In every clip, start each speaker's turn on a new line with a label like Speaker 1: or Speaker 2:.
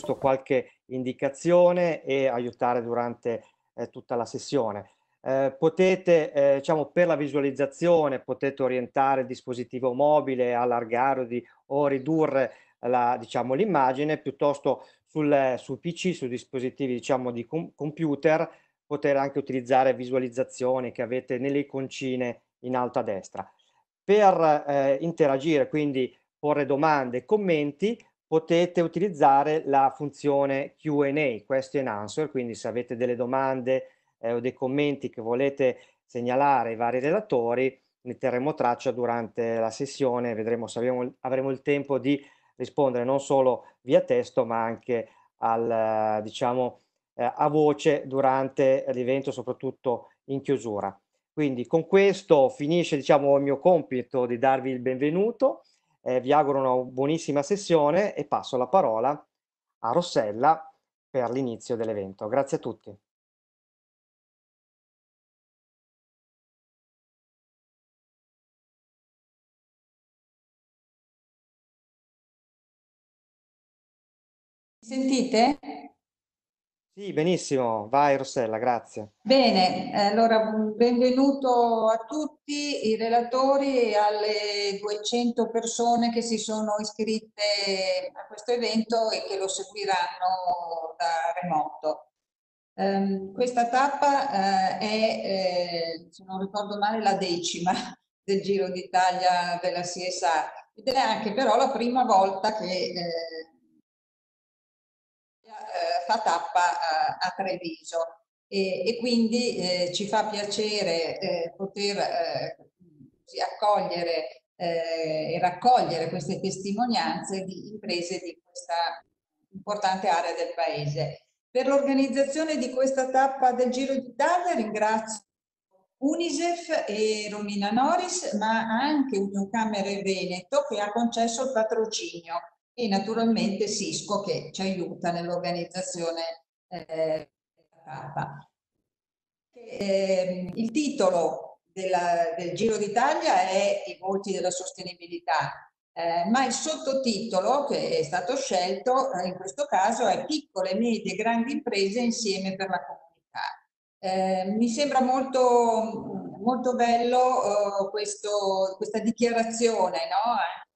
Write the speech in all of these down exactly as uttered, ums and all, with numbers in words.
Speaker 1: giusto qualche indicazione e aiutare durante eh, tutta la sessione. Eh, potete, eh, diciamo, per la visualizzazione, potete orientare il dispositivo mobile, allargare o, di- o ridurre la, diciamo, l'immagine, piuttosto sul, sul P C, su dispositivi, diciamo, di com- computer, poter anche utilizzare visualizzazioni che avete nelle iconcine in alto a destra. Per eh, interagire, quindi porre domande e commenti, potete utilizzare la funzione Q and A, question answer, quindi se avete delle domande eh, o dei commenti che volete segnalare ai vari relatori, ne terremo traccia durante la sessione, vedremo se avremo, avremo il tempo di rispondere non solo via testo, ma anche al, eh, diciamo, eh, a voce durante l'evento, soprattutto in chiusura. Quindi con questo finisce, diciamo, il mio compito di darvi il benvenuto, eh, vi auguro una buonissima sessione e passo la parola a Rossella per l'inizio dell'evento. Grazie a tutti.
Speaker 2: Sentite?
Speaker 1: Sì, benissimo, vai Rossella, grazie.
Speaker 2: Bene, eh, allora mm, benvenuto a tutti i relatori e alle duecento persone che si sono iscritte a questo evento e che lo seguiranno da remoto. Ehm, questa tappa eh, è, eh, se non ricordo male, la decima del Giro d'Italia della C S A ed è anche però la prima volta che eh, eh, fa tappa a, a Treviso e, e quindi eh, ci fa piacere eh, poter eh, accogliere eh, e raccogliere queste testimonianze di imprese di questa importante area del paese. Per l'organizzazione di questa tappa del Giro d'Italia ringrazio Unicef e Romina Noris, ma anche Unioncamere Veneto che ha concesso il patrocinio e naturalmente Sisco che ci aiuta nell'organizzazione eh, della tappa. Eh, il titolo della, del Giro d'Italia è I volti della sostenibilità, eh, ma il sottotitolo che è stato scelto eh, in questo caso è Piccole, medie e grandi imprese insieme per la comunità. Eh, mi sembra molto, molto bello eh, questo, questa dichiarazione, no?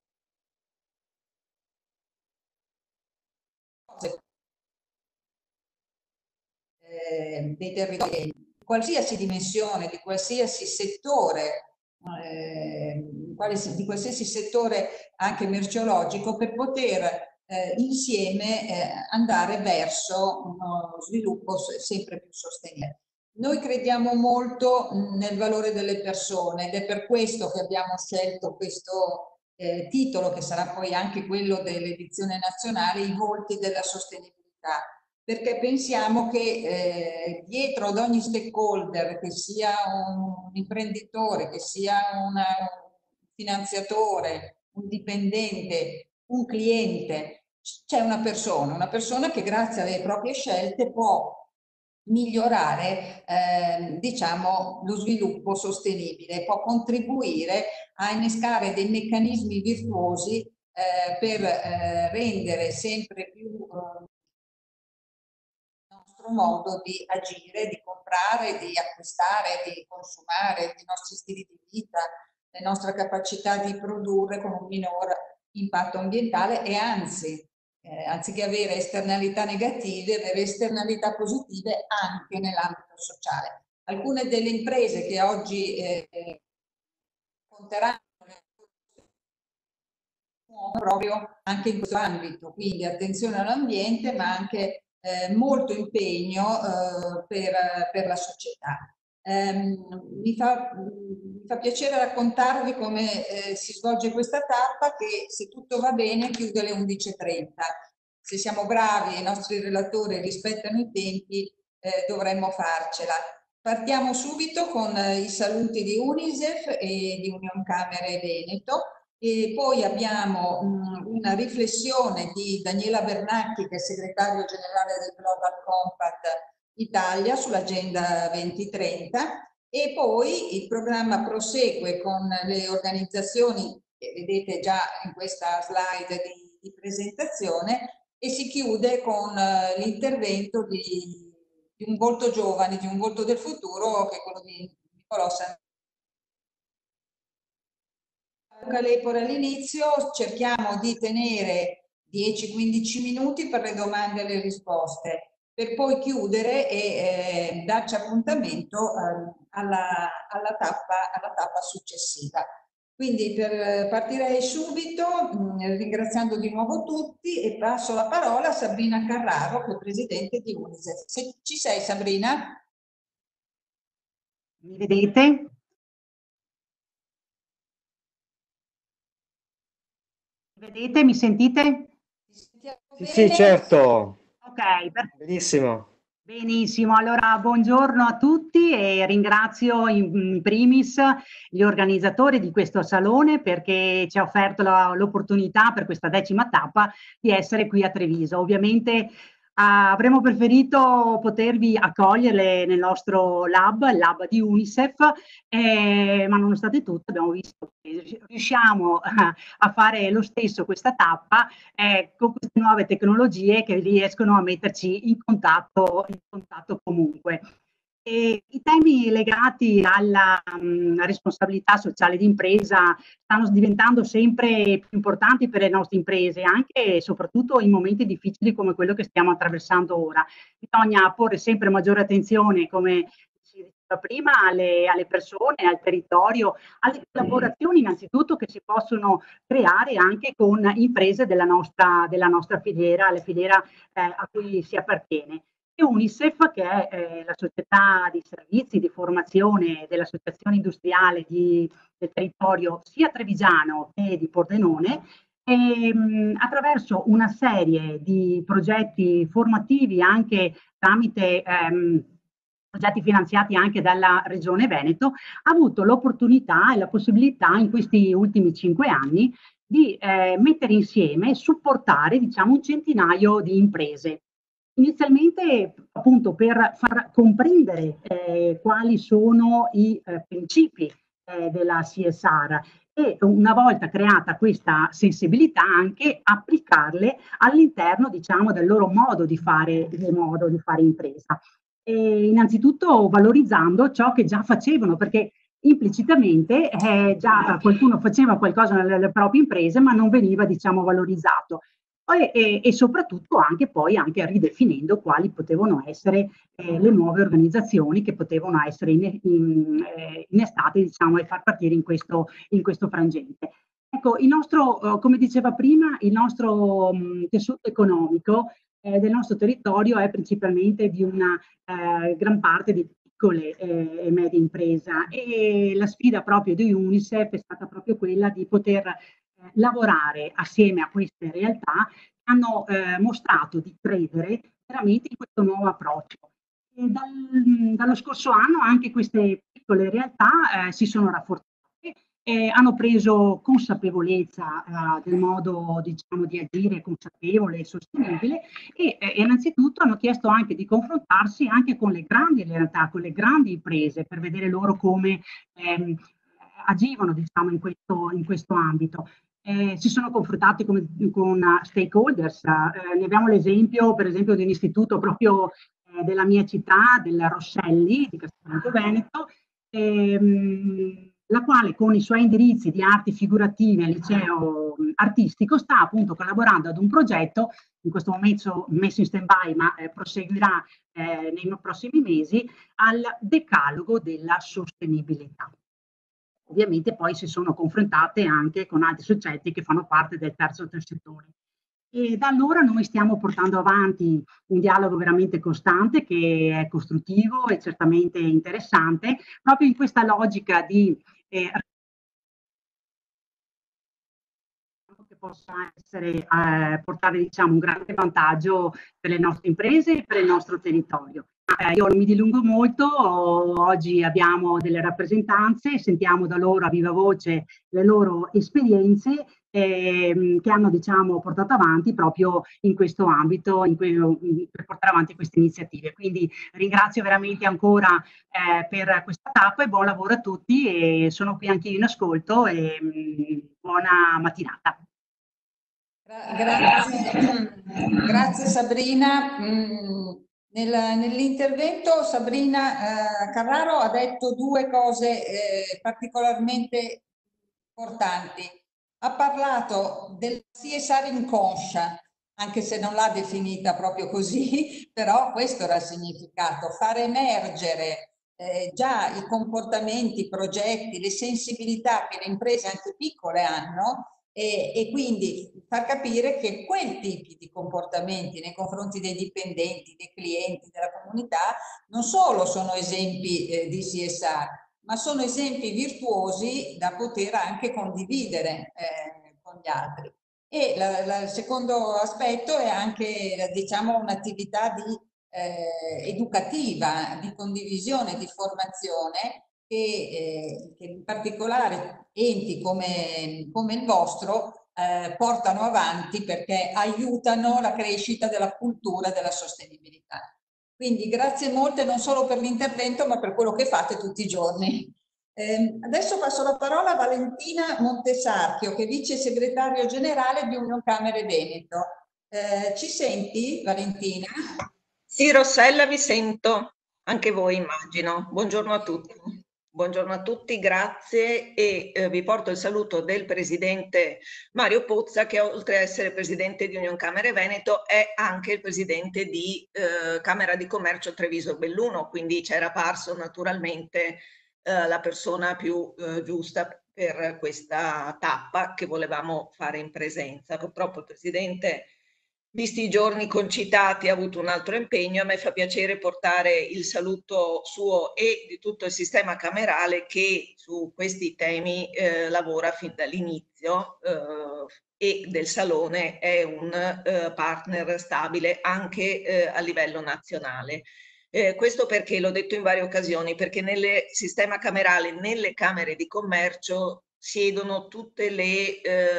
Speaker 2: Eh, dei territori, di qualsiasi dimensione, di qualsiasi settore, eh, di qualsiasi settore anche merceologico, per poter eh, insieme eh, andare verso uno sviluppo sempre più sostenibile. Noi crediamo molto nel valore delle persone ed è per questo che abbiamo scelto questo eh, titolo, che sarà poi anche quello dell'edizione nazionale, I volti della sostenibilità, perché pensiamo che eh, dietro ad ogni stakeholder, che sia un imprenditore, che sia una, un finanziatore, un dipendente, un cliente, c'è una persona, una persona che grazie alle proprie scelte può migliorare eh, diciamo, lo sviluppo sostenibile, può contribuire a innescare dei meccanismi virtuosi eh, per eh, rendere sempre più eh, il nostro modo di agire, di comprare, di acquistare, di consumare, i nostri stili di vita, la nostra capacità di produrre con un minor impatto ambientale e anzi, eh, anziché avere esternalità negative, avere esternalità positive anche nell'ambito sociale. Alcune delle imprese che oggi eh, conteranno proprio anche in questo ambito, quindi attenzione all'ambiente ma anche eh, molto impegno eh, per, per, la società. Eh, mi, fa, mi fa piacere raccontarvi come eh, si svolge questa tappa che se tutto va bene chiude alle undici e trenta. Se siamo bravi e i nostri relatori rispettano i tempi eh, dovremmo farcela. Partiamo subito con eh, i saluti di Unicef e di Unioncamere Veneto. E poi abbiamo mh, una riflessione di Daniela Bernacchi, che è segretario generale del Global Compact Italia sull'Agenda duemilatrenta, e poi il programma prosegue con le organizzazioni che vedete già in questa slide di, di presentazione e si chiude con eh, l'intervento di, di un volto giovane, di un volto del futuro, che è quello di Nicolò San. Lei pure all'inizio, cerchiamo di tenere dieci quindici minuti per le domande e le risposte, per poi chiudere e eh, darci appuntamento eh, alla, alla, tappa, alla tappa successiva. Quindi per, partirei subito mh, ringraziando di nuovo tutti e passo la parola a Sabrina Carraro, che è presidente di UNICEF. Se ci sei, Sabrina?
Speaker 3: Mi vedete? Mi vedete? Mi sentite?
Speaker 1: Sì, sì, certo.
Speaker 3: Ok, perfetto.
Speaker 1: Benissimo.
Speaker 3: Benissimo, allora buongiorno a tutti e ringrazio in, in primis gli organizzatori di questo salone perché ci ha offerto l'opportunità per questa decima tappa di essere qui a Treviso. Ovviamente ah, avremmo preferito potervi accogliere nel nostro lab, il lab di UNICEF, eh, ma nonostante tutto abbiamo visto che riusciamo a, a fare lo stesso questa tappa eh, con queste nuove tecnologie che riescono a metterci in contatto, in contatto comunque. E i temi legati alla mh, responsabilità sociale d'impresa stanno diventando sempre più importanti per le nostre imprese, anche e soprattutto in momenti difficili come quello che stiamo attraversando ora. Bisogna porre sempre maggiore attenzione, come si diceva prima, alle, alle persone, al territorio, alle collaborazioni innanzitutto che si possono creare anche con imprese della nostra, della nostra filiera, la filiera eh, a cui si appartiene. E UNICEF, che è eh, la società di servizi, di formazione dell'Associazione Industriale di, del territorio sia trevigiano che di Pordenone, e, mh, attraverso una serie di progetti formativi anche tramite ehm, progetti finanziati anche dalla Regione Veneto, ha avuto l'opportunità e la possibilità in questi ultimi cinque anni di eh, mettere insieme, supportare diciamo un centinaio di imprese. Inizialmente appunto per far comprendere eh, quali sono i eh, principi eh, della C S R e una volta creata questa sensibilità anche applicarle all'interno diciamo del loro modo di fare, del modo di fare impresa. E innanzitutto valorizzando ciò che già facevano, perché implicitamente eh, già qualcuno faceva qualcosa nelle, nelle proprie imprese ma non veniva diciamo valorizzato. E, e, e soprattutto anche poi anche ridefinendo quali potevano essere eh, le nuove organizzazioni che potevano essere in, in, eh, innestate diciamo e far partire in questo, in questo frangente. Ecco, il nostro, eh, come diceva prima, il nostro mh, tessuto economico eh, del nostro territorio è principalmente di una eh, gran parte di piccole eh, e medie imprese e la sfida proprio di UNICEF è stata proprio quella di poter lavorare assieme a queste realtà che hanno eh, mostrato di credere veramente in questo nuovo approccio. E dal, dallo scorso anno anche queste piccole realtà eh, si sono rafforzate e hanno preso consapevolezza eh, del modo diciamo, di agire consapevole e sostenibile e eh, innanzitutto hanno chiesto anche di confrontarsi anche con le grandi realtà, con le grandi imprese per vedere loro come ehm, agivano diciamo, in, questo, in questo ambito. Eh, si sono confrontati con, con uh, stakeholders, uh, ne abbiamo l'esempio per esempio di un istituto proprio eh, della mia città, del Rosselli di Castelfranco Veneto, ehm, la quale con i suoi indirizzi di arti figurative al liceo artistico sta appunto collaborando ad un progetto in questo momento messo in stand-by ma eh, proseguirà eh, nei prossimi mesi al decalogo della sostenibilità. Ovviamente poi si sono confrontate anche con altri soggetti che fanno parte del terzo settore. E da allora noi stiamo portando avanti un dialogo veramente costante che è costruttivo e certamente interessante, proprio in questa logica di eh, che possa essere, eh, portare diciamo, un grande vantaggio per le nostre imprese e per il nostro territorio. Eh, io non mi dilungo molto, oggi abbiamo delle rappresentanze, sentiamo da loro a viva voce le loro esperienze eh, che hanno diciamo, portato avanti proprio in questo ambito in cui, per portare avanti queste iniziative. Quindi ringrazio veramente ancora eh, per questa tappa e buon lavoro a tutti e sono qui anche io in ascolto e mh, buona mattinata.
Speaker 2: Grazie, grazie Sabrina. Nel, nell'intervento Sabrina eh, Carraro ha detto due cose eh, particolarmente importanti. Ha parlato del C S R inconscia, anche se non l'ha definita proprio così, però questo era il significato, far emergere eh, già i comportamenti, i progetti, le sensibilità che le imprese anche piccole hanno, e, e quindi far capire che quei tipi di comportamenti nei confronti dei dipendenti, dei clienti, della comunità, non solo sono esempi eh, di C S R, ma sono esempi virtuosi da poter anche condividere eh, con gli altri. E la, la, il secondo aspetto è anche, diciamo, un'attività di, eh, educativa, di condivisione, di formazione, che, eh, che in particolare enti come, come il vostro eh, portano avanti, perché aiutano la crescita della cultura della sostenibilità. Quindi grazie molte non solo per l'intervento, ma per quello che fate tutti i giorni. Eh, adesso passo la parola a Valentina Montesarchio, che è vice segretario generale di Union Camere Veneto. Eh, ci senti, Valentina?
Speaker 4: Sì, Rossella, vi sento, anche voi immagino. Buongiorno a tutti. Buongiorno a tutti, grazie, e eh, vi porto il saluto del presidente Mario Pozza, che oltre a essere presidente di Union Camere Veneto è anche il presidente di eh, Camera di Commercio Treviso Belluno, quindi c'era parso naturalmente eh, la persona più eh, giusta per questa tappa che volevamo fare in presenza. Purtroppo il presidente, visti i giorni concitati, ha avuto un altro impegno. A me fa piacere portare il saluto suo e di tutto il sistema camerale che su questi temi eh, lavora fin dall'inizio eh, e del Salone è un eh, partner stabile anche eh, a livello nazionale. Eh, questo perché, l'ho detto in varie occasioni, perché nel sistema camerale, nelle camere di commercio, siedono tutte le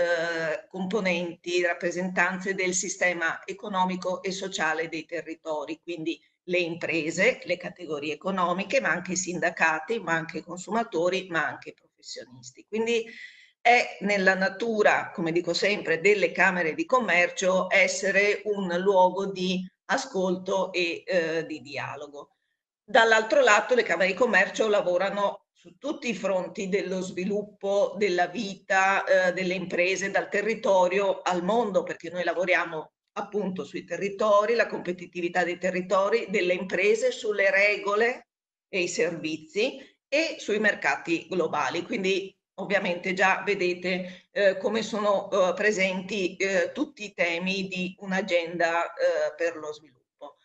Speaker 4: eh, componenti, rappresentanze del sistema economico e sociale dei territori, quindi le imprese, le categorie economiche, ma anche i sindacati, ma anche i consumatori, ma anche i professionisti. Quindi è nella natura, come dico sempre, delle camere di commercio essere un luogo di ascolto e eh, di dialogo. Dall'altro lato le camere di commercio lavorano su tutti i fronti dello sviluppo della vita eh, delle imprese, dal territorio al mondo, perché noi lavoriamo appunto sui territori, la competitività dei territori, delle imprese, sulle regole e i servizi e sui mercati globali. Quindi ovviamente già vedete eh, come sono eh, presenti eh, tutti i temi di un'agenda eh, per lo sviluppo.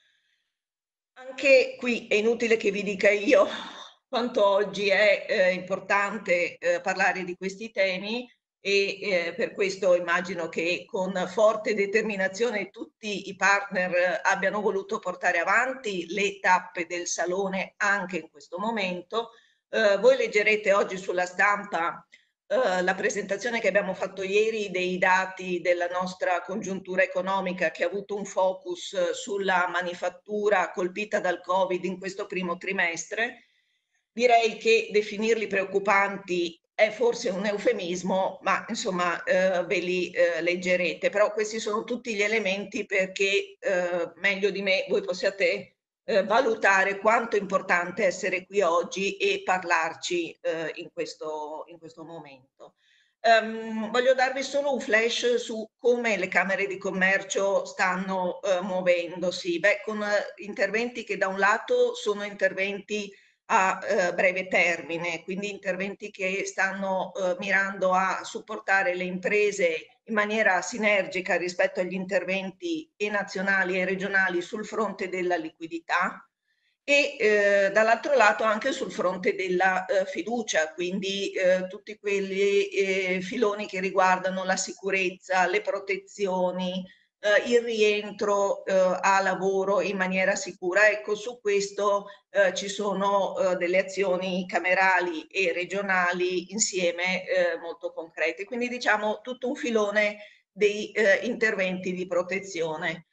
Speaker 4: Anche qui è inutile che vi dica io quanto oggi è eh, importante eh, parlare di questi temi e eh, per questo immagino che con forte determinazione tutti i partner abbiano voluto portare avanti le tappe del Salone anche in questo momento. Eh, voi leggerete oggi sulla stampa Uh, la presentazione che abbiamo fatto ieri dei dati della nostra congiuntura economica, che ha avuto un focus uh, sulla manifattura colpita dal Covid in questo primo trimestre. Direi che definirli preoccupanti è forse un eufemismo, ma insomma uh, ve li uh, leggerete. Però questi sono tutti gli elementi perché meglio di me voi possiate Eh, valutare quanto è importante essere qui oggi e parlarci eh, in, questo, in questo momento. Um, voglio darvi solo un flash su come le camere di commercio stanno eh, muovendosi. Beh, con eh, interventi che da un lato sono interventi a eh, breve termine, quindi interventi che stanno eh, mirando a supportare le imprese in maniera sinergica rispetto agli interventi e nazionali e regionali sul fronte della liquidità e eh, dall'altro lato anche sul fronte della eh, fiducia, quindi eh, tutti quelli eh, filoni che riguardano la sicurezza, le protezioni, eh, il rientro eh, a lavoro in maniera sicura. Ecco, su questo eh, ci sono eh, delle azioni camerali e regionali insieme eh, molto concrete, quindi diciamo tutto un filone dei eh, interventi di protezione.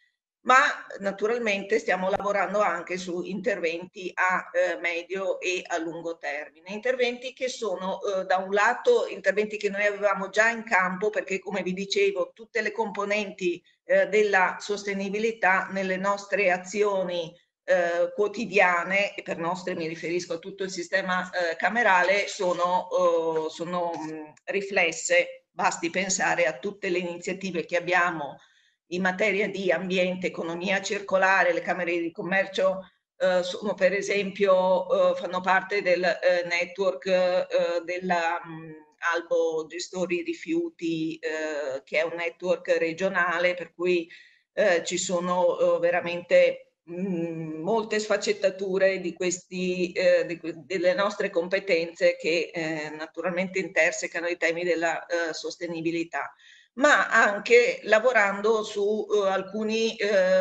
Speaker 4: ma naturalmente stiamo lavorando anche su interventi a eh, medio e a lungo termine, interventi che sono eh, da un lato interventi che noi avevamo già in campo, perché come vi dicevo tutte le componenti eh, della sostenibilità nelle nostre azioni eh, quotidiane, e per nostre mi riferisco a tutto il sistema eh, camerale, sono, eh, sono mh, riflesse, basti pensare a tutte le iniziative che abbiamo in materia di ambiente, economia circolare. Le camere di commercio eh, sono per esempio, eh, fanno parte del eh, network eh, della mh, Albo Gestori Rifiuti, eh, che è un network regionale, per cui eh, ci sono eh, veramente mh, molte sfaccettature di questi, eh, di, delle nostre competenze che eh, naturalmente intersecano i temi della eh, sostenibilità, ma anche lavorando su uh, alcuni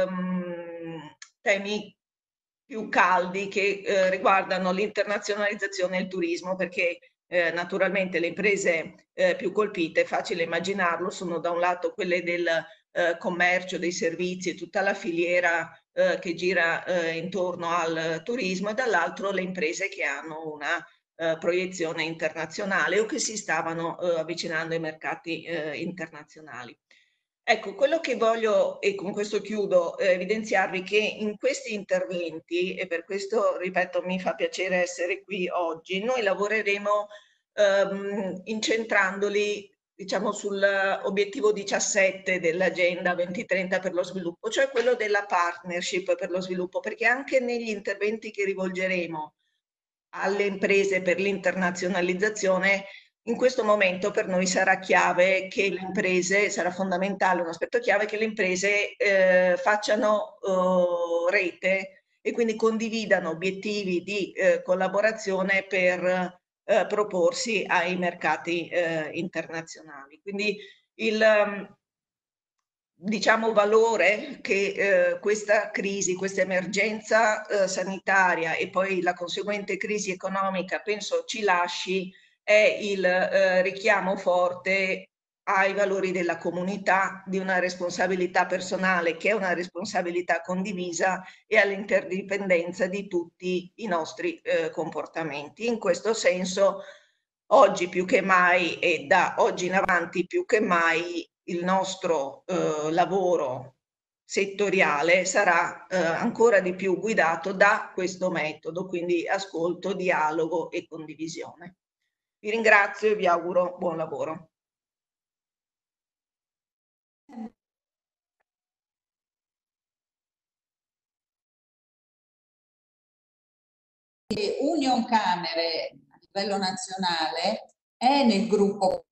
Speaker 4: ehm, temi più caldi che eh, riguardano l'internazionalizzazione e il turismo, perché eh, naturalmente le imprese eh, più colpite, è facile immaginarlo, sono da un lato quelle del eh, commercio, dei servizi e tutta la filiera eh, che gira eh, intorno al turismo, e dall'altro le imprese che hanno una Eh, proiezione internazionale o che si stavano eh, avvicinando ai mercati eh, internazionali. Ecco, quello che voglio, e con questo chiudo, eh, evidenziarvi che in questi interventi, e per questo, ripeto, mi fa piacere essere qui oggi, noi lavoreremo ehm, incentrandoli, diciamo, sull'obiettivo diciassette dell'Agenda duemilatrenta per lo sviluppo, cioè quello della partnership per lo sviluppo, perché anche negli interventi che rivolgeremo alle imprese per l'internazionalizzazione, in questo momento per noi sarà chiave che le imprese, sarà fondamentale, un aspetto chiave, che le imprese eh, facciano eh, rete e quindi condividano obiettivi di eh, collaborazione per eh, proporsi ai mercati eh, internazionali. Quindi il diciamo valore che eh, questa crisi, questa emergenza eh, sanitaria e poi la conseguente crisi economica penso ci lasci è il eh, richiamo forte ai valori della comunità, di una responsabilità personale che è una responsabilità condivisa, e all'interdipendenza di tutti i nostri eh, comportamenti. In questo senso, oggi più che mai e da oggi in avanti più che mai, il nostro eh, lavoro settoriale sarà eh, ancora di più guidato da questo metodo, quindi ascolto, dialogo e condivisione. Vi ringrazio e vi auguro buon lavoro.
Speaker 2: Union Camere a livello nazionale è nel gruppo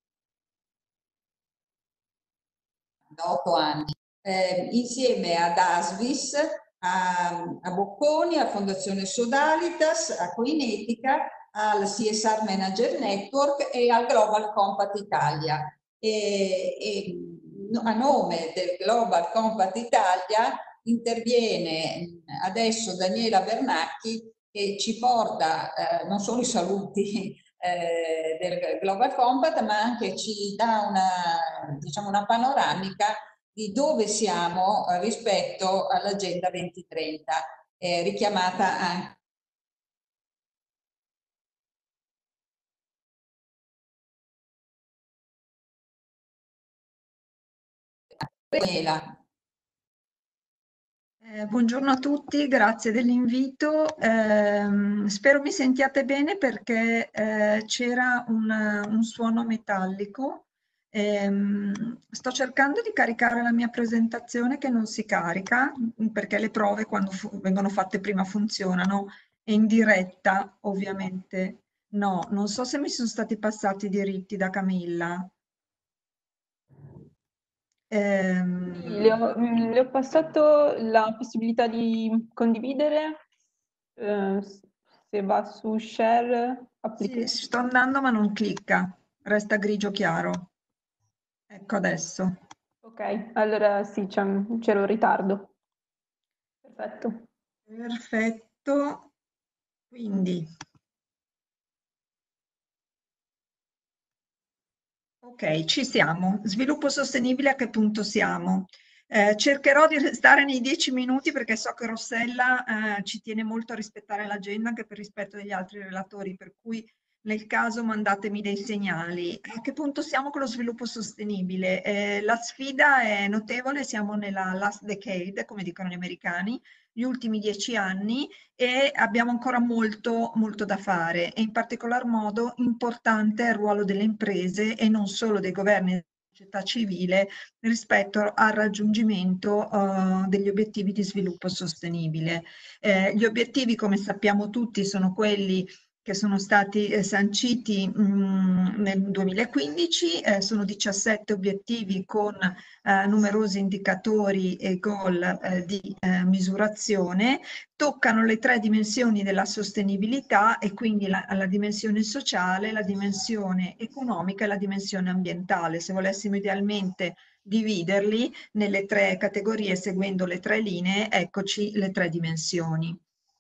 Speaker 2: da otto anni, eh, insieme ad Asvis, a, a Bocconi, a Fondazione Sodalitas, a Coinetica, al C S R Manager Network e al Global Compact Italia. E, e a nome del Global Compact Italia interviene adesso Daniela Bernacchi, che ci porta eh, non solo i saluti eh, del Global Compact, ma anche ci dà una, diciamo, una panoramica di dove siamo rispetto all'Agenda duemilatrenta, eh, richiamata anche Daniela.
Speaker 5: Eh, buongiorno a tutti, grazie dell'invito. Eh, spero mi sentiate bene perché eh, c'era un, un suono metallico. Eh, sto cercando di caricare la mia presentazione che non si carica perché le prove quando vengono fatte prima funzionano, e in diretta ovviamente no. Non so se mi sono stati passati i diritti da Camilla.
Speaker 6: Sì, le ho, le ho passato la possibilità di condividere, eh, se va su share application.
Speaker 5: Sì, sto andando ma non clicca, resta grigio chiaro. Ecco adesso.
Speaker 6: Ok, allora sì, c'è un ritardo. Perfetto.
Speaker 5: Perfetto, quindi. Ok, ci siamo. Sviluppo sostenibile, a che punto siamo? Eh, cercherò di restare nei dieci minuti perché so che Rossella eh, ci tiene molto a rispettare l'agenda anche per rispetto degli altri relatori, per cui nel caso mandatemi dei segnali. A che punto siamo con lo sviluppo sostenibile? Eh, la sfida è notevole, siamo nella last decade, come dicono gli americani, gli ultimi dieci anni, e abbiamo ancora molto, molto da fare, e in particolar modo importante è il ruolo delle imprese e non solo dei governi e della società civile rispetto al raggiungimento uh, degli obiettivi di sviluppo sostenibile. Eh, gli obiettivi, come sappiamo tutti, sono quelli che sono stati eh, sanciti mh, nel duemilaquindici, eh, sono diciassette obiettivi con eh, numerosi indicatori e goal eh, di eh, misurazione, toccano le tre dimensioni della sostenibilità e quindi la, la dimensione sociale, la dimensione economica e la dimensione ambientale. Se volessimo idealmente dividerli nelle tre categorie seguendo le tre linee, eccoci le tre dimensioni.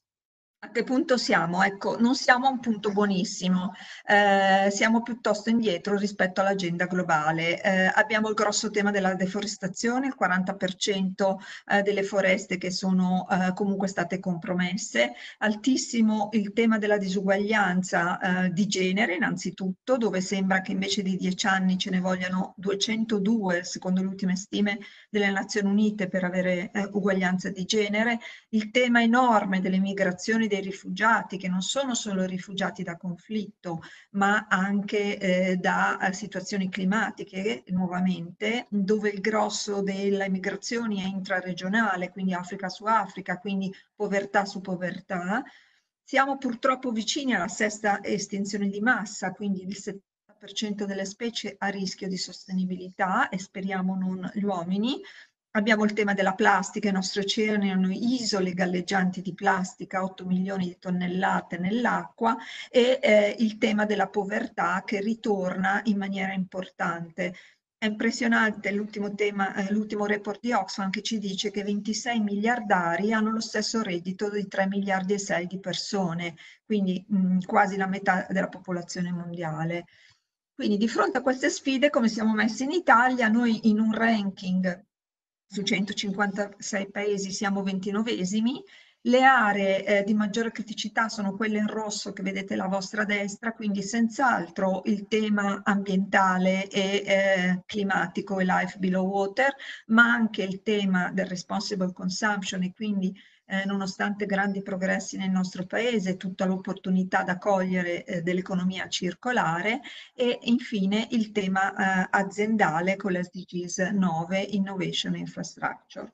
Speaker 5: A che punto siamo? Ecco, non siamo a un punto buonissimo, eh, siamo piuttosto indietro rispetto all'agenda globale. Eh, abbiamo il grosso tema della deforestazione, il quaranta per cento eh, delle foreste che sono eh, comunque state compromesse, altissimo il tema della disuguaglianza eh, di genere innanzitutto, dove sembra che invece di dieci anni ce ne vogliano duecentodue, secondo le ultime stime delle Nazioni Unite, per avere eh, uguaglianza di genere, il tema enorme delle migrazioni dei rifugiati, che non sono solo rifugiati da conflitto, ma anche eh, da eh, situazioni climatiche, nuovamente, dove il grosso delle migrazioni è intraregionale, quindi Africa su Africa, quindi povertà su povertà. Siamo purtroppo vicini alla sesta estinzione di massa, quindi il settanta per cento delle specie a rischio di sostenibilità, e speriamo non gli uomini. Abbiamo il tema della plastica, i nostri oceani hanno isole galleggianti di plastica, otto milioni di tonnellate nell'acqua, e eh, il tema della povertà che ritorna in maniera importante. È impressionante l'ultimo tema, eh, l'ultimo report di Oxfam che ci dice che ventisei miliardari hanno lo stesso reddito di tre miliardi e sei di persone, quindi mh, quasi la metà della popolazione mondiale. Quindi di fronte a queste sfide, come siamo messi in Italia? Noi in un ranking su centocinquantasei paesi siamo ventinovesimi, le aree eh, di maggiore criticità sono quelle in rosso che vedete alla vostra destra, quindi senz'altro il tema ambientale e eh, climatico e life below water, ma anche il tema del responsible consumption, e quindi eh, nonostante grandi progressi nel nostro paese, tutta l'opportunità da cogliere eh, dell'economia circolare, e infine il tema eh, aziendale con l'S D Gs nove, Innovation Infrastructure.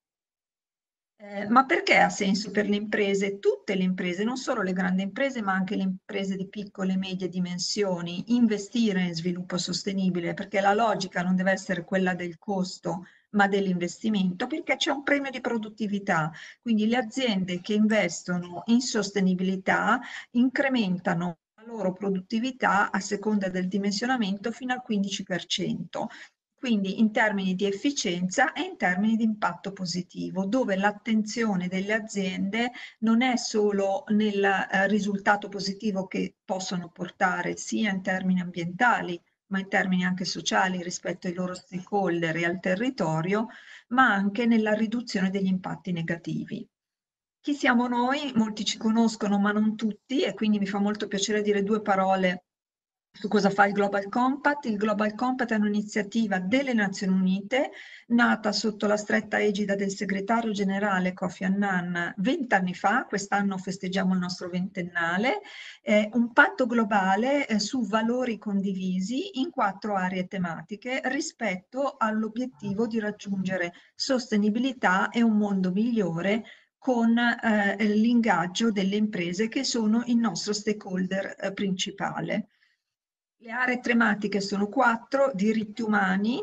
Speaker 5: Eh, ma perché ha senso per le imprese, tutte le imprese, non solo le grandi imprese, ma anche le imprese di piccole e medie dimensioni, investire in sviluppo sostenibile? Perché la logica non deve essere quella del costo, ma dell'investimento, perché c'è un premio di produttività. Quindi le aziende che investono in sostenibilità incrementano la loro produttività a seconda del dimensionamento fino al quindici per cento. Quindi in termini di efficienza e in termini di impatto positivo, dove l'attenzione delle aziende non è solo nel eh, risultato positivo che possono portare sia in termini ambientali, ma in termini anche sociali rispetto ai loro stakeholder e al territorio, ma anche nella riduzione degli impatti negativi. Chi siamo noi? Molti ci conoscono, ma non tutti, e quindi mi fa molto piacere dire due parole su cosa fa il Global Compact. Il Global Compact è un'iniziativa delle Nazioni Unite nata sotto la stretta egida del segretario generale Kofi Annan vent'anni fa. Quest'anno festeggiamo il nostro ventennale. È un patto globale eh, su valori condivisi in quattro aree tematiche rispetto all'obiettivo di raggiungere sostenibilità e un mondo migliore con eh, l'ingaggio delle imprese, che sono il nostro stakeholder eh, principale. Le aree tematiche sono quattro: diritti umani,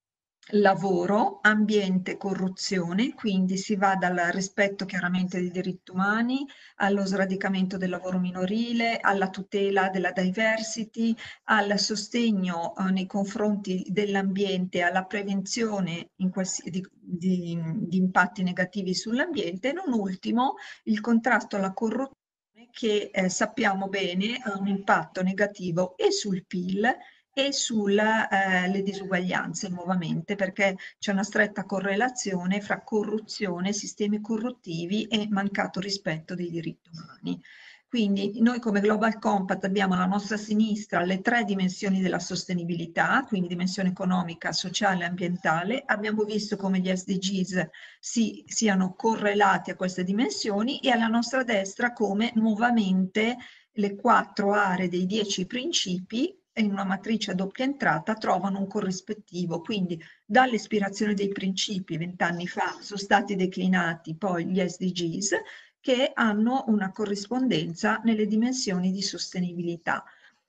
Speaker 5: lavoro, ambiente, corruzione, quindi si va dal rispetto chiaramente dei diritti umani allo sradicamento del lavoro minorile, alla tutela della diversity, al sostegno eh, nei confronti dell'ambiente, alla prevenzione in di, di, di impatti negativi sull'ambiente, e non ultimo il contrasto alla corruzione, che eh, sappiamo bene ha un impatto negativo e sul P I L e sulle eh, disuguaglianze nuovamente, perché c'è una stretta correlazione fra corruzione, sistemi corruttivi e mancato rispetto dei diritti umani. Quindi noi come Global Compact abbiamo alla nostra sinistra le tre dimensioni della sostenibilità, quindi dimensione economica, sociale e ambientale. Abbiamo visto come gli S D Gs si, siano correlati a queste dimensioni e alla nostra destra come nuovamente le quattro aree dei dieci principi in una matrice a doppia entrata trovano un corrispettivo, quindi dall'ispirazione dei principi vent'anni fa sono stati declinati poi gli S D Gs che hanno una corrispondenza nelle dimensioni di sostenibilità.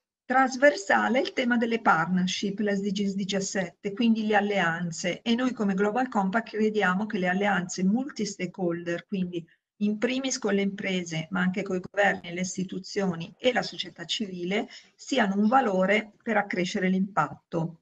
Speaker 5: Trasversale il tema delle partnership, l'S D Gs diciassette, quindi le alleanze, e noi come Global Compact crediamo che le alleanze multi-stakeholder, quindi in primis con le imprese, ma anche con i governi, le istituzioni e la società civile, siano un valore per accrescere l'impatto.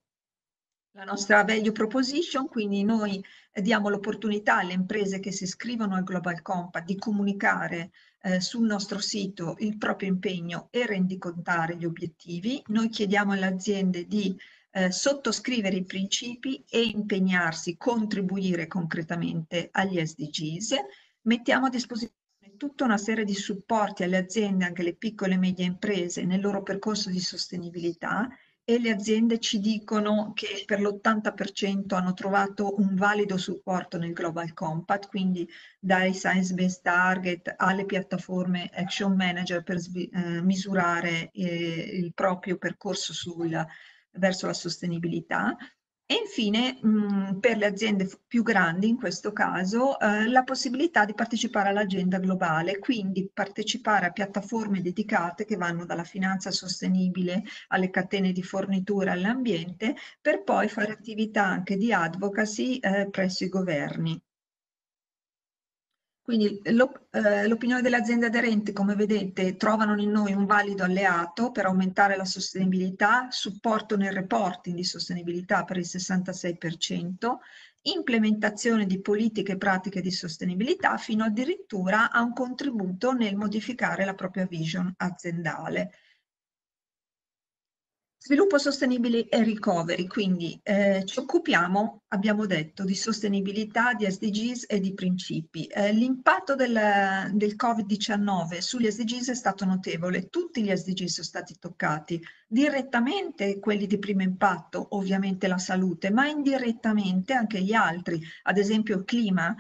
Speaker 5: La nostra value proposition, quindi noi diamo l'opportunità alle imprese che si iscrivono al Global Compact di comunicare eh, sul nostro sito il proprio impegno e rendicontare gli obiettivi. Noi chiediamo alle aziende di eh, sottoscrivere i principi e impegnarsi, contribuire concretamente agli S D Gs. Mettiamo a disposizione tutta una serie di supporti alle aziende, anche le piccole e medie imprese, nel loro percorso di sostenibilità, e le aziende ci dicono che per l'ottanta per cento hanno trovato un valido supporto nel Global Compact, quindi dai Science Based Target alle piattaforme Action Manager per eh, misurare eh, il proprio percorso sul, verso la sostenibilità. E infine, mh, per le aziende più grandi, in questo caso, eh, la possibilità di partecipare all'agenda globale, quindi partecipare a piattaforme dedicate che vanno dalla finanza sostenibile alle catene di fornitura all'ambiente, per poi fare attività anche di advocacy eh, presso i governi. Quindi l'opinione delle aziende aderenti, come vedete, trovano in noi un valido alleato per aumentare la sostenibilità, supporto nel reporting di sostenibilità per il sessantasei per cento, implementazione di politiche e pratiche di sostenibilità, fino addirittura a un contributo nel modificare la propria vision aziendale. Sviluppo sostenibile e recovery, quindi eh, ci occupiamo, abbiamo detto, di sostenibilità, di S D Gs e di principi. Eh, l'impatto del, del Covid diciannove sugli S D Gs è stato notevole, tutti gli S D G sono stati toccati, direttamente quelli di primo impatto, ovviamente la salute, ma indirettamente anche gli altri, ad esempio il clima.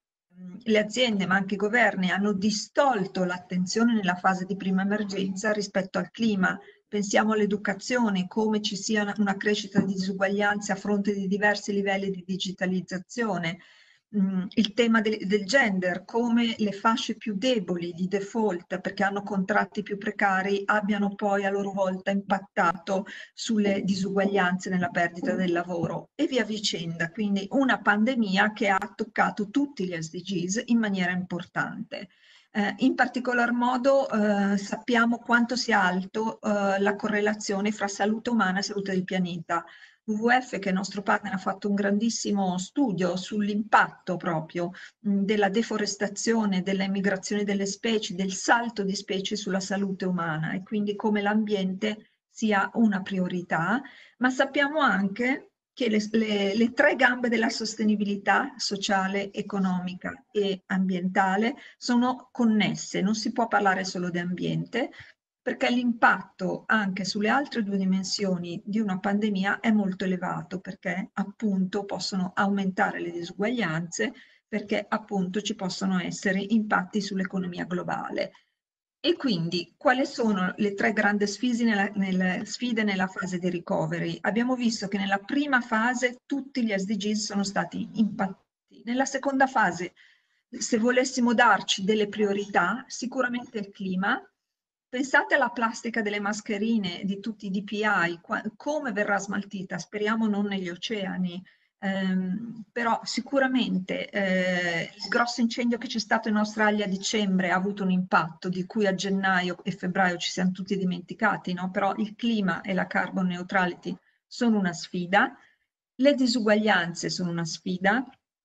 Speaker 5: Le aziende ma anche i governi hanno distolto l'attenzione nella fase di prima emergenza rispetto al clima. Pensiamo all'educazione, come ci sia una crescita di disuguaglianze a fronte di diversi livelli di digitalizzazione. Il tema del, del gender, come le fasce più deboli di default perché hanno contratti più precari abbiano poi a loro volta impattato sulle disuguaglianze nella perdita del lavoro e via vicenda. Quindi una pandemia che ha toccato tutti gli S D Gs in maniera importante. Eh, in particolar modo eh, sappiamo quanto sia alto eh, la correlazione fra salute umana e salute del pianeta. W W F, che è il nostro partner, ha fatto un grandissimo studio sull'impatto proprio mh, della deforestazione, della migrazione delle specie, del salto di specie sulla salute umana e quindi come l'ambiente sia una priorità, ma sappiamo anche che le, le, le tre gambe della sostenibilità sociale, economica e ambientale sono connesse, non si può parlare solo di ambiente, perché l'impatto anche sulle altre due dimensioni di una pandemia è molto elevato, perché appunto possono aumentare le disuguaglianze, perché appunto ci possono essere impatti sull'economia globale. E quindi quali sono le tre grandi sfide nella, nella, sfide nella fase di recovery? Abbiamo visto che nella prima fase tutti gli S D Gs sono stati impattati. Nella seconda fase, se volessimo darci delle priorità, sicuramente il clima. Pensate alla plastica delle mascherine, di tutti i D P I, come verrà smaltita? Speriamo non negli oceani. Um, però sicuramente eh, il grosso incendio che c'è stato in Australia a dicembre ha avuto un impatto di cui a gennaio e febbraio ci siamo tutti dimenticati, no? Però il clima e la carbon neutrality sono una sfida, le disuguaglianze sono una sfida,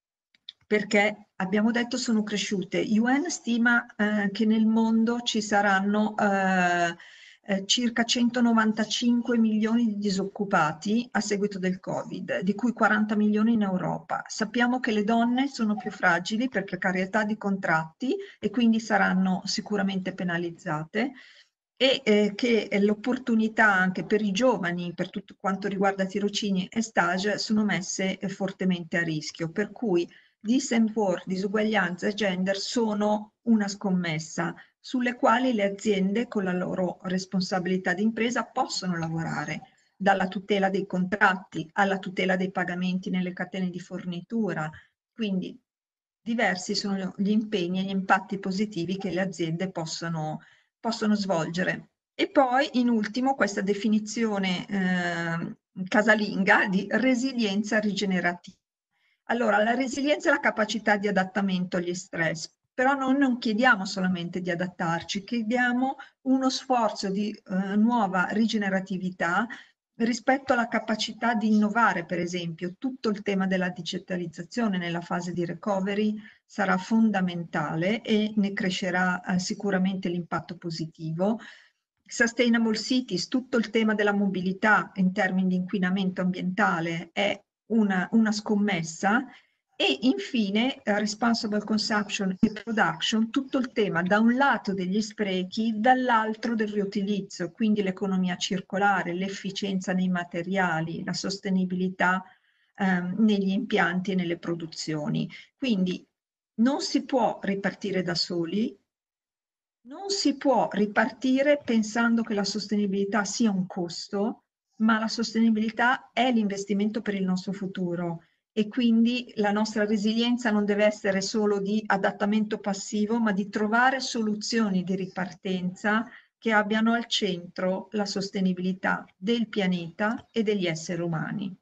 Speaker 5: perché abbiamo detto sono cresciute. U N stima eh, che nel mondo ci saranno eh, eh, circa centonovantacinque milioni di disoccupati a seguito del Covid, di cui quaranta milioni in Europa. Sappiamo che le donne sono più fragili per precarietà di contratti e quindi saranno sicuramente penalizzate, e eh, che l'opportunità anche per i giovani, per tutto quanto riguarda tirocini e stage, sono messe eh, fortemente a rischio. Per cui decent work, disuguaglianza e gender sono una scommessa sulle quali le aziende con la loro responsabilità di impresa possono lavorare, dalla tutela dei contratti alla tutela dei pagamenti nelle catene di fornitura. Quindi diversi sono gli impegni e gli impatti positivi che le aziende possono, possono svolgere. E poi, in ultimo, questa definizione eh, casalinga di resilienza rigenerativa. Allora, la resilienza è la capacità di adattamento agli stress, però noi non chiediamo solamente di adattarci, chiediamo uno sforzo di eh, nuova rigeneratività rispetto alla capacità di innovare. Per esempio, tutto il tema della digitalizzazione nella fase di recovery sarà fondamentale e ne crescerà eh, sicuramente l'impatto positivo. Sustainable cities, tutto il tema della mobilità in termini di inquinamento ambientale è una, una scommessa. E infine uh, responsible consumption e production, tutto il tema da un lato degli sprechi, dall'altro del riutilizzo, quindi l'economia circolare, l'efficienza nei materiali, la sostenibilità um, negli impianti e nelle produzioni. Quindi non si può ripartire da soli, non si può ripartire pensando che la sostenibilità sia un costo, ma la sostenibilità è l'investimento per il nostro futuro. E quindi la nostra resilienza non deve essere solo di adattamento passivo, ma di trovare soluzioni di ripartenza che abbiano al centro la sostenibilità del pianeta e degli esseri umani.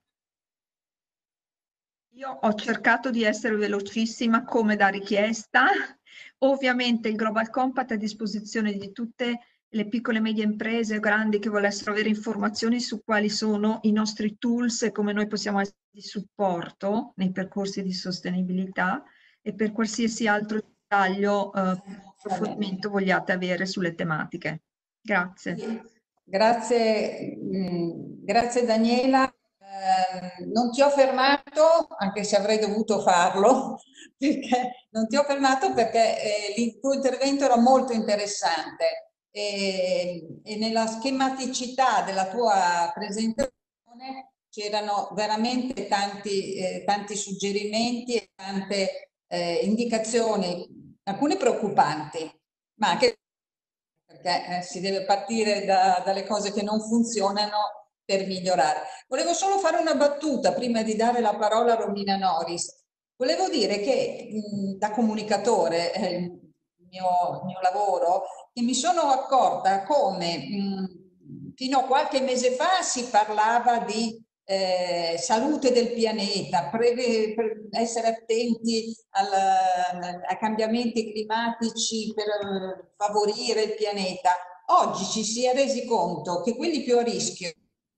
Speaker 5: Io ho cercato di essere velocissima come da richiesta. Ovviamente il Global Compact è a disposizione di tutte le piccole e medie imprese o grandi che volessero avere informazioni su quali sono i nostri tools e come noi possiamo essere di supporto nei percorsi di sostenibilità, e per qualsiasi altro dettaglio, eh, approfondimento vogliate avere sulle tematiche. Grazie.
Speaker 2: Grazie, mh, grazie Daniela. Eh, non ti ho fermato, anche se avrei dovuto farlo, perché non ti ho fermato perché eh, il tuo intervento era molto interessante. E, e nella schematicità della tua presentazione c'erano veramente tanti, eh, tanti suggerimenti e tante eh, indicazioni, alcune preoccupanti, ma anche perché eh, si deve partire da, dalle cose che non funzionano per migliorare. Volevo solo fare una battuta prima di dare la parola a Romina Noris. Volevo dire che mh, da comunicatore, eh, il mio, il mio lavoro, che mi sono accorta come mh, fino a qualche mese fa si parlava di eh, salute del pianeta, preve, per essere attenti al, ai cambiamenti climatici per favorire il pianeta. Oggi ci si è resi conto che quelli più a rischio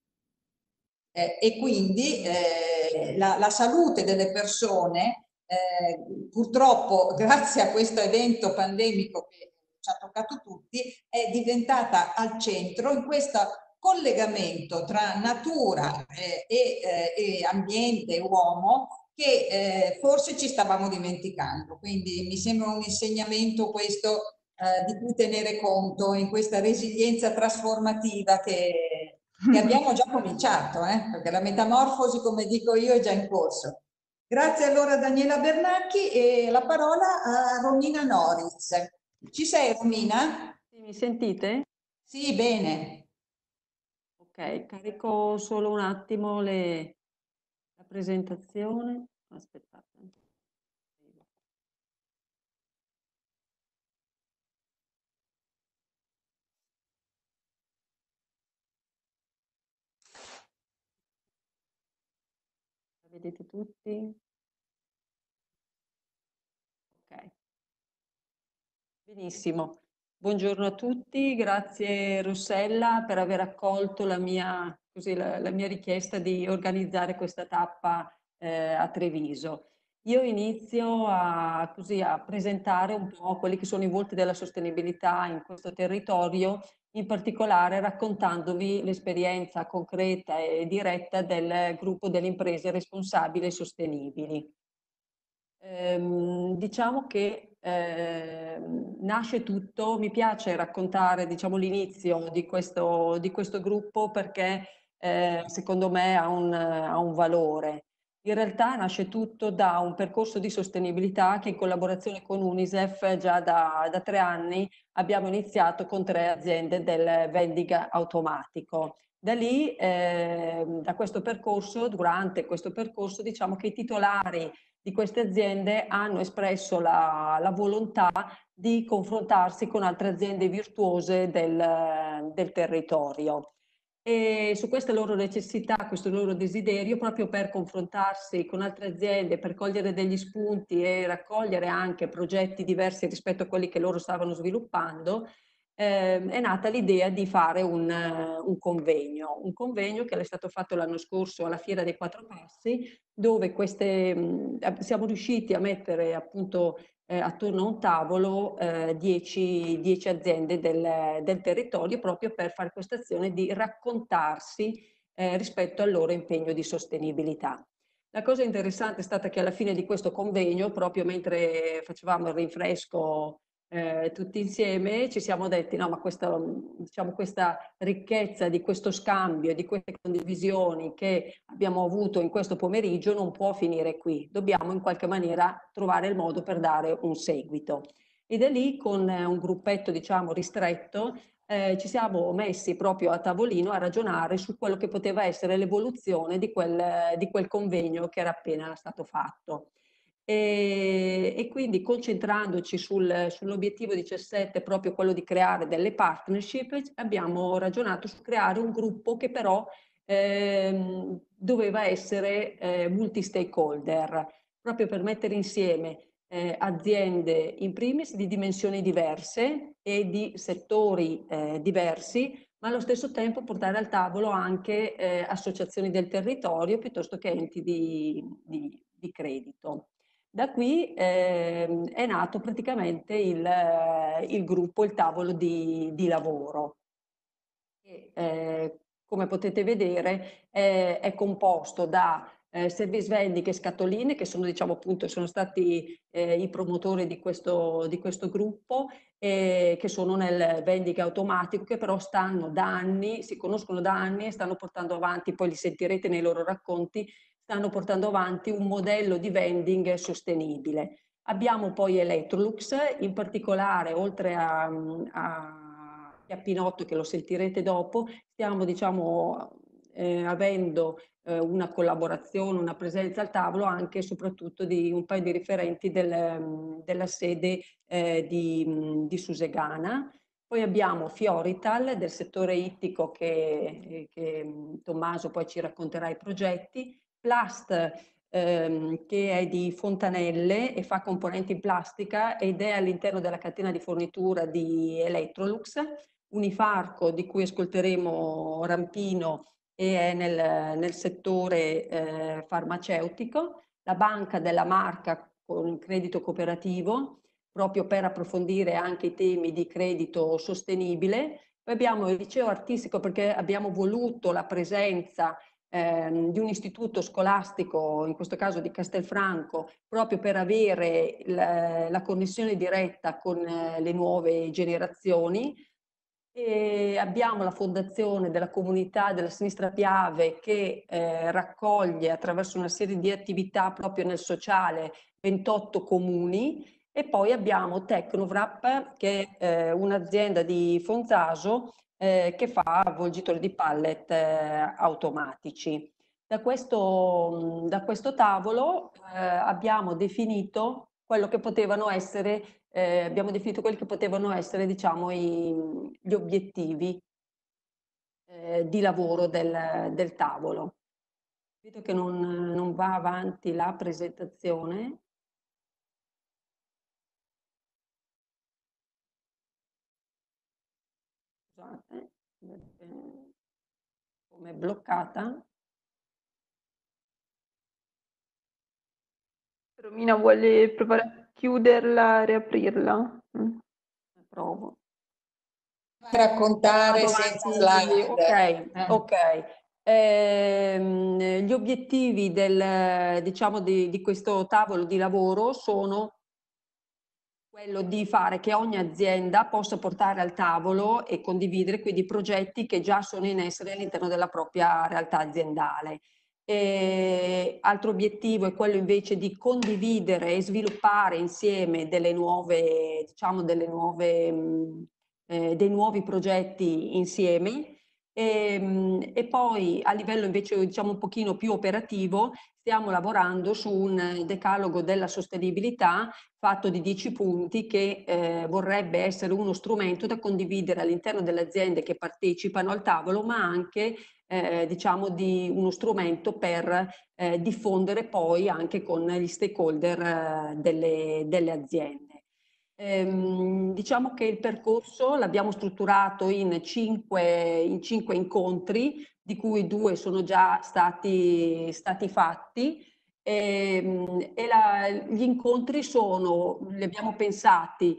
Speaker 2: eh, e quindi eh, la, la salute delle persone, eh, purtroppo grazie a questo evento pandemico che ci ha toccato tutti, è diventata al centro in questo collegamento tra natura eh, e, eh, e ambiente e uomo che eh, forse ci stavamo dimenticando. Quindi mi sembra un insegnamento questo eh, di cui tenere conto in questa resilienza trasformativa che, che abbiamo già cominciato, eh? Perché la metamorfosi, come dico io, è già in corso. Grazie allora a Daniela Bernacchi e la parola a Romina Noris. Ci sei, Romina?
Speaker 7: Mi sentite?
Speaker 2: Sì, bene.
Speaker 7: Ok, carico solo un attimo le, la presentazione. Aspettate. La vedete tutti? Ok. Benissimo. Buongiorno a tutti, grazie Rossella per aver accolto la mia, così, la, la mia richiesta di organizzare questa tappa eh, a Treviso. io inizio a, così, a presentare un po' quelli che sono i volti della sostenibilità in questo territorio, in particolare raccontandovi l'esperienza concreta e diretta del gruppo delle imprese responsabili e sostenibili. Ehm, diciamo che ehm, nasce tutto, mi piace raccontare, diciamo, l'inizio di questo, di questo gruppo perché eh, secondo me ha un, ha un valore. In realtà nasce tutto da un percorso di sostenibilità che in collaborazione con UNICEF già da, da tre anni abbiamo iniziato con tre aziende del vending automatico. Da lì, eh, da questo percorso, durante questo percorso, diciamo che i titolari di queste aziende hanno espresso la, la volontà di confrontarsi con altre aziende virtuose del, del territorio. E su queste loro necessità, questo loro desiderio, proprio per confrontarsi con altre aziende, per cogliere degli spunti e raccogliere anche progetti diversi rispetto a quelli che loro stavano sviluppando, eh, è nata l'idea di fare un, un convegno, un convegno che è stato fatto l'anno scorso alla Fiera dei Quattro Passi, dove queste, mh, siamo riusciti a mettere appunto eh, attorno a un tavolo eh, dieci, dieci aziende del, del territorio proprio per fare questa azione di raccontarsi eh, rispetto al loro impegno di sostenibilità. La cosa interessante è stata che alla fine di questo convegno, proprio mentre facevamo il rinfresco eh, tutti insieme, ci siamo detti no, ma questa, diciamo, questa ricchezza di questo scambio, di queste condivisioni che abbiamo avuto in questo pomeriggio non può finire qui, dobbiamo in qualche maniera trovare il modo per dare un seguito. E da lì con un gruppetto, diciamo, ristretto, eh, ci siamo messi proprio a tavolino a ragionare su quello che poteva essere l'evoluzione di quel, di quel convegno che era appena stato fatto. E, e quindi concentrandoci sul, sull'obiettivo diciassette, proprio quello di creare delle partnership, abbiamo ragionato su creare un gruppo che però ehm, doveva essere eh, multi-stakeholder, proprio per mettere insieme eh, aziende in primis di dimensioni diverse e di settori eh, diversi, ma allo stesso tempo portare al tavolo anche eh, associazioni del territorio piuttosto che enti di, di, di credito. Da qui eh, è nato praticamente il, il gruppo, il tavolo di, di lavoro. E, eh, come potete vedere è, è composto da eh, service vending e scatoline che sono, diciamo, appunto, sono stati eh, i promotori di questo, di questo gruppo, eh, che sono nel vending automatico, che però stanno da anni, si conoscono da anni e stanno portando avanti, poi li sentirete nei loro racconti, stanno portando avanti un modello di vending sostenibile. Abbiamo poi Electrolux, in particolare oltre a, a Chiappinotto, che lo sentirete dopo, stiamo, diciamo, eh, avendo eh, una collaborazione, una presenza al tavolo anche e soprattutto di un paio di riferenti del, della sede eh, di, di Susegana. Poi abbiamo Fiorital del settore ittico che, che Tommaso poi ci racconterà i progetti, Plast ehm, che è di Fontanelle e fa componenti in plastica ed è all'interno della catena di fornitura di Electrolux, Unifarco di cui ascolteremo Rampino e è nel, nel settore eh, farmaceutico, la banca della Marca con credito cooperativo, proprio per approfondire anche i temi di credito sostenibile. Poi abbiamo il liceo artistico perché abbiamo voluto la presenza ehm, di un istituto scolastico, in questo caso di Castelfranco, proprio per avere la, la connessione diretta con eh, le nuove generazioni. E abbiamo la fondazione della comunità della Sinistra Piave che eh, raccoglie attraverso una serie di attività proprio nel sociale ventotto comuni, e poi abbiamo Tecnovrap che è eh, un'azienda di Fonzaso eh, che fa avvolgitori di pallet eh, automatici. Da questo, da questo tavolo eh, abbiamo definito quello che potevano essere, eh, abbiamo definito quelli che potevano essere, diciamo, i, gli obiettivi eh, di lavoro del, del tavolo. Vedo che non, non va avanti la presentazione. Scusate, come è bloccata.
Speaker 6: Romina vuole provare a chiuderla, riaprirla. Mm.
Speaker 7: Provo.
Speaker 2: Raccontare
Speaker 7: Vado
Speaker 2: senza
Speaker 7: avanti.
Speaker 2: slide.
Speaker 7: Ok,
Speaker 2: Eh.
Speaker 7: ok. Ehm, gli obiettivi del, diciamo, di, di questo tavolo di lavoro sono quello di fare che ogni azienda possa portare al tavolo e condividere quindi progetti che già sono in essere all'interno della propria realtà aziendale. E altro obiettivo è quello invece di condividere e sviluppare insieme delle nuove, diciamo, delle nuove, mh, eh, dei nuovi progetti insieme. E, e poi a livello invece diciamo un pochino più operativo stiamo lavorando su un decalogo della sostenibilità fatto di dieci punti che eh, vorrebbe essere uno strumento da condividere all'interno delle aziende che partecipano al tavolo, ma anche eh, diciamo di uno strumento per eh, diffondere poi anche con gli stakeholder eh, delle, delle aziende. Ehm, diciamo che il percorso l'abbiamo strutturato in cinque, in cinque incontri, di cui due sono già stati, stati fatti. E, e la, gli incontri sono, li abbiamo pensati,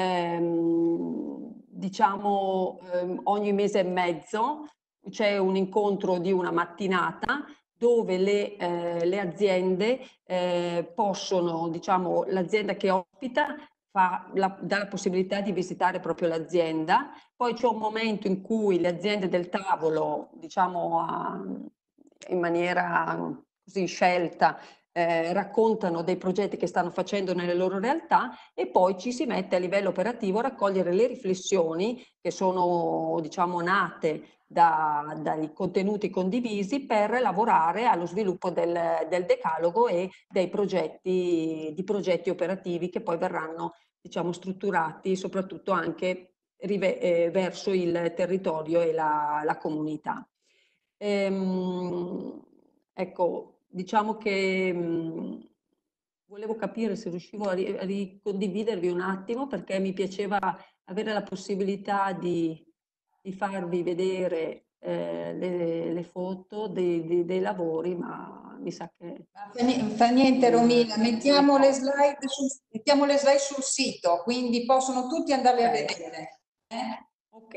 Speaker 7: ehm, diciamo, ehm, ogni mese e mezzo. C'è un incontro di una mattinata dove le, eh, le aziende eh, possono, diciamo, l'azienda che ospita fa la, dà la possibilità di visitare proprio l'azienda. Poi c'è un momento in cui le aziende del tavolo, diciamo, a, in maniera così scelta, eh, raccontano dei progetti che stanno facendo nelle loro realtà e poi ci si mette a livello operativo a raccogliere le riflessioni che sono, diciamo, nate da, dai contenuti condivisi per lavorare allo sviluppo del, del decalogo e dei progetti, di progetti operativi che poi verranno, diciamo, strutturati soprattutto anche rive, eh, verso il territorio e la, la comunità. Ehm, ecco, diciamo che mh, volevo capire se riuscivo a, ri, a ricondividervi un attimo perché mi piaceva avere la possibilità di, di farvi vedere eh, le, le foto dei, dei, dei lavori, ma mi sa che...
Speaker 2: Fa niente Romina, mettiamo le slide sul, mettiamo le slide sul sito, quindi possono tutti andarle a vedere. Eh?
Speaker 7: Ok.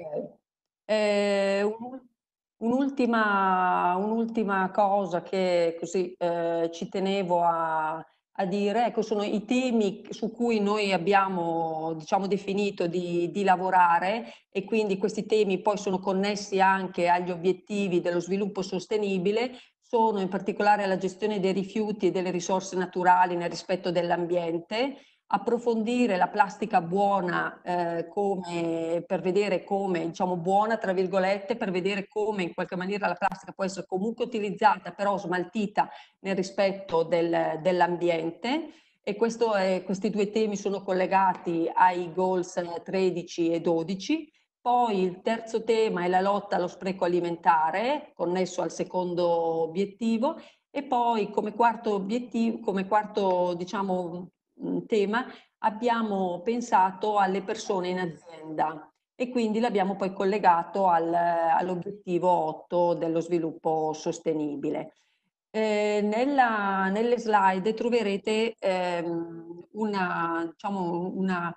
Speaker 7: Eh, un, un'ultima, un'ultima cosa che così eh, ci tenevo a, a dire, ecco, sono i temi su cui noi abbiamo, diciamo, definito di, di lavorare e quindi questi temi poi sono connessi anche agli obiettivi dello sviluppo sostenibile, sono in particolare la gestione dei rifiuti e delle risorse naturali nel rispetto dell'ambiente, approfondire la plastica buona eh, come, per vedere come, diciamo buona tra virgolette, per vedere come in qualche maniera la plastica può essere comunque utilizzata però smaltita nel rispetto del, dell'ambiente e questo è, questi due temi sono collegati ai goals tredici e dodici. Poi il terzo tema è la lotta allo spreco alimentare, connesso al secondo obiettivo, e poi come quarto obiettivo, come quarto, diciamo, tema, abbiamo pensato alle persone in azienda e quindi l'abbiamo poi collegato al, all'obiettivo otto dello sviluppo sostenibile. Eh, nella, nelle slide troverete ehm, una, diciamo, una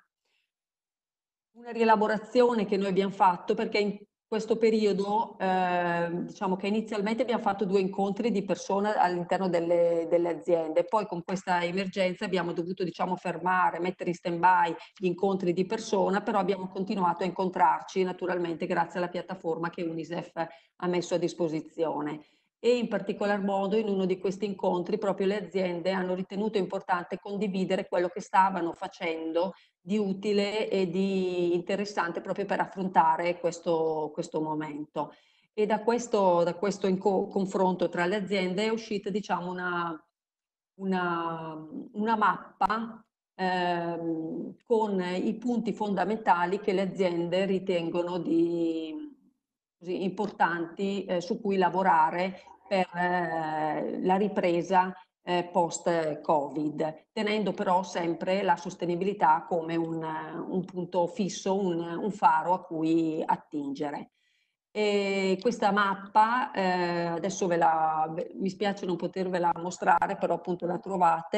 Speaker 7: una rielaborazione che noi abbiamo fatto perché in questo periodo, eh, diciamo che inizialmente abbiamo fatto due incontri di persona all'interno delle, delle aziende, poi con questa emergenza abbiamo dovuto, diciamo, fermare, mettere in stand-by gli incontri di persona, però abbiamo continuato a incontrarci naturalmente grazie alla piattaforma che UNICEF ha messo a disposizione. E in particolar modo in uno di questi incontri proprio le aziende hanno ritenuto importante condividere quello che stavano facendo di utile e di interessante proprio per affrontare questo, questo momento. E da questo, da questo confronto tra le aziende è uscita, diciamo, una, una, una mappa ehm, con i punti fondamentali che le aziende ritengono di, così, importanti eh, su cui lavorare per eh, la ripresa eh, post-Covid, tenendo però sempre la sostenibilità come un, un punto fisso, un, un faro a cui attingere. E questa mappa, eh, adesso ve la, mi spiace non potervela mostrare, però appunto la trovate,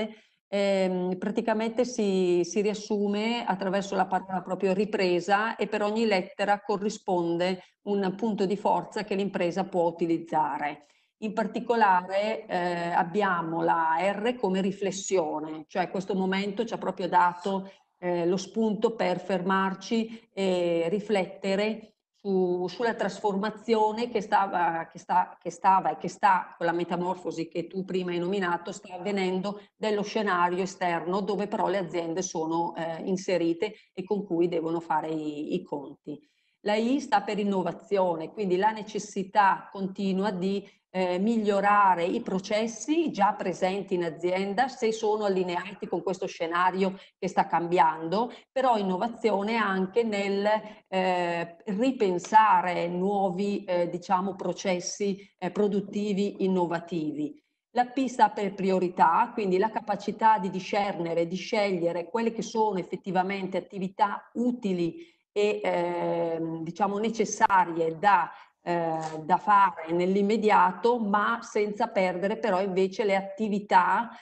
Speaker 7: ehm, praticamente si, si riassume attraverso la parola proprio ripresa e per ogni lettera corrisponde un punto di forza che l'impresa può utilizzare. In particolare eh, abbiamo la R come riflessione, cioè questo momento ci ha proprio dato eh, lo spunto per fermarci e riflettere su, sulla trasformazione che stava, che, sta, che stava e che sta, con la metamorfosi che tu prima hai nominato, sta avvenendo dello scenario esterno dove però le aziende sono eh, inserite e con cui devono fare i, i conti. La I sta per innovazione, quindi la necessità continua di eh, migliorare i processi già presenti in azienda se sono allineati con questo scenario che sta cambiando, però innovazione anche nel eh, ripensare nuovi eh, diciamo, processi eh, produttivi innovativi. La P sta per priorità, quindi la capacità di discernere, di scegliere quelle che sono effettivamente attività utili e eh, diciamo necessarie da, eh, da fare nell'immediato, ma senza perdere però invece le attività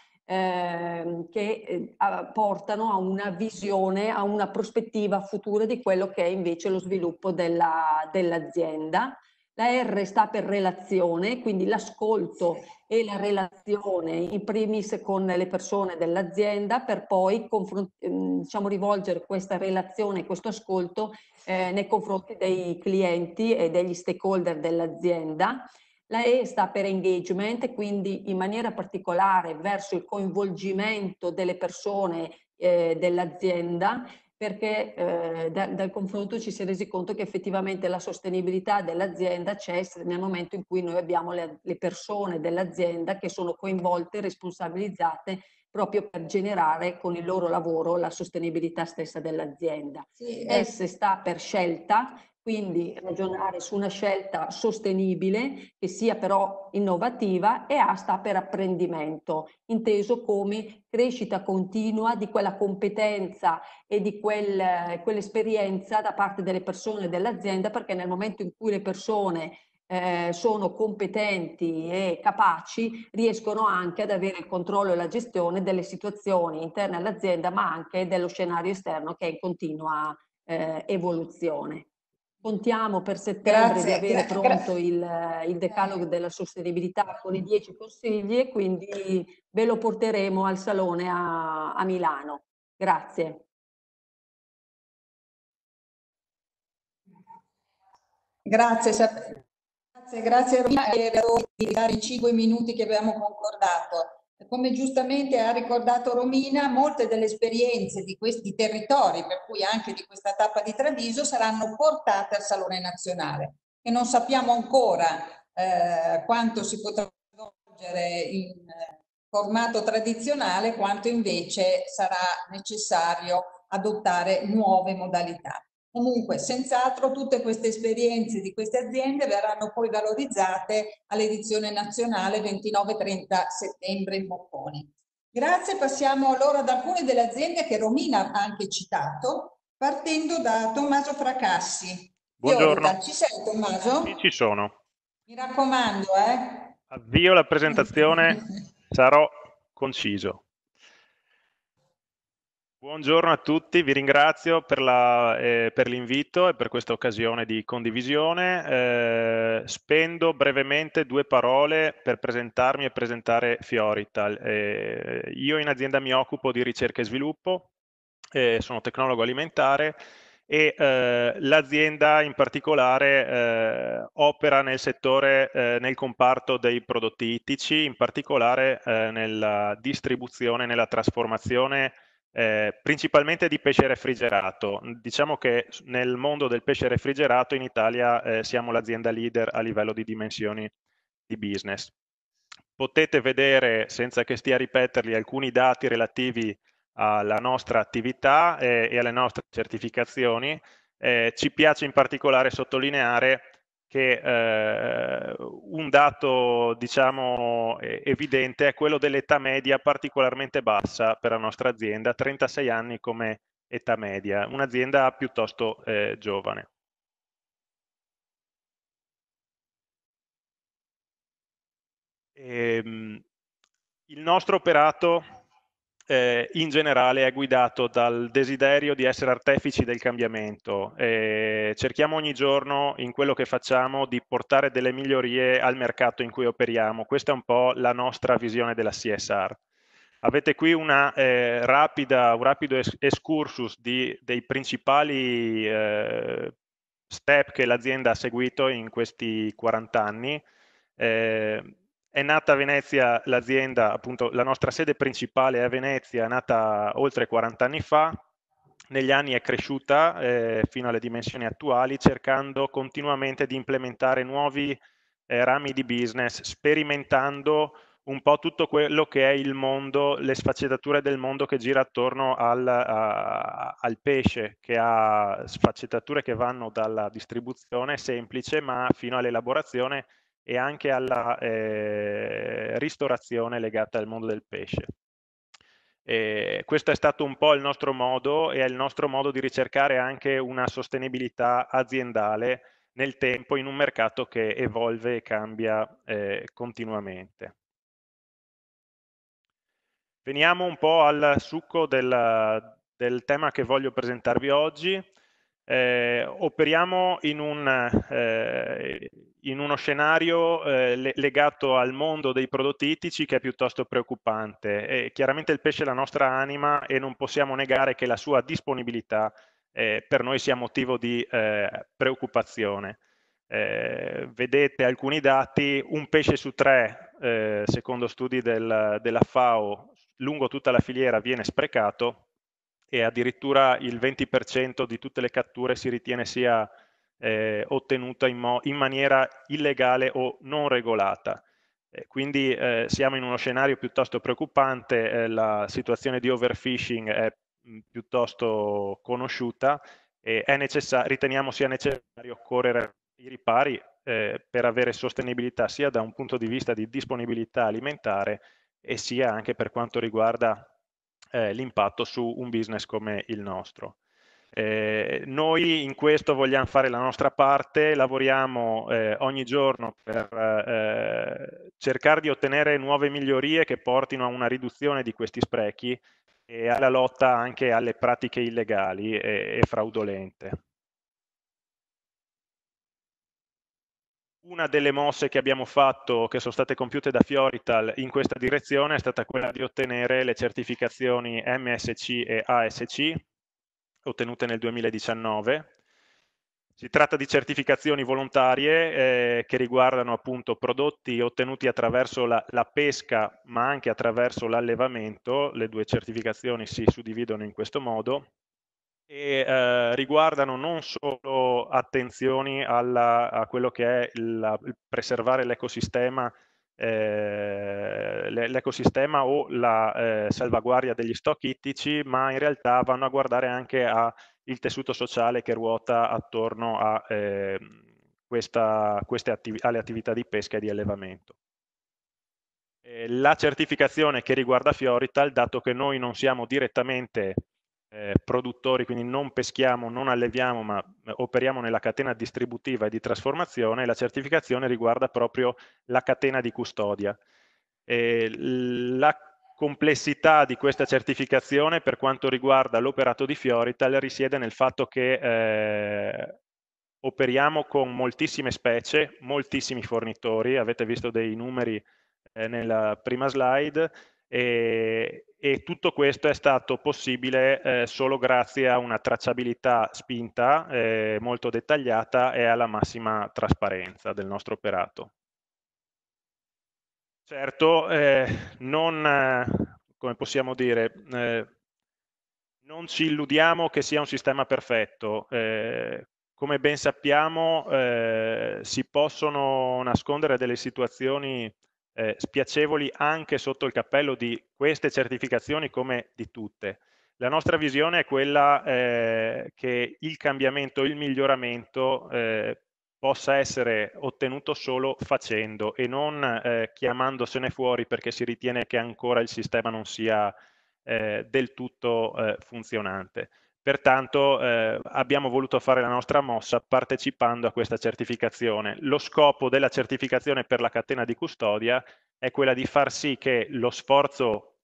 Speaker 7: eh, che eh, portano a una visione, a una prospettiva futura di quello che è invece lo sviluppo della, dell'azienda. La R sta per relazione, quindi l'ascolto e la relazione in primis con le persone dell'azienda per poi diciamo, rivolgere questa relazione, questo ascolto eh, nei confronti dei clienti e degli stakeholder dell'azienda. La E sta per engagement, quindi in maniera particolare verso il coinvolgimento delle persone eh, dell'azienda, perché eh, da, dal confronto ci si è resi conto che effettivamente la sostenibilità dell'azienda c'è nel momento in cui noi abbiamo le, le persone dell'azienda che sono coinvolte e responsabilizzate proprio per generare con il loro lavoro la sostenibilità stessa dell'azienda. Sì, eh. S sta per scelta, quindi ragionare su una scelta sostenibile che sia però innovativa, e A sta per apprendimento, inteso come crescita continua di quella competenza e di quel, quell'esperienza da parte delle persone dell'azienda, perché nel momento in cui le persone eh, sono competenti e capaci, riescono anche ad avere il controllo e la gestione delle situazioni interne all'azienda, ma anche dello scenario esterno che è in continua eh, evoluzione. Contiamo per settembre grazie, di avere gra pronto il, il decalogo della sostenibilità con i dieci consigli e quindi ve lo porteremo al Salone a, a Milano. Grazie.
Speaker 2: Grazie, grazie, grazie Romina per dare i cinque minuti che abbiamo concordato. Come giustamente ha ricordato Romina, molte delle esperienze di questi territori, per cui anche di questa tappa di Treviso, saranno portate al Salone Nazionale e non sappiamo ancora eh, quanto si potrà svolgere in formato tradizionale, quanto invece sarà necessario adottare nuove modalità. Comunque, senz'altro tutte queste esperienze di queste aziende verranno poi valorizzate all'edizione nazionale ventinove trenta settembre in Bocconi. Grazie, passiamo allora ad alcune delle aziende che Romina ha anche citato, partendo da Tommaso Fracassi.
Speaker 8: Buongiorno.
Speaker 2: Fiorita. Ci sei, Tommaso?
Speaker 8: Sì, ci sono.
Speaker 2: Mi raccomando, eh.
Speaker 8: Avvio la presentazione, sarò conciso. Buongiorno a tutti, vi ringrazio per l'invito eh, e per questa occasione di condivisione. Eh, spendo brevemente due parole per presentarmi e presentare Fiorital. Eh, io in azienda mi occupo di ricerca e sviluppo, eh, sono tecnologo alimentare e eh, l'azienda in particolare eh, opera nel settore, eh, nel comparto dei prodotti ittici, in particolare eh, nella distribuzione, nella trasformazione Eh, principalmente di pesce refrigerato. Diciamo che nel mondo del pesce refrigerato in Italia eh, siamo l'azienda leader a livello di dimensioni di business. Potete vedere, senza che stia a ripeterli, alcuni dati relativi alla nostra attività eh, e alle nostre certificazioni. Eh, ci piace in particolare sottolineare che eh, un dato diciamo evidente è quello dell'età media particolarmente bassa per la nostra azienda, trentasei anni come età media, un'azienda piuttosto eh, giovane. Ehm, il nostro operato eh, in generale è guidato dal desiderio di essere artefici del cambiamento. Eh, cerchiamo ogni giorno in quello che facciamo di portare delle migliorie al mercato in cui operiamo. Questa è un po' la nostra visione della C S R. Avete qui una, eh, rapida, un rapido es excursus di, dei principali eh, step che l'azienda ha seguito in questi quaranta anni. Eh, è nata a Venezia l'azienda, appunto la nostra sede principale è a Venezia, è nata oltre quaranta anni fa. Negli anni è cresciuta eh, fino alle dimensioni attuali, cercando continuamente di implementare nuovi eh, rami di business, sperimentando un po' tutto quello che è il mondo, le sfaccettature del mondo che gira attorno al, a, al pesce, che ha sfaccettature che vanno dalla distribuzione semplice ma fino all'elaborazione e anche alla eh, ristorazione legata al mondo del pesce. E questo è stato un po' il nostro modo e è il nostro modo di ricercare anche una sostenibilità aziendale nel tempo in un mercato che evolve e cambia eh, continuamente. Veniamo un po' al succo del, del tema che voglio presentarvi oggi. Eh, operiamo in, un, eh, in uno scenario eh, legato al mondo dei prodotti ittici che è piuttosto preoccupante. E chiaramente il pesce è la nostra anima e non possiamo negare che la sua disponibilità eh, per noi sia motivo di eh, preoccupazione. Eh, vedete alcuni dati, un pesce su tre, eh, secondo studi del, della FAO, lungo tutta la filiera viene sprecato e addirittura il venti per cento di tutte le catture si ritiene sia eh, ottenuta in, in maniera illegale o non regolata. Eh, quindi eh, siamo in uno scenario piuttosto preoccupante, eh, la situazione di overfishing è mh, piuttosto conosciuta e è riteniamo sia necessario correre i ripari eh, per avere sostenibilità sia da un punto di vista di disponibilità alimentare e sia anche per quanto riguarda eh, l'impatto su un business come il nostro. Eh, noi in questo vogliamo fare la nostra parte, lavoriamo eh, ogni giorno per eh, cercare di ottenere nuove migliorie che portino a una riduzione di questi sprechi e alla lotta anche alle pratiche illegali e, e fraudolente. Una delle mosse che abbiamo fatto, che sono state compiute da Fiorital in questa direzione, è stata quella di ottenere le certificazioni M S C e A S C, ottenute nel duemiladiciannove. Si tratta di certificazioni volontarie eh, che riguardano appunto prodotti ottenuti attraverso la, la pesca, ma anche attraverso l'allevamento. Le due certificazioni si suddividono in questo modo e eh, riguardano non solo attenzioni alla, a quello che è il, il preservare l'ecosistema eh, l'ecosistema o la eh, salvaguardia degli stock ittici, ma in realtà vanno a guardare anche al tessuto sociale che ruota attorno a eh, questa, queste attiv alle attività di pesca e di allevamento. Eh, la certificazione che riguarda Fiorital, dato che noi non siamo direttamente Eh, produttori, quindi non peschiamo, non alleviamo, ma operiamo nella catena distributiva e di trasformazione, la certificazione riguarda proprio la catena di custodia. E la complessità di questa certificazione per quanto riguarda l'operato di Fiorital risiede nel fatto che eh, operiamo con moltissime specie, moltissimi fornitori, avete visto dei numeri eh, nella prima slide, e, e tutto questo è stato possibile eh, solo grazie a una tracciabilità spinta, eh, molto dettagliata e alla massima trasparenza del nostro operato. Certo, eh, non, eh, come possiamo dire, eh, non ci illudiamo che sia un sistema perfetto. Eh, come ben sappiamo, eh, si possono nascondere delle situazioni Eh, spiacevoli anche sotto il cappello di queste certificazioni come di tutte. La nostra visione è quella eh, che il cambiamento, il miglioramento eh, possa essere ottenuto solo facendo e non eh, chiamandosene fuori perché si ritiene che ancora il sistema non sia eh, del tutto eh, funzionante. Pertanto eh, abbiamo voluto fare la nostra mossa partecipando a questa certificazione. Lo scopo della certificazione per la catena di custodia è quella di far sì che lo sforzo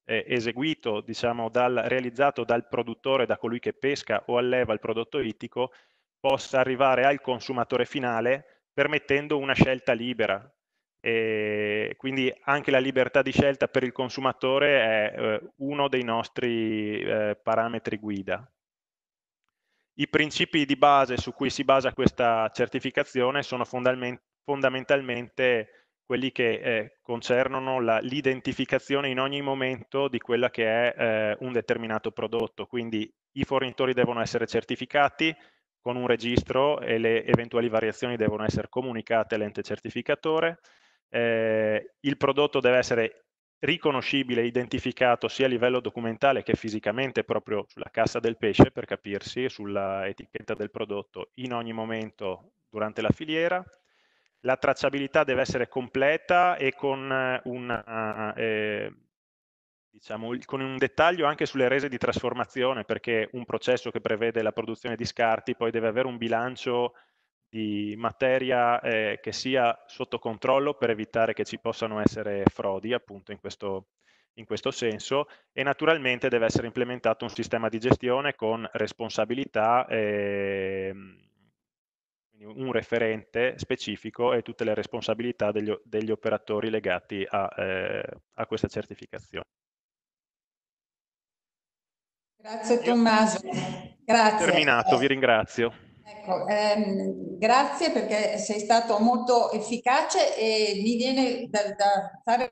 Speaker 8: eh, eseguito, diciamo, dal, realizzato dal produttore, da colui che pesca o alleva il prodotto ittico, possa arrivare al consumatore finale permettendo una scelta libera. E quindi anche la libertà di scelta per il consumatore è eh, uno dei nostri eh, parametri guida. I principi di base su cui si basa questa certificazione sono fondamentalmente quelli che eh, concernono l'identificazione in ogni momento di quella che è eh, un determinato prodotto, quindi i fornitori devono essere certificati con un registro e le eventuali variazioni devono essere comunicate all'ente certificatore, eh, il prodotto deve essere riconoscibile, identificato sia a livello documentale che fisicamente proprio sulla cassa del pesce, per capirsi, sulla etichetta del prodotto in ogni momento durante la filiera. La tracciabilità deve essere completa e con, una, eh, diciamo, con un dettaglio anche sulle rese di trasformazione, perché un processo che prevede la produzione di scarti poi deve avere un bilancio di materia eh, che sia sotto controllo per evitare che ci possano essere frodi, appunto in questo, in questo senso, e naturalmente deve essere implementato un sistema di gestione con responsabilità, eh, un referente specifico e tutte le responsabilità degli, degli operatori legati a, eh, a questa certificazione.
Speaker 2: Grazie Tommaso, grazie.
Speaker 8: Terminato, vi ringrazio.
Speaker 2: Ecco, ehm, grazie perché sei stato molto efficace e mi viene da, da fare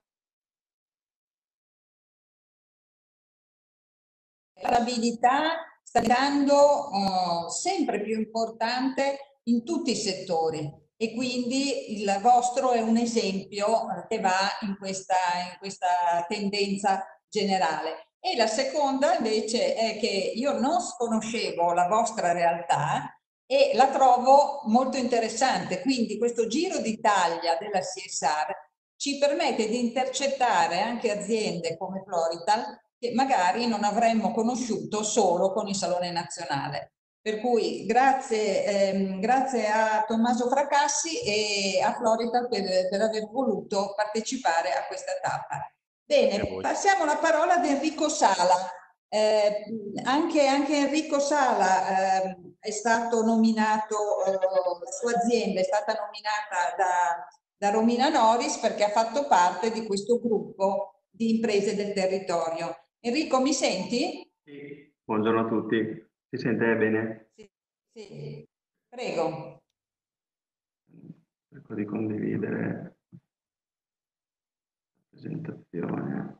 Speaker 2: la stabilità sta diventando uh, sempre più importante in tutti i settori e quindi il vostro è un esempio che va in questa, in questa tendenza generale. E la seconda invece è che io non conoscevo la vostra realtà e la trovo molto interessante, quindi questo giro d'Italia della C S R ci permette di intercettare anche aziende come Florital che magari non avremmo conosciuto solo con il Salone Nazionale. Per cui grazie, ehm, grazie a Tommaso Fracassi e a Florital per, per aver voluto partecipare a questa tappa. Bene, passiamo la parola ad Enrico Sala. Eh, anche, anche Enrico Sala eh, è stato nominato, eh, la sua azienda è stata nominata da, da Romina Noris perché ha fatto parte di questo gruppo di imprese del territorio. Enrico, mi senti?
Speaker 9: Sì. Buongiorno a tutti, si sente bene?
Speaker 2: Sì, sì. Prego.
Speaker 9: Cerco di condividere la presentazione.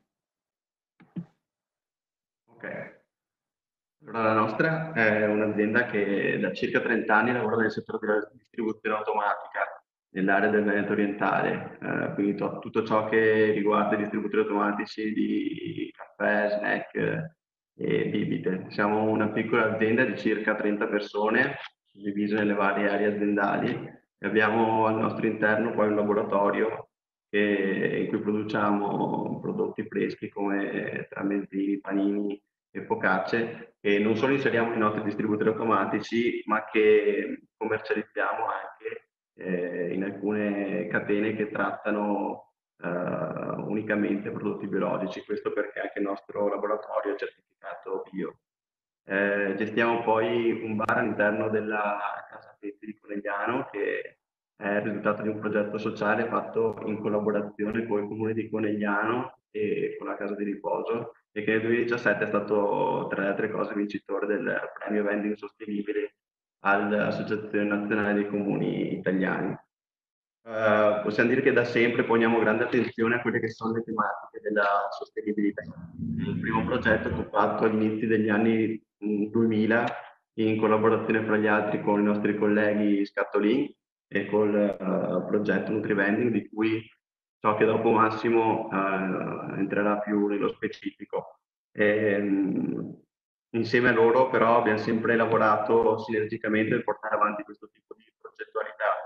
Speaker 9: Ok. Allora, la nostra è un'azienda che da circa trenta anni lavora nel settore della distribuzione automatica nell'area del Veneto orientale, eh, quindi to tutto ciò che riguarda i distributori automatici di caffè, snack eh, e bibite. Siamo una piccola azienda di circa trenta persone, divise nelle varie aree aziendali, e abbiamo al nostro interno poi un laboratorio che, in cui produciamo prodotti freschi come tramezzini, panini e focacce, che non solo inseriamo nei nostri distributori automatici, ma che commercializziamo anche eh, in alcune catene che trattano eh, unicamente prodotti biologici. Questo perché anche il nostro laboratorio è certificato bio. Eh, gestiamo poi un bar all'interno della Casa Festi di Conegliano, che è il risultato di un progetto sociale fatto in collaborazione con il Comune di Conegliano e con la Casa di Riposo, e che nel duemiladiciassette è stato, tra le altre cose, vincitore del premio Vending Sostenibile all'Associazione Nazionale dei Comuni Italiani. Uh, possiamo dire che da sempre poniamo grande attenzione a quelle che sono le tematiche della sostenibilità. Il primo progetto che ho fatto all'inizio degli anni duemila, in collaborazione fra gli altri con i nostri colleghi Scattolin e col uh, progetto NutriVending, di cui so che dopo Massimo uh, entrerà più nello specifico. E, um, insieme a loro però abbiamo sempre lavorato sinergicamente per portare avanti questo tipo di progettualità.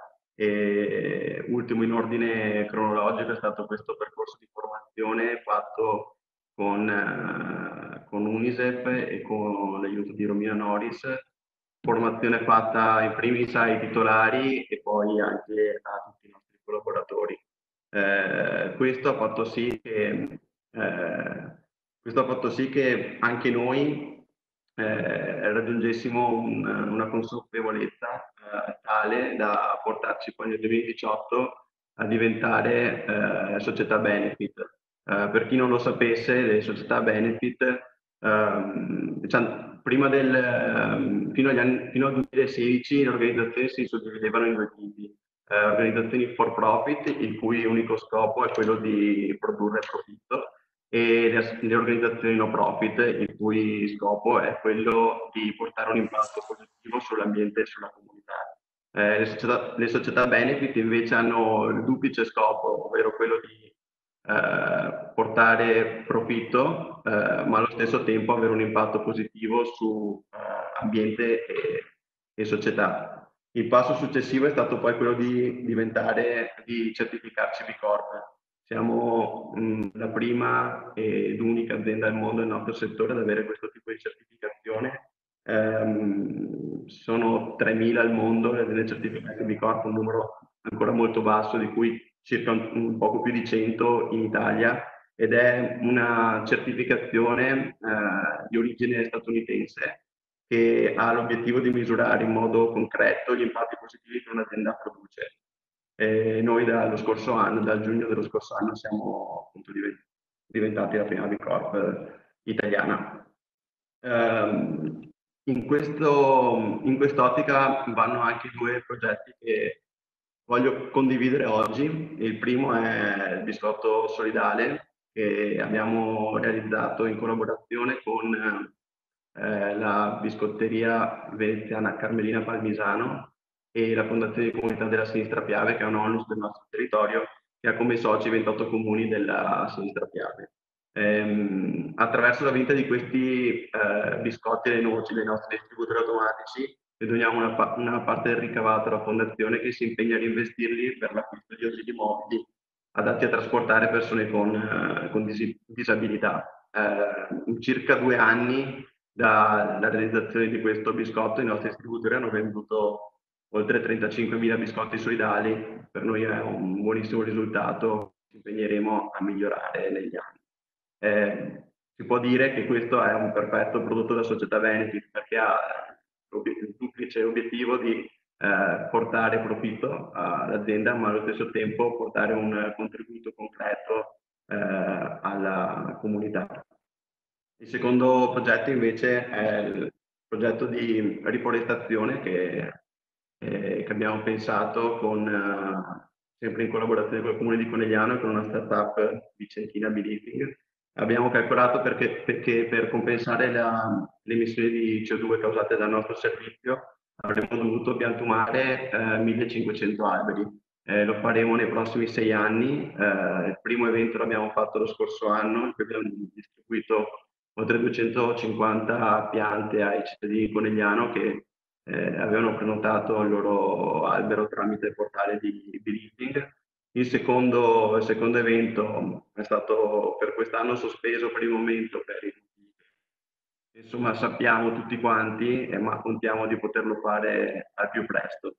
Speaker 9: E ultimo in ordine cronologico è stato questo percorso di formazione fatto con, eh, con UNICEF e con l'aiuto di Romina Noris, formazione fatta in primis ai titolari e poi anche a tutti i nostri collaboratori. Eh, questo ha fatto sì che eh, Questo ha fatto sì che anche noi eh, raggiungessimo un, una consapevolezza eh, tale da portarci poi nel duemiladiciotto a diventare eh, società benefit. Eh, per chi non lo sapesse, le società benefit, ehm, diciamo, prima del, ehm, fino, agli anni, fino al duemilasedici le organizzazioni si suddividevano in due tipi. Eh, organizzazioni for profit, il cui unico scopo è quello di produrre profitto, e le, le organizzazioni no profit, il cui scopo è quello di portare un impatto positivo sull'ambiente e sulla comunità. Eh, le, società, le società benefit invece hanno il duplice scopo, ovvero quello di eh, portare profitto, eh, ma allo stesso tempo avere un impatto positivo su eh, ambiente e, e società. Il passo successivo è stato poi quello di diventare, di certificarci B Corp. Siamo mh, la prima ed unica azienda al mondo nel nostro settore ad avere questo tipo di certificazione. Um, sono tremila al mondo le aziende certificate B Corp, un numero ancora molto basso, di cui circa un, un poco più di cento in Italia, ed è una certificazione uh, di origine statunitense che ha l'obiettivo di misurare in modo concreto gli impatti positivi che un'azienda produce. E noi dallo scorso anno, dal giugno dello scorso anno, siamo appunto diventati la prima B Corp italiana. Um, in, questo, in quest'ottica vanno anche due progetti che voglio condividere oggi. Il primo è il biscotto solidale, che abbiamo realizzato in collaborazione con eh, la biscotteria veneziana Carmelina Palmisano e la Fondazione di Comunità della Sinistra Piave, che è un'onlus del nostro territorio, che ha come soci ventotto comuni della Sinistra Piave. Ehm, attraverso la vendita di questi eh, biscotti e le noci dei nostri distributori automatici, doniamo una, pa una parte del ricavato alla Fondazione, che si impegna a reinvestirli per l'acquisto di ausili mobili adatti a trasportare persone con, eh, con dis disabilità. Eh, in circa due anni dalla realizzazione di questo biscotto, i nostri distributori hanno venduto oltre trentacinquemila biscotti solidali. Per noi è un buonissimo risultato, ci impegneremo a migliorare negli anni. Eh, si può dire che questo è un perfetto prodotto da società benefit, perché ha il duplice obiettivo di eh, portare profitto all'azienda, ma allo stesso tempo portare un contributo concreto eh, alla comunità. Il secondo progetto invece è il progetto di riforestazione che, eh, che abbiamo pensato con, eh, sempre in collaborazione con il Comune di Conegliano e con una startup vicentina Believing. Abbiamo calcolato perché, perché per compensare la, le emissioni di C O due causate dal nostro servizio avremmo dovuto piantumare eh, millecinquecento alberi. Eh, lo faremo nei prossimi sei anni. Eh, il primo evento l'abbiamo fatto lo scorso anno, in cui abbiamo distribuito oltre duecentocinquanta piante ai cittadini di Conegliano che eh, avevano prenotato il loro albero tramite il portale di Believing. Il secondo, il secondo evento è stato per quest'anno sospeso per il momento, per i insomma sappiamo tutti quanti, eh, ma contiamo di poterlo fare al più presto.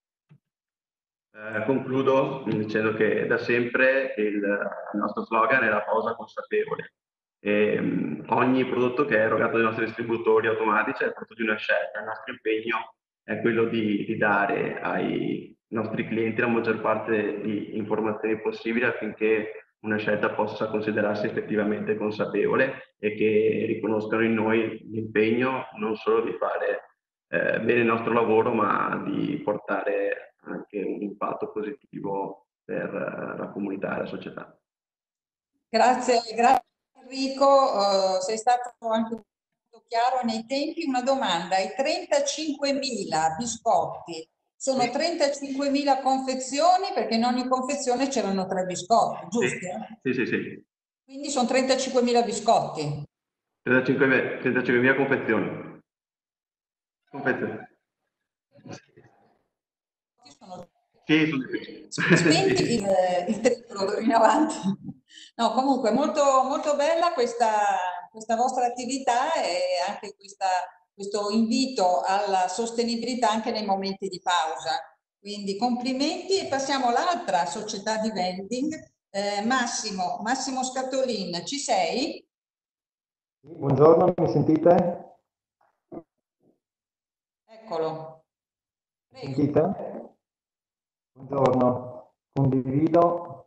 Speaker 9: Eh, concludo dicendo che da sempre il, il nostro slogan è la pausa consapevole. E, um, ogni prodotto che è erogato dai nostri distributori automatici è frutto di una scelta. Il nostro impegno è quello di, di dare ai nostri clienti la maggior parte di informazioni possibili affinché una scelta possa considerarsi effettivamente consapevole e che riconoscano in noi l'impegno non solo di fare eh, bene il nostro lavoro, ma di portare anche un impatto positivo per la comunità e la società.
Speaker 2: Grazie, grazie Enrico, uh, sei stato anche molto chiaro nei tempi. Una domanda: i trentacinquemila biscotti sono trentacinquemila confezioni, perché in ogni confezione c'erano tre biscotti, giusto?
Speaker 9: Sì, sì, sì, sì.
Speaker 2: Quindi sono trentacinquemila biscotti.
Speaker 9: trentacinquemila confezioni. Confezioni.
Speaker 2: Sono...
Speaker 9: Sì, sono difficili.
Speaker 2: Spenti il, il triplo in avanti. No, comunque molto, molto bella questa, questa vostra attività e anche questa, questo invito alla sostenibilità anche nei momenti di pausa. Quindi complimenti, e passiamo all'altra società di vending. Eh, Massimo, Massimo Scatolin, ci sei?
Speaker 10: Buongiorno, mi sentite?
Speaker 2: Eccolo.
Speaker 10: Mi sentite? Buongiorno, condivido.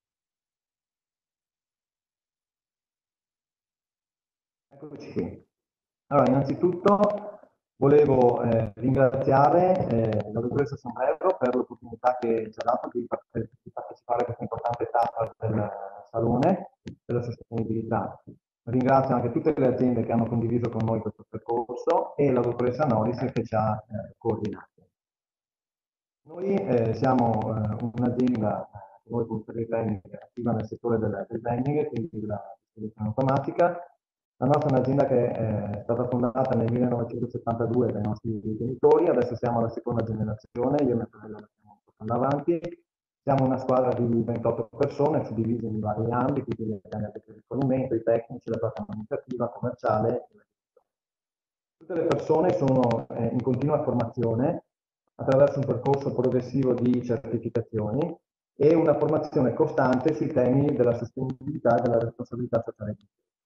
Speaker 10: Eccoci qui. Allora, innanzitutto volevo eh, ringraziare eh, la dottoressa Sombrero per l'opportunità che ci ha dato di, parte di partecipare a questa importante tappa del Salone della Sostenibilità. Ringrazio anche tutte le aziende che hanno condiviso con noi questo percorso e la dottoressa Norris che ci ha eh, coordinato. Noi eh, siamo eh, un'azienda, noi con il vending, attiva nel settore del, del vending, quindi della distribuzione automatica. La nostra è un'azienda che è stata fondata nel millenovecentosettantadue dai nostri genitori, adesso siamo alla seconda generazione, io e mio fratello la stiamo portando avanti. Siamo una squadra di ventotto persone, suddivise in vari ambiti, quindi abbiamo il rifornimento, i tecnici, la parte amministrativa, commerciale. Tutte le persone sono eh, in continua formazione attraverso un percorso progressivo di certificazioni e una formazione costante sui temi della sostenibilità e della responsabilità sociale.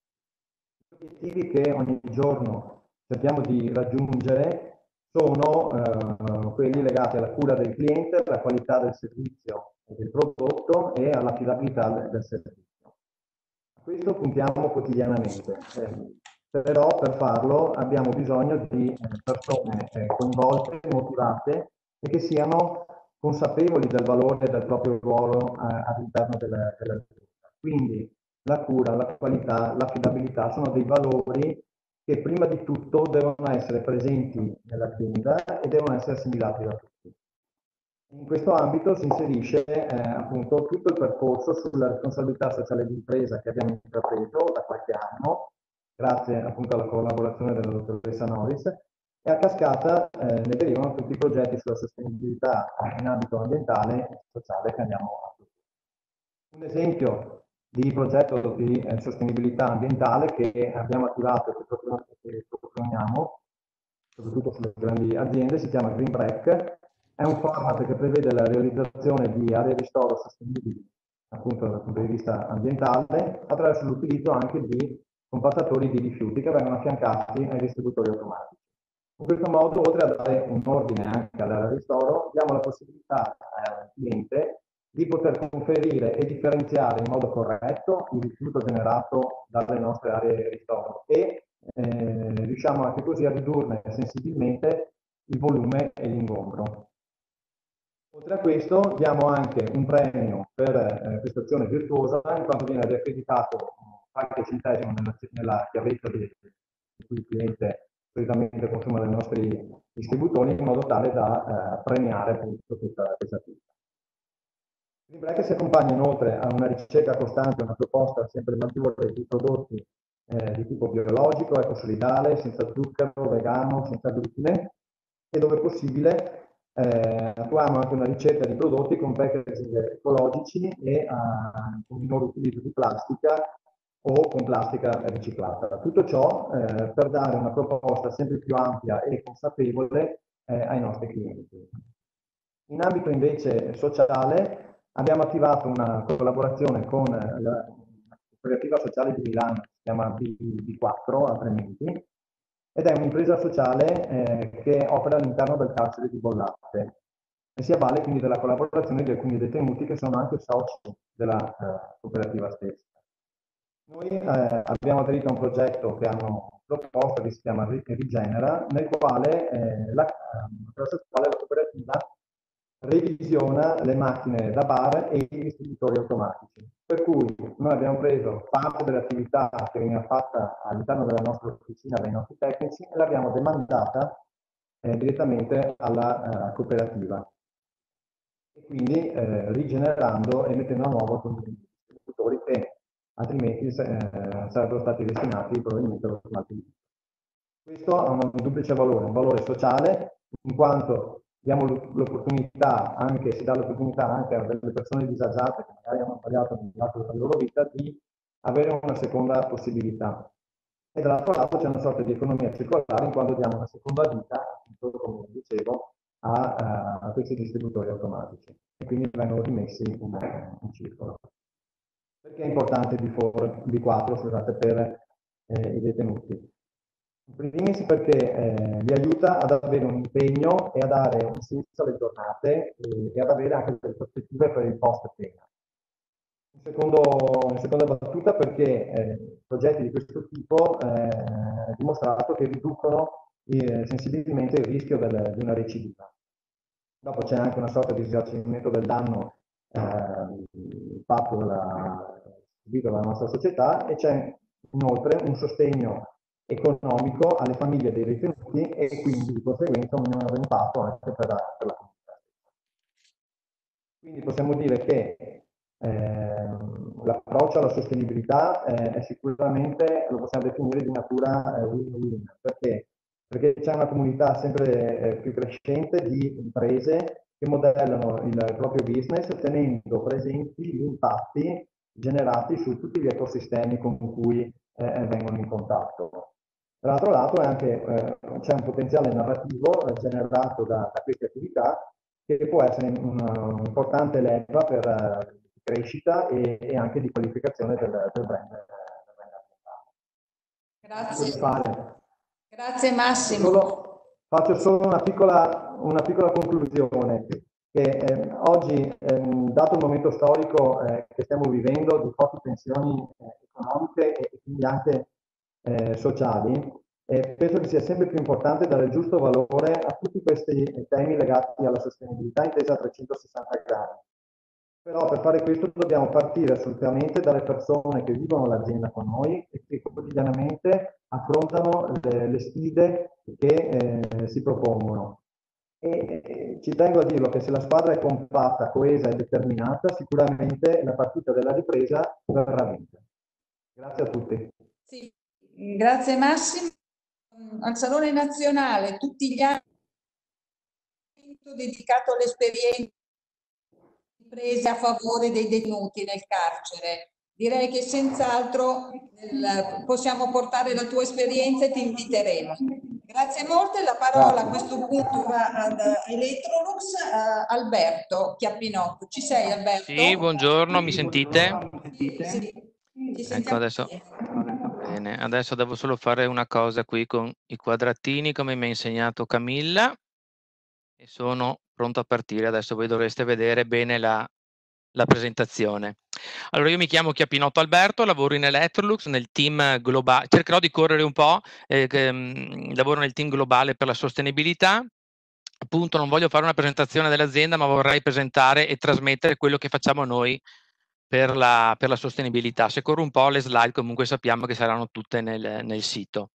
Speaker 10: Gli obiettivi che ogni giorno cerchiamo di raggiungere sono eh, quelli legati alla cura del cliente, alla qualità del servizio e del prodotto e all'affidabilità del, del servizio. A questo puntiamo quotidianamente, eh, però per farlo abbiamo bisogno di eh, persone eh, coinvolte, motivate e che siano consapevoli del valore del proprio ruolo eh, all'interno dell'azienda. Quindi la cura, la qualità, l'affidabilità sono dei valori che prima di tutto devono essere presenti nell'azienda e devono essere assimilati da tutti. In questo ambito si inserisce eh, appunto tutto il percorso sulla responsabilità sociale di impresa che abbiamo intrapreso da qualche anno, grazie appunto alla collaborazione della dottoressa Norris, e a cascata eh, ne derivano tutti i progetti sulla sostenibilità in ambito ambientale e sociale che andiamo a produrre. Un esempio di progetto di eh, sostenibilità ambientale che abbiamo attivato e che proponiamo, soprattutto sulle grandi aziende, si chiama Green Break. È un format che prevede la realizzazione di aree di ristoro sostenibili, appunto dal punto di vista ambientale, attraverso l'utilizzo anche di compattatori di rifiuti che vengono affiancati ai distributori automatici. In questo modo, oltre a dare un ordine anche all'area di ristoro, diamo la possibilità al cliente di poter conferire e differenziare in modo corretto il rifiuto generato dalle nostre aree di ristoro e eh, riusciamo anche così a ridurne sensibilmente il volume e l'ingombro. Oltre a questo diamo anche un premio per eh, questa azione virtuosa in quanto viene riaccreditato qualche centesimo nella, nella chiavetta di, di cui il cliente solitamente consuma dai nostri distributori in modo tale da eh, premiare appunto questa, questa attività. Il Green Break si accompagna inoltre a una ricerca costante, una proposta sempre maggiore di prodotti eh, di tipo biologico, ecosolidale, senza zucchero, vegano, senza glutine e dove possibile eh, attuiamo anche una ricerca di prodotti con packaging ecologici e uh, con minore utilizzo di plastica o con plastica riciclata. Tutto ciò eh, per dare una proposta sempre più ampia e consapevole eh, ai nostri clienti. In ambito invece sociale abbiamo attivato una collaborazione con la cooperativa sociale di Milano, si chiama B quattro altrimenti, ed è un'impresa sociale eh, che opera all'interno del carcere di Bollate e si avvale quindi della collaborazione di alcuni detenuti che sono anche soci della eh, cooperativa stessa. Noi eh, abbiamo aderito a un progetto che hanno proposto che si chiama Rigenera, nel quale eh, la, attraverso il quale la cooperativa revisiona le macchine da bar e i distributori automatici. Per cui noi abbiamo preso parte dell'attività che veniva fatta all'interno della nostra officina dai nostri tecnici e l'abbiamo demandata eh, direttamente alla uh, cooperativa. E quindi eh, rigenerando e mettendo a nuovo tutti i distributori che altrimenti eh, sarebbero stati destinati probabilmente all'automatismo. Questo ha un duplice valore, un valore sociale, in quanto diamo l'opportunità anche, si dà l'opportunità anche a delle persone disagiate che magari hanno sbagliato nell'arco della loro vita di avere una seconda possibilità. E dall'altro lato c'è una sorta di economia circolare in quanto diamo una seconda vita, come dicevo, a, a questi distributori automatici e quindi vengono rimessi in, in circolo. Perché è importante B quattro, scusate, per eh, i detenuti. In primis perché eh, li aiuta ad avere un impegno e a dare un senso alle giornate e, e ad avere anche delle prospettive per il post pena. In, secondo, in seconda battuta perché eh, progetti di questo tipo eh, è dimostrato che riducono eh, sensibilmente il rischio del, di una recidiva. Dopo c'è anche una sorta di risarcimento del danno eh, fatto dalla, dalla nostra società e c'è inoltre un sostegno economico alle famiglie dei detenuti e quindi di conseguenza un minore impatto anche per la, per la comunità. Quindi possiamo dire che eh, l'approccio alla sostenibilità eh, è sicuramente, lo possiamo definire di natura win-win, eh, perché? Perché c'è una comunità sempre eh, più crescente di imprese che modellano il proprio business tenendo presenti gli impatti generati su tutti gli ecosistemi con cui eh, vengono in contatto. Dall'altro lato anche eh, c'è un potenziale narrativo eh, generato da, da queste attività che può essere un'importante leva per uh, crescita e, e anche di qualificazione del, del brand. Del brand
Speaker 2: Grazie. Grazie Massimo.
Speaker 10: Solo, faccio solo una piccola, una piccola conclusione. Che eh, oggi, eh, dato il momento storico eh, che stiamo vivendo di forti tensioni eh, economiche e quindi anche eh, sociali, eh, penso che sia sempre più importante dare il giusto valore a tutti questi temi legati alla sostenibilità intesa a trecentosessanta gradi. Però per fare questo dobbiamo partire assolutamente dalle persone che vivono l'azienda con noi e che quotidianamente affrontano le, le sfide che eh, si propongono. E, e ci tengo a dirlo che se la squadra è compatta, coesa e determinata, sicuramente la partita della ripresa verrà vinta. Grazie a tutti.
Speaker 2: Sì, grazie Massimo. Al Salone Nazionale tutti gli anni dedicato all'esperienza prese a favore dei detenuti nel carcere. Direi che senz'altro possiamo portare la tua esperienza e ti inviteremo. Grazie molte, la parola a questo punto va ad Electrolux, a Alberto Chiappinotto. Ci sei Alberto?
Speaker 11: Sì, buongiorno, mi sentite?
Speaker 2: Sì, sì.
Speaker 11: Ecco, adesso, bene, adesso devo solo fare una cosa qui con i quadratini come mi ha insegnato Camilla e sono pronto a partire. Adesso voi dovreste vedere bene la, la presentazione. Allora, io mi chiamo Chiappinotto Alberto, lavoro in Electrolux nel team globale, cercherò di correre un po', eh, che, mh, lavoro nel team globale per la sostenibilità. Appunto, non voglio fare una presentazione dell'azienda, ma vorrei presentare e trasmettere quello che facciamo noi per la, per la sostenibilità. Se corro un po' le slide comunque sappiamo che saranno tutte nel, nel sito.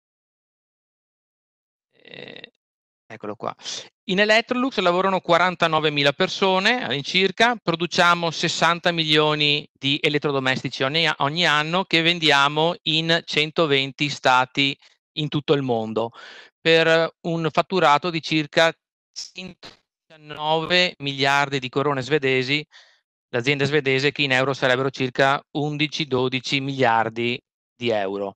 Speaker 11: Eh, eccolo qua. In Electrolux lavorano quarantanovemila persone all'incirca, produciamo sessanta milioni di elettrodomestici ogni, ogni anno che vendiamo in centoventi stati in tutto il mondo per un fatturato di circa centodiciannove miliardi di corone svedesi, l'azienda svedese che in euro sarebbero circa undici dodici miliardi di euro.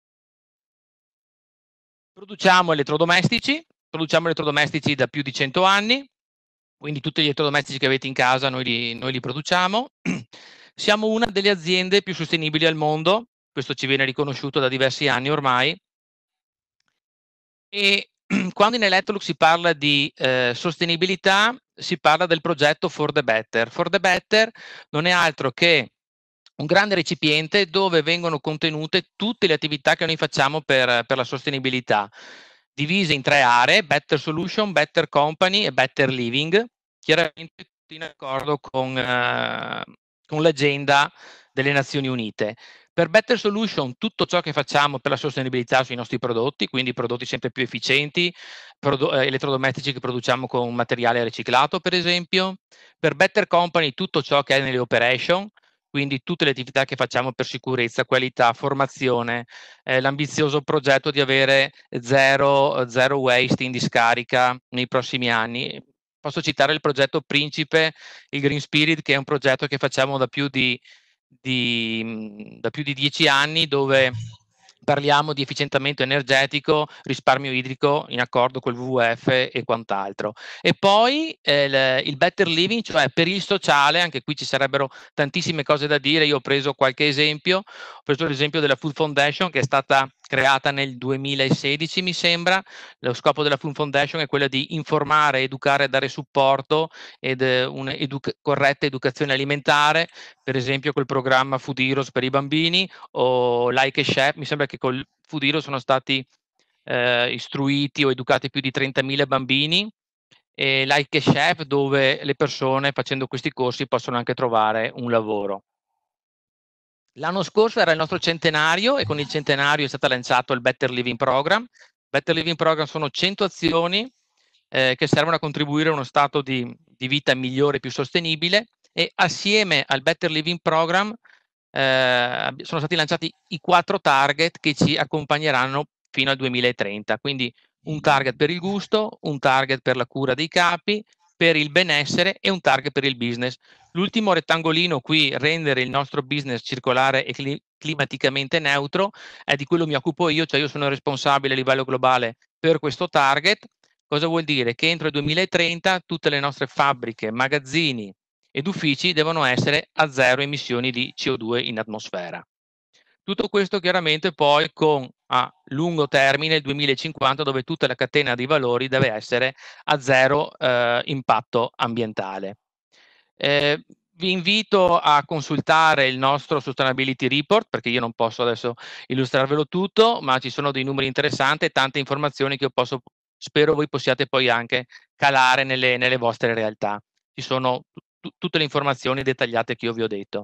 Speaker 11: Produciamo elettrodomestici, produciamo elettrodomestici da più di cento anni, quindi tutti gli elettrodomestici che avete in casa noi li, noi li produciamo. Siamo una delle aziende più sostenibili al mondo, questo ci viene riconosciuto da diversi anni ormai. E quando in Electrolux si parla di eh, sostenibilità, si parla del progetto For the Better. For the Better non è altro che un grande recipiente dove vengono contenute tutte le attività che noi facciamo per, per la sostenibilità, divise in tre aree: Better Solution, Better Company e Better Living, chiaramente tutti in accordo con, eh, con l'agenda delle Nazioni Unite. Per Better Solution tutto ciò che facciamo per la sostenibilità sui nostri prodotti, quindi prodotti sempre più efficienti, eh, elettrodomestici che produciamo con materiale riciclato per esempio. Per Better Company tutto ciò che è nelle operation, quindi tutte le attività che facciamo per sicurezza, qualità, formazione, eh, l'ambizioso progetto di avere zero, zero waste in discarica nei prossimi anni. Posso citare il progetto Principe, il Green Spirit, che è un progetto che facciamo da più di, di, da più di dieci anni, dove parliamo di efficientamento energetico, risparmio idrico in accordo col W W F e quant'altro. E poi eh, il, il better living, cioè per il sociale, anche qui ci sarebbero tantissime cose da dire. Io ho preso qualche esempio, ho preso l'esempio della Food Foundation, che è stata creata nel duemilasedici, mi sembra. Lo scopo della Food Foundation è quello di informare, educare, dare supporto ed eh, una educa- corretta educazione alimentare, per esempio col programma Food Heroes per i bambini o Like a Chef. Mi sembra che col Food Heroes sono stati eh, istruiti o educati più di trentamila bambini, e Like a Chef, dove le persone facendo questi corsi possono anche trovare un lavoro. L'anno scorso era il nostro centenario e con il centenario è stato lanciato il Better Living Program. Better Living Program sono cento azioni eh, che servono a contribuire a uno stato di, di vita migliore e più sostenibile, e assieme al Better Living Program eh, sono stati lanciati i quattro target che ci accompagneranno fino al duemilatrenta, quindi un target per il gusto, un target per la cura dei capi, per il benessere e un target per il business. L'ultimo rettangolino qui, rendere il nostro business circolare e cli- climaticamente neutro, è di quello mi occupo io, cioè io sono responsabile a livello globale per questo target. Cosa vuol dire? Che entro il duemilatrenta tutte le nostre fabbriche, magazzini ed uffici devono essere a zero emissioni di C O due in atmosfera. Tutto questo chiaramente poi con a lungo termine il duemilacinquanta, dove tutta la catena di valori deve essere a zero eh, impatto ambientale. Eh, vi invito a consultare il nostro Sustainability Report, perché io non posso adesso illustrarvelo tutto, ma ci sono dei numeri interessanti e tante informazioni che io posso, spero voi possiate poi anche calare nelle, nelle vostre realtà. Ci sono tutte le informazioni dettagliate che io vi ho detto.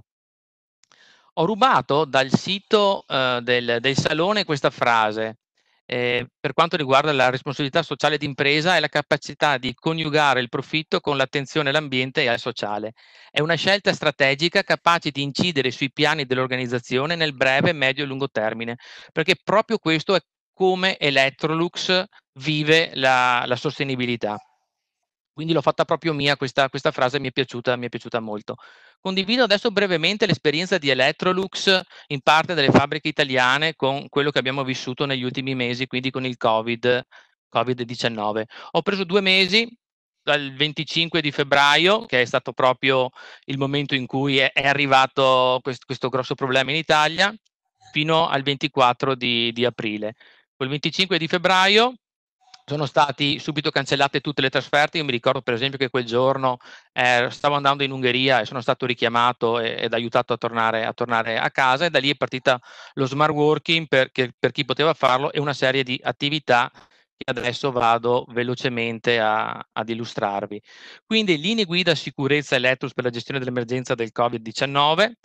Speaker 11: Ho rubato dal sito eh, del, del Salone questa frase. Eh, per quanto riguarda la responsabilità sociale d'impresa, è la capacità di coniugare il profitto con l'attenzione all'ambiente e al sociale. È una scelta strategica capace di incidere sui piani dell'organizzazione nel breve, medio e lungo termine, perché proprio questo è come Electrolux vive la, la sostenibilità. Quindi l'ho fatta proprio mia questa, questa frase, mi è piaciuta, mi è piaciuta molto. Condivido adesso brevemente l'esperienza di Electrolux in parte delle fabbriche italiane con quello che abbiamo vissuto negli ultimi mesi, quindi con il Covid diciannove. Ho preso due mesi, dal venticinque di febbraio, che è stato proprio il momento in cui è, è arrivato questo, questo grosso problema in Italia, fino al ventiquattro di, di aprile. Col venticinque di febbraio sono stati subito cancellate tutte le trasferte. Io mi ricordo per esempio che quel giorno eh, stavo andando in Ungheria e sono stato richiamato e, ed aiutato a tornare, a tornare a casa, e da lì è partita lo smart working per, che, per chi poteva farlo, e una serie di attività che adesso vado velocemente a, ad illustrarvi. Quindi linee guida sicurezza Electrolux per la gestione dell'emergenza del Covid diciannove.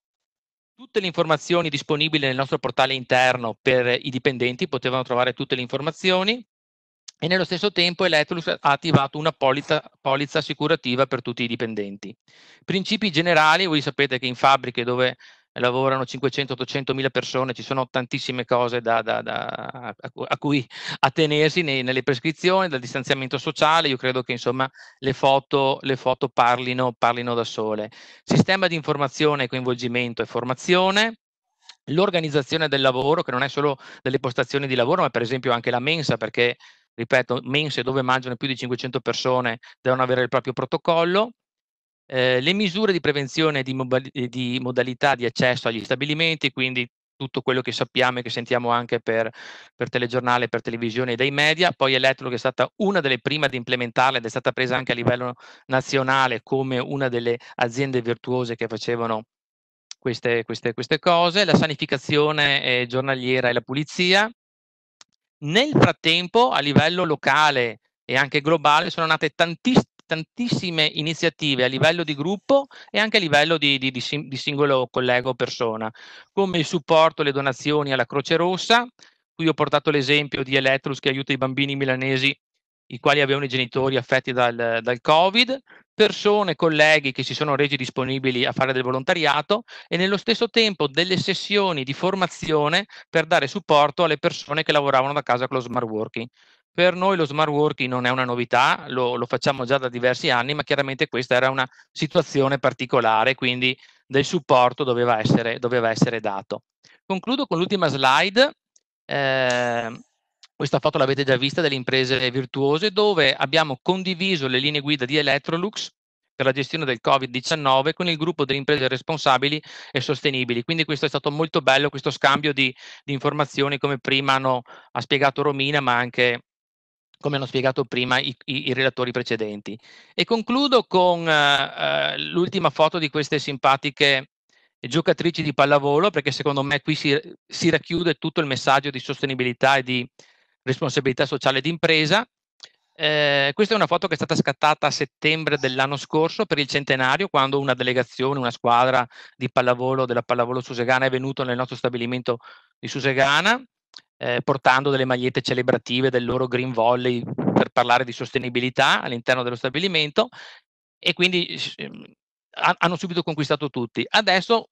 Speaker 11: Tutte le informazioni disponibili nel nostro portale interno per i dipendenti, potevano trovare tutte le informazioni. E nello stesso tempo Electrolux ha attivato una polizza, polizza assicurativa per tutti i dipendenti. Principi generali: voi sapete che in fabbriche dove lavorano cinquecento ottocento mila persone ci sono tantissime cose da, da, da, a cui attenersi nei, nelle prescrizioni, dal distanziamento sociale. Io credo che insomma le foto, le foto parlino, parlino da sole. Sistema di informazione, coinvolgimento e formazione. L'organizzazione del lavoro, che non è solo delle postazioni di lavoro, ma per esempio anche la mensa, perché ripeto, mense dove mangiano più di cinquecento persone devono avere il proprio protocollo. Eh, le misure di prevenzione di, di modalità di accesso agli stabilimenti, quindi tutto quello che sappiamo e che sentiamo anche per, per telegiornale, per televisione e dai media. Poi Electrolux è stata una delle prime ad implementarla ed è stata presa anche a livello nazionale come una delle aziende virtuose che facevano queste, queste, queste cose. La sanificazione eh, giornaliera e la pulizia. Nel frattempo, a livello locale e anche globale, sono nate tantiss- tantissime iniziative a livello di gruppo e anche a livello di, di, di, sim- di singolo collega o persona, come il supporto e le donazioni alla Croce Rossa. Qui ho portato l'esempio di Electrolux che aiuta i bambini milanesi i quali avevano i genitori affetti dal, dal Covid, persone, colleghi che si sono resi disponibili a fare del volontariato, e nello stesso tempo delle sessioni di formazione per dare supporto alle persone che lavoravano da casa con lo smart working. Per noi lo smart working non è una novità, lo, lo facciamo già da diversi anni, ma chiaramente questa era una situazione particolare, quindi del supporto doveva essere, doveva essere dato. Concludo con l'ultima slide. eh, questa foto l'avete già vista, delle imprese virtuose, dove abbiamo condiviso le linee guida di Electrolux per la gestione del Covid diciannove con il gruppo delle imprese responsabili e sostenibili. Quindi questo è stato molto bello, questo scambio di, di informazioni, come prima hanno, ha spiegato Romina, ma anche come hanno spiegato prima i, i, i relatori precedenti. E concludo con eh, l'ultima foto di queste simpatiche giocatrici di pallavolo, perché secondo me qui si, si racchiude tutto il messaggio di sostenibilità e di responsabilità sociale d'impresa. Eh, questa è una foto che è stata scattata a settembre dell'anno scorso per il centenario, quando una delegazione, una squadra di pallavolo della Pallavolo Susegana è venuto nel nostro stabilimento di Susegana, eh, portando delle magliette celebrative del loro green volley per parlare di sostenibilità all'interno dello stabilimento, e quindi eh, hanno subito conquistato tutti. Adesso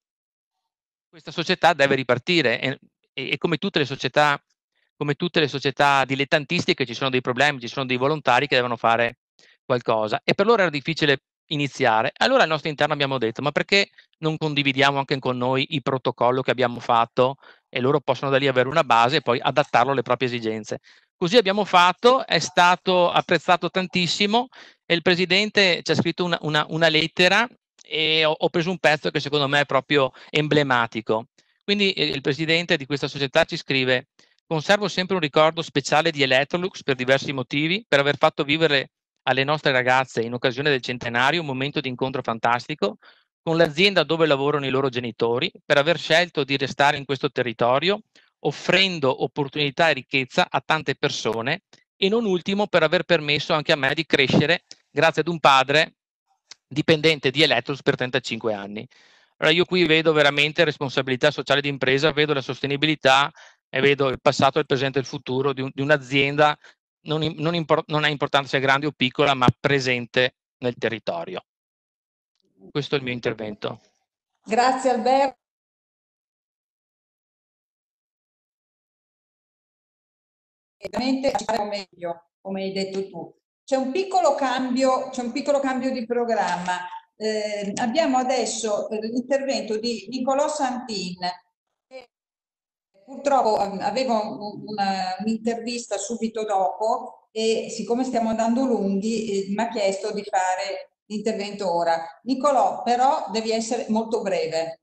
Speaker 11: questa società deve ripartire e, e, e come tutte le società come tutte le società dilettantistiche ci sono dei problemi, ci sono dei volontari che devono fare qualcosa, e per loro era difficile iniziare. Allora al nostro interno abbiamo detto: ma perché non condividiamo anche con noi il protocollo che abbiamo fatto, e loro possono da lì avere una base e poi adattarlo alle proprie esigenze. Così abbiamo fatto, è stato apprezzato tantissimo e il presidente ci ha scritto una, una, una lettera, e ho, ho preso un pezzo che secondo me è proprio emblematico. Quindi eh, il presidente di questa società ci scrive: conservo sempre un ricordo speciale di Electrolux per diversi motivi, per aver fatto vivere alle nostre ragazze in occasione del centenario un momento di incontro fantastico con l'azienda dove lavorano i loro genitori, per aver scelto di restare in questo territorio offrendo opportunità e ricchezza a tante persone, e non ultimo per aver permesso anche a me di crescere grazie ad un padre dipendente di Electrolux per trentacinque anni. Allora io qui vedo veramente responsabilità sociale di impresa, vedo la sostenibilità e vedo il passato, il presente e il futuro di, un, di un'azienda, non, non, import, non ha importanza se è grande o piccola, ma presente nel territorio. Questo è il mio intervento.
Speaker 2: Grazie Alberto. Veramente meglio, come hai detto tu. C'è un piccolo cambio, c'è un piccolo cambio di programma. Eh, abbiamo adesso l'intervento di Nicolò Santin. Purtroppo avevo un'intervista subito dopo e siccome stiamo andando lunghi eh, mi ha chiesto di fare l'intervento ora. Nicolò, però devi essere molto breve.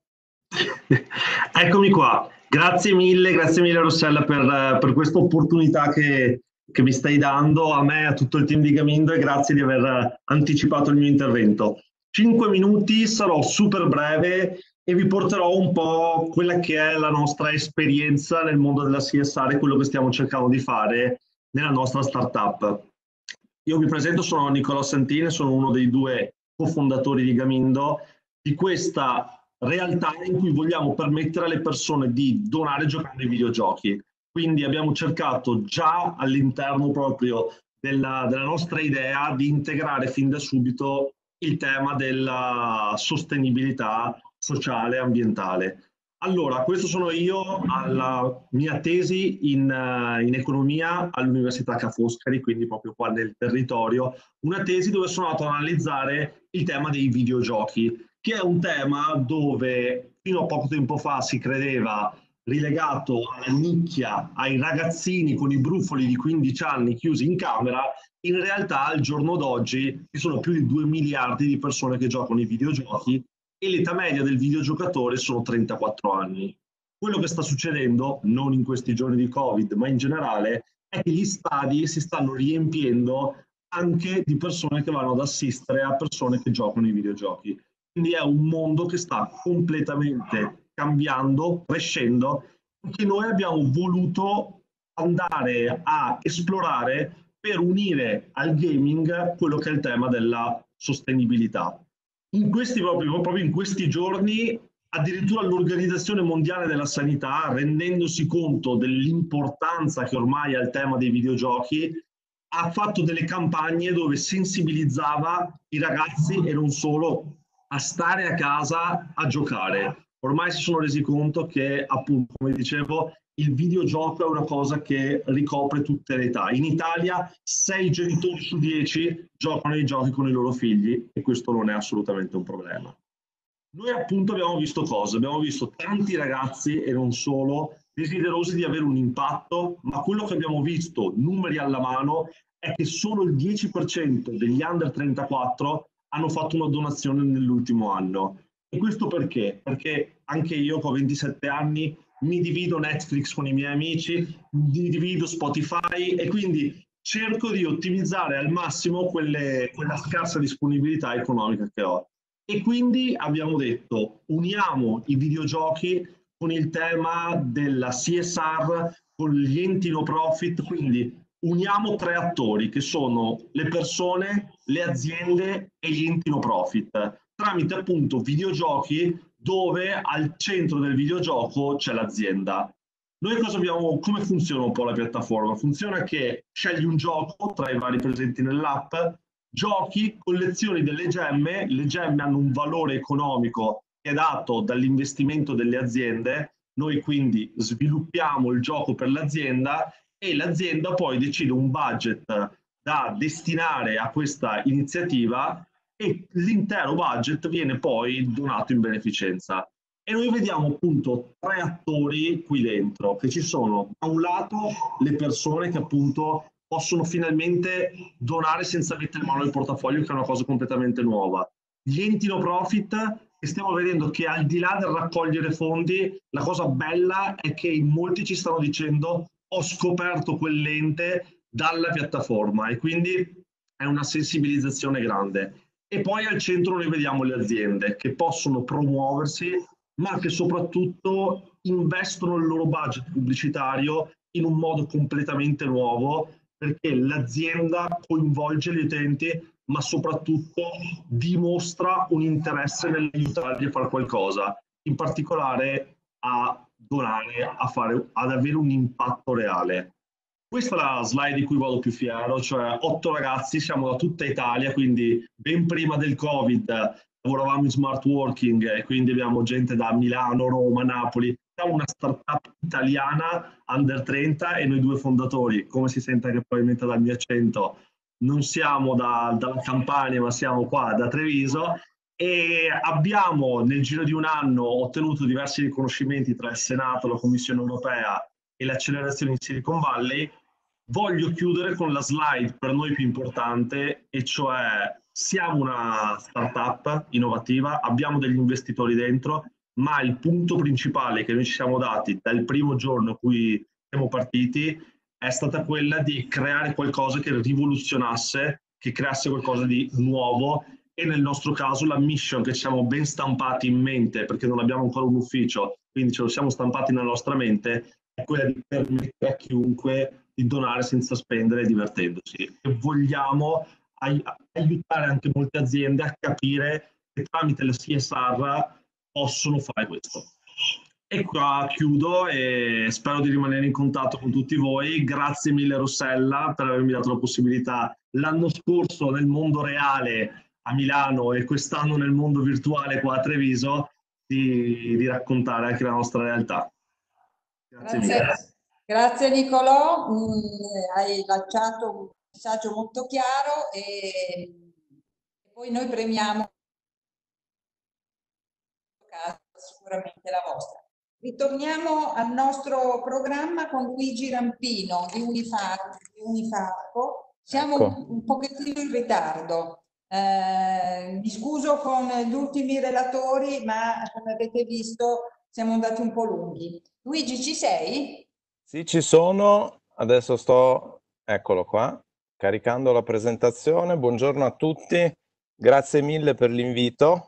Speaker 10: Eccomi qua, grazie mille, grazie mille Rossella per, per questa opportunità che, che mi stai dando a me e a tutto il team di Gamindo, e grazie di aver anticipato il mio intervento. Cinque minuti, sarò super breve e vi porterò un po' quella che è la nostra esperienza nel mondo della C S R e quello che stiamo cercando di fare nella nostra startup. Io mi presento, sono Nicolò Santin, sono uno dei due cofondatori di Gamindo, di questa realtà in cui vogliamo permettere alle persone di donare giocando ai videogiochi. Quindi abbiamo cercato già all'interno proprio della, della nostra idea di integrare fin da subito il tema della sostenibilità sociale e ambientale. Allora, questo sono io alla mia tesi in, uh, in economia all'Università Ca' Foscari, quindi proprio qua nel territorio, una tesi dove sono andato ad analizzare il tema dei videogiochi, che è un tema dove fino a poco tempo fa si credeva rilegato alla nicchia, ai ragazzini con i brufoli di quindici anni chiusi in camera. In realtà al giorno d'oggi ci sono più di due miliardi di persone che giocano ai videogiochi e l'età media del videogiocatore sono trentaquattro anni. Quello che sta succedendo, non in questi giorni di Covid, ma in generale, è che gli stadi si stanno riempiendo anche di persone che vanno ad assistere a persone che giocano ai videogiochi. Quindi è un mondo che sta completamente cambiando, crescendo, che noi abbiamo voluto andare a esplorare per unire al gaming quello che è il tema della sostenibilità. In questi, proprio, proprio in questi giorni, addirittura l'Organizzazione Mondiale della Sanità, rendendosi conto dell'importanza che ormai ha il tema dei videogiochi, ha fatto delle campagne dove sensibilizzava i ragazzi e non solo a stare a casa a giocare. Ormai si sono resi conto che, appunto, come dicevo, il videogioco è una cosa che ricopre tutte le età. In Italia sei genitori su dieci giocano ai giochi con i loro figli e questo non è assolutamente un problema. Noi appunto abbiamo visto cosa? Abbiamo visto tanti ragazzi e non solo
Speaker 12: desiderosi di avere un impatto, ma quello che abbiamo visto, numeri alla mano, è che solo il dieci per cento degli under trentaquattro hanno fatto una donazione nell'ultimo anno. E questo perché? Perché anche io che ho ventisette anni mi divido Netflix con i miei amici, mi divido Spotify e quindi cerco di ottimizzare al massimo quelle, quella scarsa disponibilità economica che ho. E quindi abbiamo detto, uniamo i videogiochi con il tema della C S R, con gli enti no profit, quindi uniamo tre attori che sono le persone, le aziende e gli enti no profit, tramite appunto videogiochi dove al centro del videogioco c'è l'azienda. Noi cosa abbiamo, come funziona un po' la piattaforma? Funziona che scegli un gioco tra i vari presenti nell'app, giochi, collezioni delle gemme, le gemme hanno un valore economico che è dato dall'investimento delle aziende, noi quindi sviluppiamo il gioco per l'azienda e l'azienda poi decide un budget da destinare a questa iniziativa e l'intero budget viene poi donato in beneficenza. E noi vediamo appunto tre attori qui dentro, che ci sono da un lato le persone che appunto possono finalmente donare senza mettere mano al portafoglio, che è una cosa completamente nuova. Gli enti no profit, che stiamo vedendo che al di là del raccogliere fondi, la cosa bella è che in molti ci stanno dicendo ho scoperto quell'ente dalla piattaforma e quindi è una sensibilizzazione grande. E poi al centro noi vediamo le aziende che possono promuoversi, ma che soprattutto investono il loro budget pubblicitario in un modo completamente nuovo, perché l'azienda coinvolge gli utenti, ma soprattutto dimostra un interesse nell'aiutarli a fare qualcosa, in particolare a donare, a fare, ad avere un impatto reale. Questa è la slide di cui vado più fiero, cioè otto ragazzi, siamo da tutta Italia, quindi ben prima del Covid lavoravamo in smart working e quindi abbiamo gente da Milano, Roma, Napoli. Siamo una startup italiana under trenta e noi due fondatori, come si sente anche probabilmente dal mio accento, non siamo da, dalla Campania ma siamo qua da Treviso e abbiamo nel giro di un anno ottenuto diversi riconoscimenti tra il Senato, la Commissione Europea e l'accelerazione in Silicon Valley. Voglio chiudere con la slide per noi più importante, e cioè siamo una startup innovativa, abbiamo degli investitori dentro, ma il punto principale che noi ci siamo dati dal primo giorno in cui siamo partiti è stata quella di creare qualcosa che rivoluzionasse, che creasse qualcosa di nuovo, e nel nostro caso la mission che ci siamo ben stampati in mente, perché non abbiamo ancora un ufficio, quindi ce lo siamo stampati nella nostra mente, è quella di permettere a chiunque di donare senza spendere, divertendosi. E vogliamo ai aiutare anche molte aziende a capire che tramite la C S R possono fare questo. E qua chiudo e spero di rimanere in contatto con tutti voi. Grazie mille Rossella per avermi dato la possibilità l'anno scorso nel mondo reale a Milano e quest'anno nel mondo virtuale qua a Treviso di, di raccontare anche la nostra realtà. Grazie,
Speaker 2: Grazie,
Speaker 12: mille.
Speaker 2: Grazie Nicolò, mm, hai lanciato un messaggio molto chiaro e poi noi premiamo sicuramente la vostra. Ritorniamo al nostro programma con Luigi Rampino di Unifarco. Di Unifarco. Siamo
Speaker 13: Ecco.
Speaker 2: un, un pochettino in ritardo. Eh, mi scuso con gli ultimi relatori, ma come avete visto siamo andati un po' lunghi. Luigi, ci sei?
Speaker 13: Sì, ci sono. Adesso sto, eccolo qua, caricando la presentazione. Buongiorno a tutti. Grazie mille per l'invito.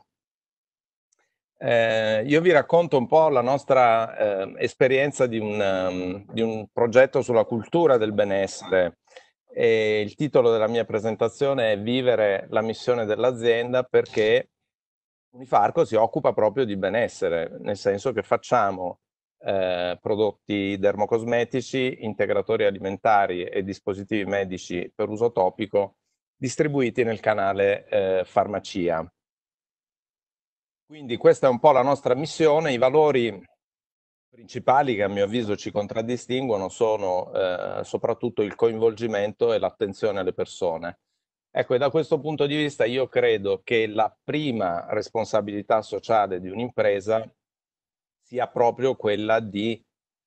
Speaker 13: Eh, io vi racconto un po' la nostra eh, esperienza di un, um, di un progetto sulla cultura del benessere. E il titolo della mia presentazione è Vivere la missione dell'azienda, perché Unifarco si occupa proprio di benessere, nel senso che facciamo eh, prodotti dermocosmetici, integratori alimentari e dispositivi medici per uso topico distribuiti nel canale eh, farmacia. Quindi questa è un po' la nostra missione. I valori principali che a mio avviso ci contraddistinguono sono eh, soprattutto il coinvolgimento e l'attenzione alle persone. Ecco, e da questo punto di vista io credo che la prima responsabilità sociale di un'impresa sia proprio quella di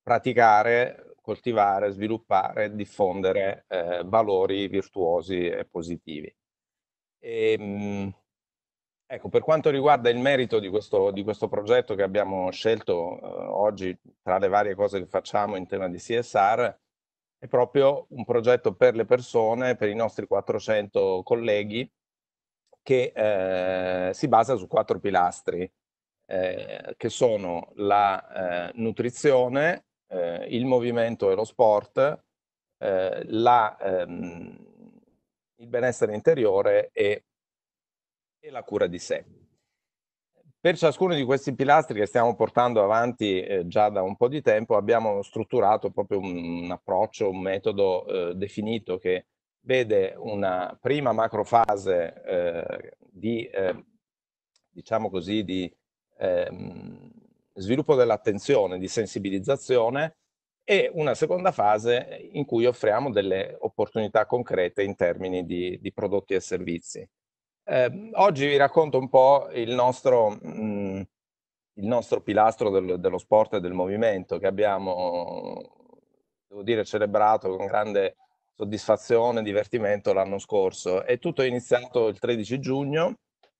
Speaker 13: praticare, coltivare, sviluppare, diffondere eh, valori virtuosi e positivi. E, mh, ecco, per quanto riguarda il merito di questo, di questo progetto che abbiamo scelto eh, oggi, tra le varie cose che facciamo in tema di C S R, è proprio un progetto per le persone, per i nostri quattrocento colleghi, che eh, si basa su quattro pilastri, eh, che sono la eh, nutrizione, eh, il movimento e lo sport, eh, la, ehm, il benessere interiore e, e la cura di sé. Per ciascuno di questi pilastri che stiamo portando avanti eh, già da un po' di tempo abbiamo strutturato proprio un, un approccio, un metodo eh, definito che vede una prima macrofase eh, di, eh, diciamo così, di ehm, sviluppo dell'attenzione, di sensibilizzazione e una seconda fase in cui offriamo delle opportunità concrete in termini di, di prodotti e servizi. Eh, oggi vi racconto un po' il nostro, mh, il nostro pilastro del, dello sport e del movimento che abbiamo, devo dire, celebrato con grande soddisfazione e divertimento l'anno scorso. E tutto è iniziato il tredici giugno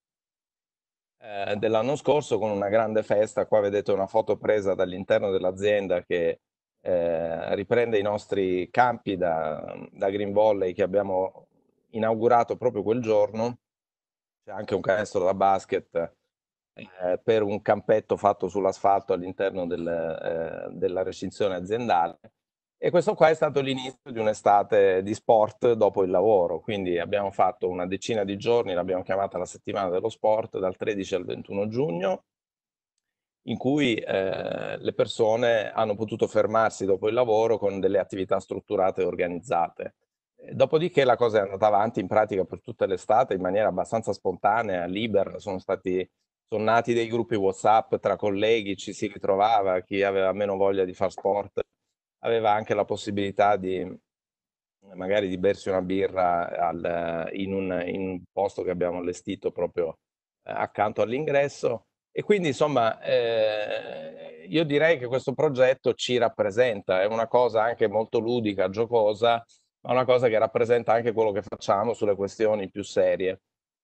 Speaker 13: eh, dell'anno scorso con una grande festa. Qua vedete una foto presa dall'interno dell'azienda che eh, riprende i nostri campi da, da Green Volley che abbiamo inaugurato proprio quel giorno. C'è anche un canestro da basket eh, per un campetto fatto sull'asfalto all'interno del, eh, della recinzione aziendale. E questo qua è stato l'inizio di un'estate di sport dopo il lavoro, quindi abbiamo fatto una decina di giorni, l'abbiamo chiamata la settimana dello sport, dal tredici al ventuno giugno, in cui eh, le persone hanno potuto fermarsi dopo il lavoro con delle attività strutturate e organizzate. Dopodiché la cosa è andata avanti in pratica per tutta l'estate in maniera abbastanza spontanea, libera, sono stati, sono nati dei gruppi WhatsApp tra colleghi, ci si ritrovava, chi aveva meno voglia di far sport aveva anche la possibilità di magari di bersi una birra al, in, un, in un posto che abbiamo allestito proprio eh, accanto all'ingresso. E quindi insomma eh, io direi che questo progetto ci rappresenta, è una cosa anche molto ludica, giocosa, ma una cosa che rappresenta anche quello che facciamo sulle questioni più serie.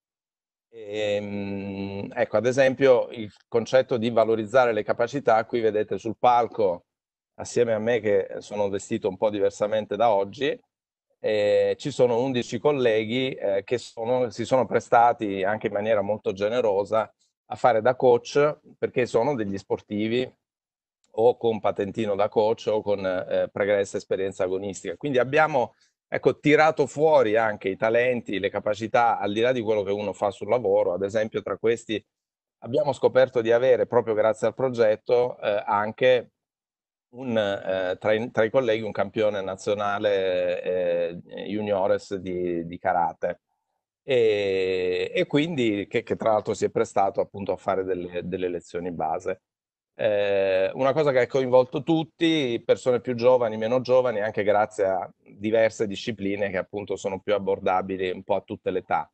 Speaker 13: E, ecco, ad esempio, il concetto di valorizzare le capacità, qui vedete sul palco, assieme a me che sono vestito un po' diversamente da oggi, eh, ci sono undici colleghi eh, che sono, si sono prestati anche in maniera molto generosa a fare da coach perché sono degli sportivi o con patentino da coach o con eh, pregressa esperienza agonistica. Quindi abbiamo ecco, tirato fuori anche i talenti, le capacità al di là di quello che uno fa sul lavoro. Ad esempio tra questi abbiamo scoperto di avere proprio grazie al progetto eh, anche un, eh, tra, i, tra i colleghi un campione nazionale eh, juniores di, di karate. E, e quindi che, che tra l'altro si è prestato appunto a fare delle, delle lezioni base. Eh, una cosa che ha coinvolto tutti, persone più giovani, meno giovani, anche grazie a diverse discipline che appunto sono più abbordabili un po' a tutte le età.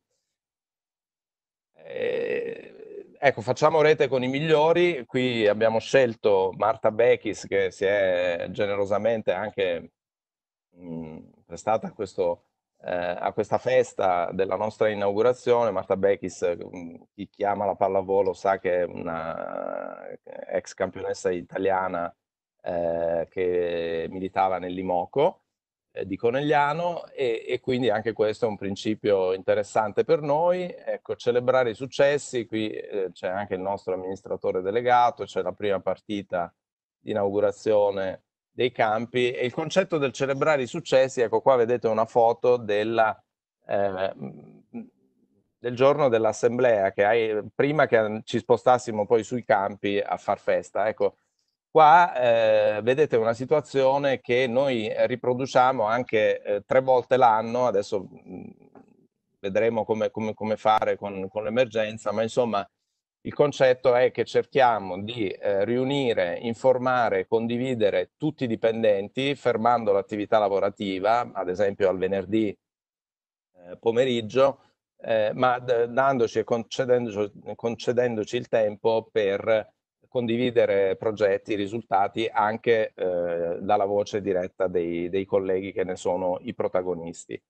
Speaker 13: Eh, ecco, facciamo rete con i migliori. Qui abbiamo scelto Marta Bechis che si è generosamente anche mh, prestata a questo Eh, a questa festa della nostra inaugurazione. Marta Bechis, chi chiama la pallavolo sa che è una ex campionessa italiana eh, che militava nell'Imoco eh, di Conegliano e, e quindi anche questo è un principio interessante per noi. Ecco, celebrare i successi, qui eh, c'è anche il nostro amministratore delegato, c'è la prima partita di inaugurazione dei campi e il concetto del celebrare i successi, ecco qua vedete una foto della, eh, del giorno dell'assemblea, che hai, prima che ci spostassimo poi sui campi a far festa. Ecco, qua eh, vedete una situazione che noi riproduciamo anche eh, tre volte l'anno, adesso mh, vedremo come, come, come fare con, con l'emergenza, ma insomma il concetto è che cerchiamo di eh, riunire, informare, condividere tutti i dipendenti, fermando l'attività lavorativa, ad esempio al venerdì eh, pomeriggio, eh, ma dandoci e concedendoci, concedendoci il tempo per condividere progetti, risultati anche eh, dalla voce diretta dei, dei colleghi che ne sono i protagonisti.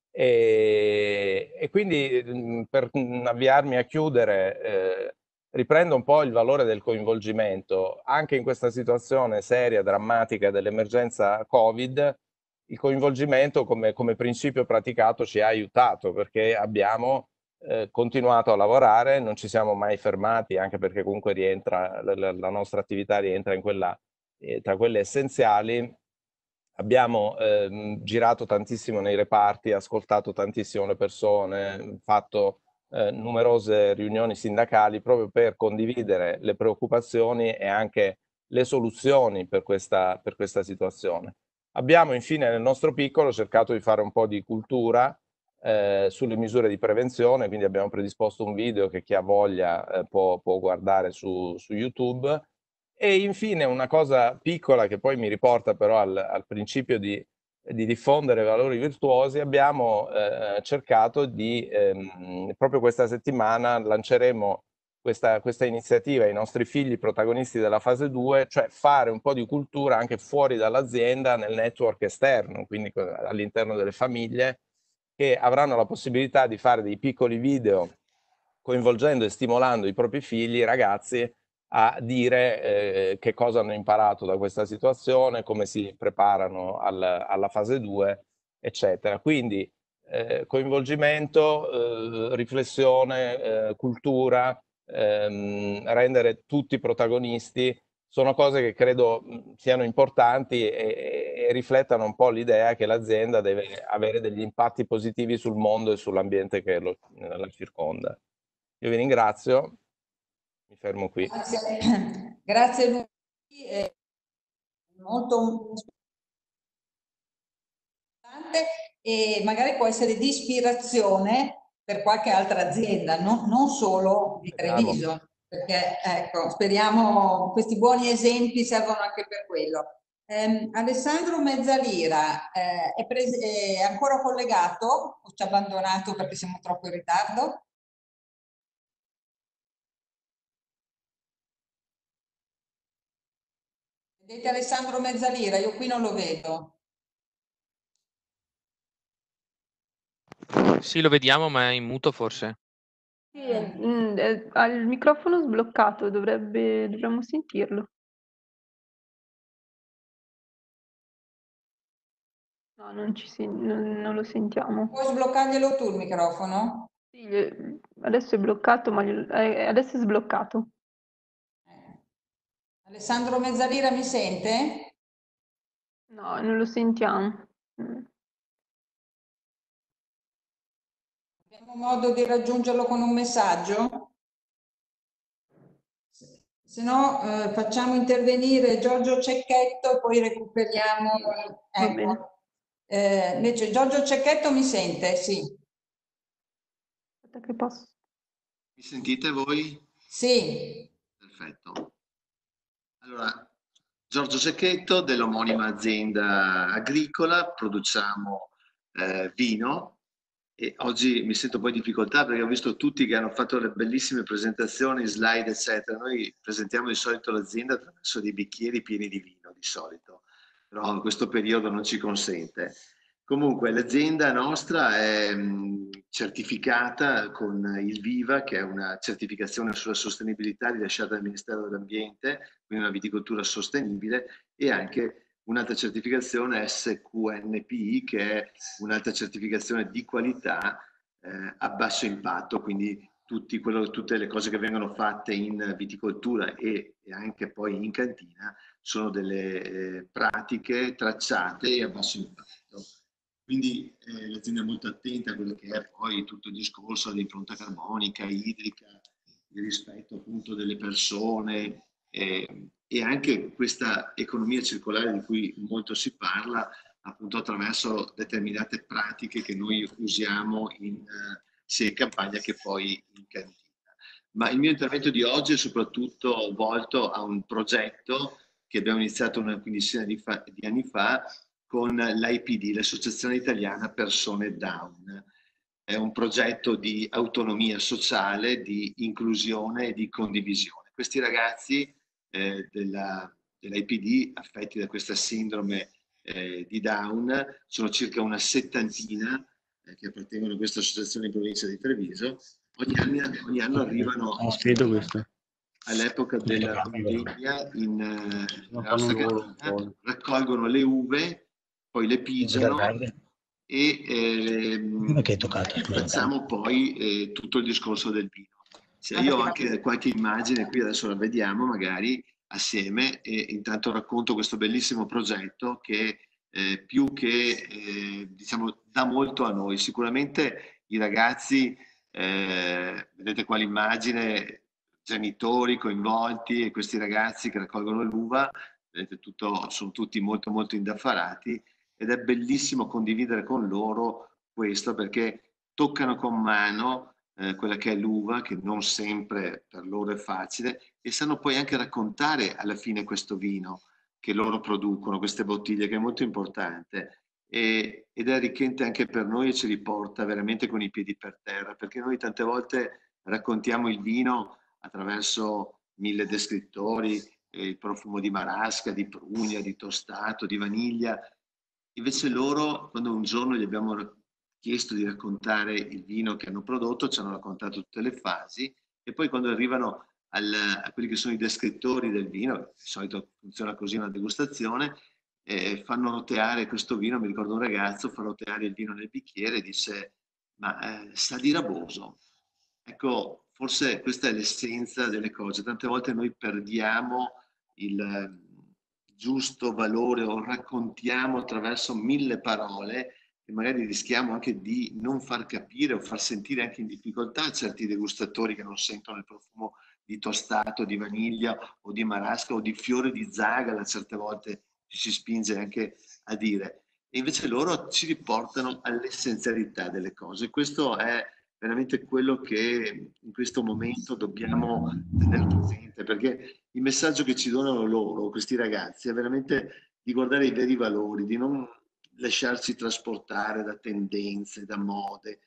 Speaker 13: E, e quindi per avviarmi a chiudere, eh, riprendo un po' il valore del coinvolgimento. Anche in questa situazione seria, drammatica dell'emergenza Covid, il coinvolgimento come, come principio praticato ci ha aiutato, perché abbiamo eh, continuato a lavorare, non ci siamo mai fermati, anche perché comunque rientra, la, la nostra attività rientra in quella, eh, tra quelle essenziali. Abbiamo eh, girato tantissimo nei reparti, ascoltato tantissimo le persone, fatto eh, numerose riunioni sindacali proprio per condividere le preoccupazioni e anche le soluzioni per questa, per questa situazione. Abbiamo infine nel nostro piccolo cercato di fare un po' di cultura eh, sulle misure di prevenzione, quindi abbiamo predisposto un video che chi ha voglia eh, può, può guardare su, su YouTube. E infine una cosa piccola che poi mi riporta però al, al principio di, di diffondere valori virtuosi, abbiamo eh, cercato di, ehm, proprio questa settimana lanceremo questa, questa iniziativa ai nostri figli protagonisti della fase due, cioè fare un po' di cultura anche fuori dall'azienda nel network esterno, quindi all'interno delle famiglie, che avranno la possibilità di fare dei piccoli video coinvolgendo e stimolando i propri figli, i ragazzi, a dire eh, che cosa hanno imparato da questa situazione, come si preparano al, alla fase due, eccetera. Quindi eh, coinvolgimento, eh, riflessione, eh, cultura, ehm, rendere tutti protagonisti, sono cose che credo siano importanti e, e riflettano un po' l'idea che l'azienda deve avere degli impatti positivi sul mondo e sull'ambiente che lo, la circonda. Io vi ringrazio. Mi fermo qui.
Speaker 2: Grazie, grazie Luigi, è molto importante e magari può essere di ispirazione per qualche altra azienda, no? Non solo di Treviso, perché ecco, speriamo questi buoni esempi servono anche per quello. Eh, Alessandro Mezzalira eh, è, è ancora collegato o ci ha abbandonato perché siamo troppo in ritardo? Vedete Alessandro Mezzalira? Io qui non lo vedo.
Speaker 11: Sì, lo vediamo, ma è in muto forse.
Speaker 6: Sì, mm, è- ha il microfono sbloccato, dovrebbe, dovremmo sentirlo. No, non, ci sen- non, non lo sentiamo.
Speaker 2: Puoi sbloccarglielo tu il microfono?
Speaker 6: Sì, gli- adesso è bloccato, ma glielo- eh, adesso è sbloccato.
Speaker 2: Alessandro Mezzalira mi sente?
Speaker 6: No, non lo sentiamo. Mm.
Speaker 2: Abbiamo modo di raggiungerlo con un messaggio? Se no eh, facciamo intervenire Giorgio Cecchetto e poi recuperiamo. Ecco. Eh, invece Giorgio Cecchetto mi sente? Sì.
Speaker 6: Aspetta che posso.
Speaker 14: Mi sentite voi?
Speaker 2: Sì.
Speaker 14: Perfetto. Allora, Giorgio Cecchetto dell'omonima azienda agricola, produciamo eh, vino e oggi mi sento poi in difficoltà perché ho visto tutti che hanno fatto le bellissime presentazioni, slide eccetera. Noi presentiamo di solito l'azienda attraverso dei bicchieri pieni di vino di solito, però questo periodo non ci consente. Comunque l'azienda nostra è mh, certificata con il Viva, che è una certificazione sulla sostenibilità rilasciata dal Ministero dell'Ambiente, quindi una viticoltura sostenibile, e anche un'altra certificazione S Q N P I, che è un'altra certificazione di qualità eh, a basso impatto, quindi tutti quello, tutte le cose che vengono fatte in viticoltura e, e anche poi in cantina sono delle eh, pratiche tracciate e a basso impatto. Quindi eh, l'azienda è molto attenta a quello che è poi tutto il discorso dell'impronta carbonica, idrica, il rispetto appunto delle persone eh, e anche questa economia circolare di cui molto si parla appunto attraverso determinate pratiche che noi usiamo in, eh, sia in campagna che poi in cantina. Ma il mio intervento di oggi è soprattutto volto a un progetto che abbiamo iniziato una quindicina di, fa, di anni fa con l'I P D, l'Associazione Italiana Persone Down. È un progetto di autonomia sociale, di inclusione e di condivisione. Questi ragazzi eh, della, dell'I P D affetti da questa sindrome eh, di Down. Sono circa una settantina eh, che appartengono a questa associazione in provincia di Treviso. Ogni anno, ogni anno arrivano all'epoca della vendemmia in eh, la nostra cantina, raccolgono le uve, poi le pigiano e eh, facciamo poi eh, tutto il discorso del vino. Cioè, io ho anche qualche immagine qui, adesso la vediamo magari assieme, e intanto racconto questo bellissimo progetto che eh, più che eh, diciamo dà molto a noi. Sicuramente i ragazzi, eh, vedete qua l'immagine, genitori coinvolti e questi ragazzi che raccolgono l'uva, vedete tutto, sono tutti molto molto indaffarati, ed è bellissimo condividere con loro questo, perché toccano con mano eh, quella che è l'uva, che non sempre per loro è facile, e sanno poi anche raccontare alla fine questo vino che loro producono, queste bottiglie, che è molto importante, e, ed è arricchente anche per noi e ci riporta veramente con i piedi per terra, perché noi tante volte raccontiamo il vino attraverso mille descrittori, eh, il profumo di marasca, di prugna, di tostato, di vaniglia. Invece loro, quando un giorno gli abbiamo chiesto di raccontare il vino che hanno prodotto, ci hanno raccontato tutte le fasi, e poi quando arrivano al, a quelli che sono i descrittori del vino, di solito funziona così una degustazione, eh, fanno roteare questo vino. Mi ricordo un ragazzo fa roteare il vino nel bicchiere e dice: ma eh, sa di Raboso. Ecco, forse questa è l'essenza delle cose. Tante volte noi perdiamo il eh, giusto valore o raccontiamo attraverso mille parole e magari rischiamo anche di non far capire o far sentire anche in difficoltà certi degustatori che non sentono il profumo di tostato, di vaniglia o di marasca o di fiore di zagala, certe volte ci si spinge anche a dire. E invece loro ci riportano all'essenzialità delle cose. Questo è veramente quello che in questo momento dobbiamo tenere presente, perché il messaggio che ci donano loro, questi ragazzi, è veramente di guardare i veri valori, di non lasciarci trasportare da tendenze, da mode,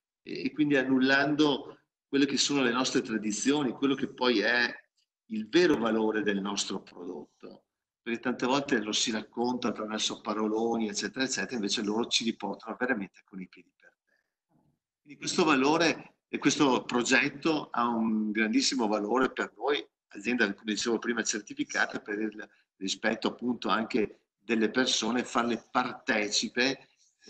Speaker 14: e quindi annullando quelle che sono le nostre tradizioni, quello che poi è il vero valore del nostro prodotto. Perché tante volte lo si racconta attraverso paroloni, eccetera, eccetera, invece loro ci riportano veramente con i piedi per terra. Quindi questo valore e questo progetto ha un grandissimo valore per noi, azienda, come dicevo prima, certificata, per il rispetto appunto anche delle persone, farle partecipe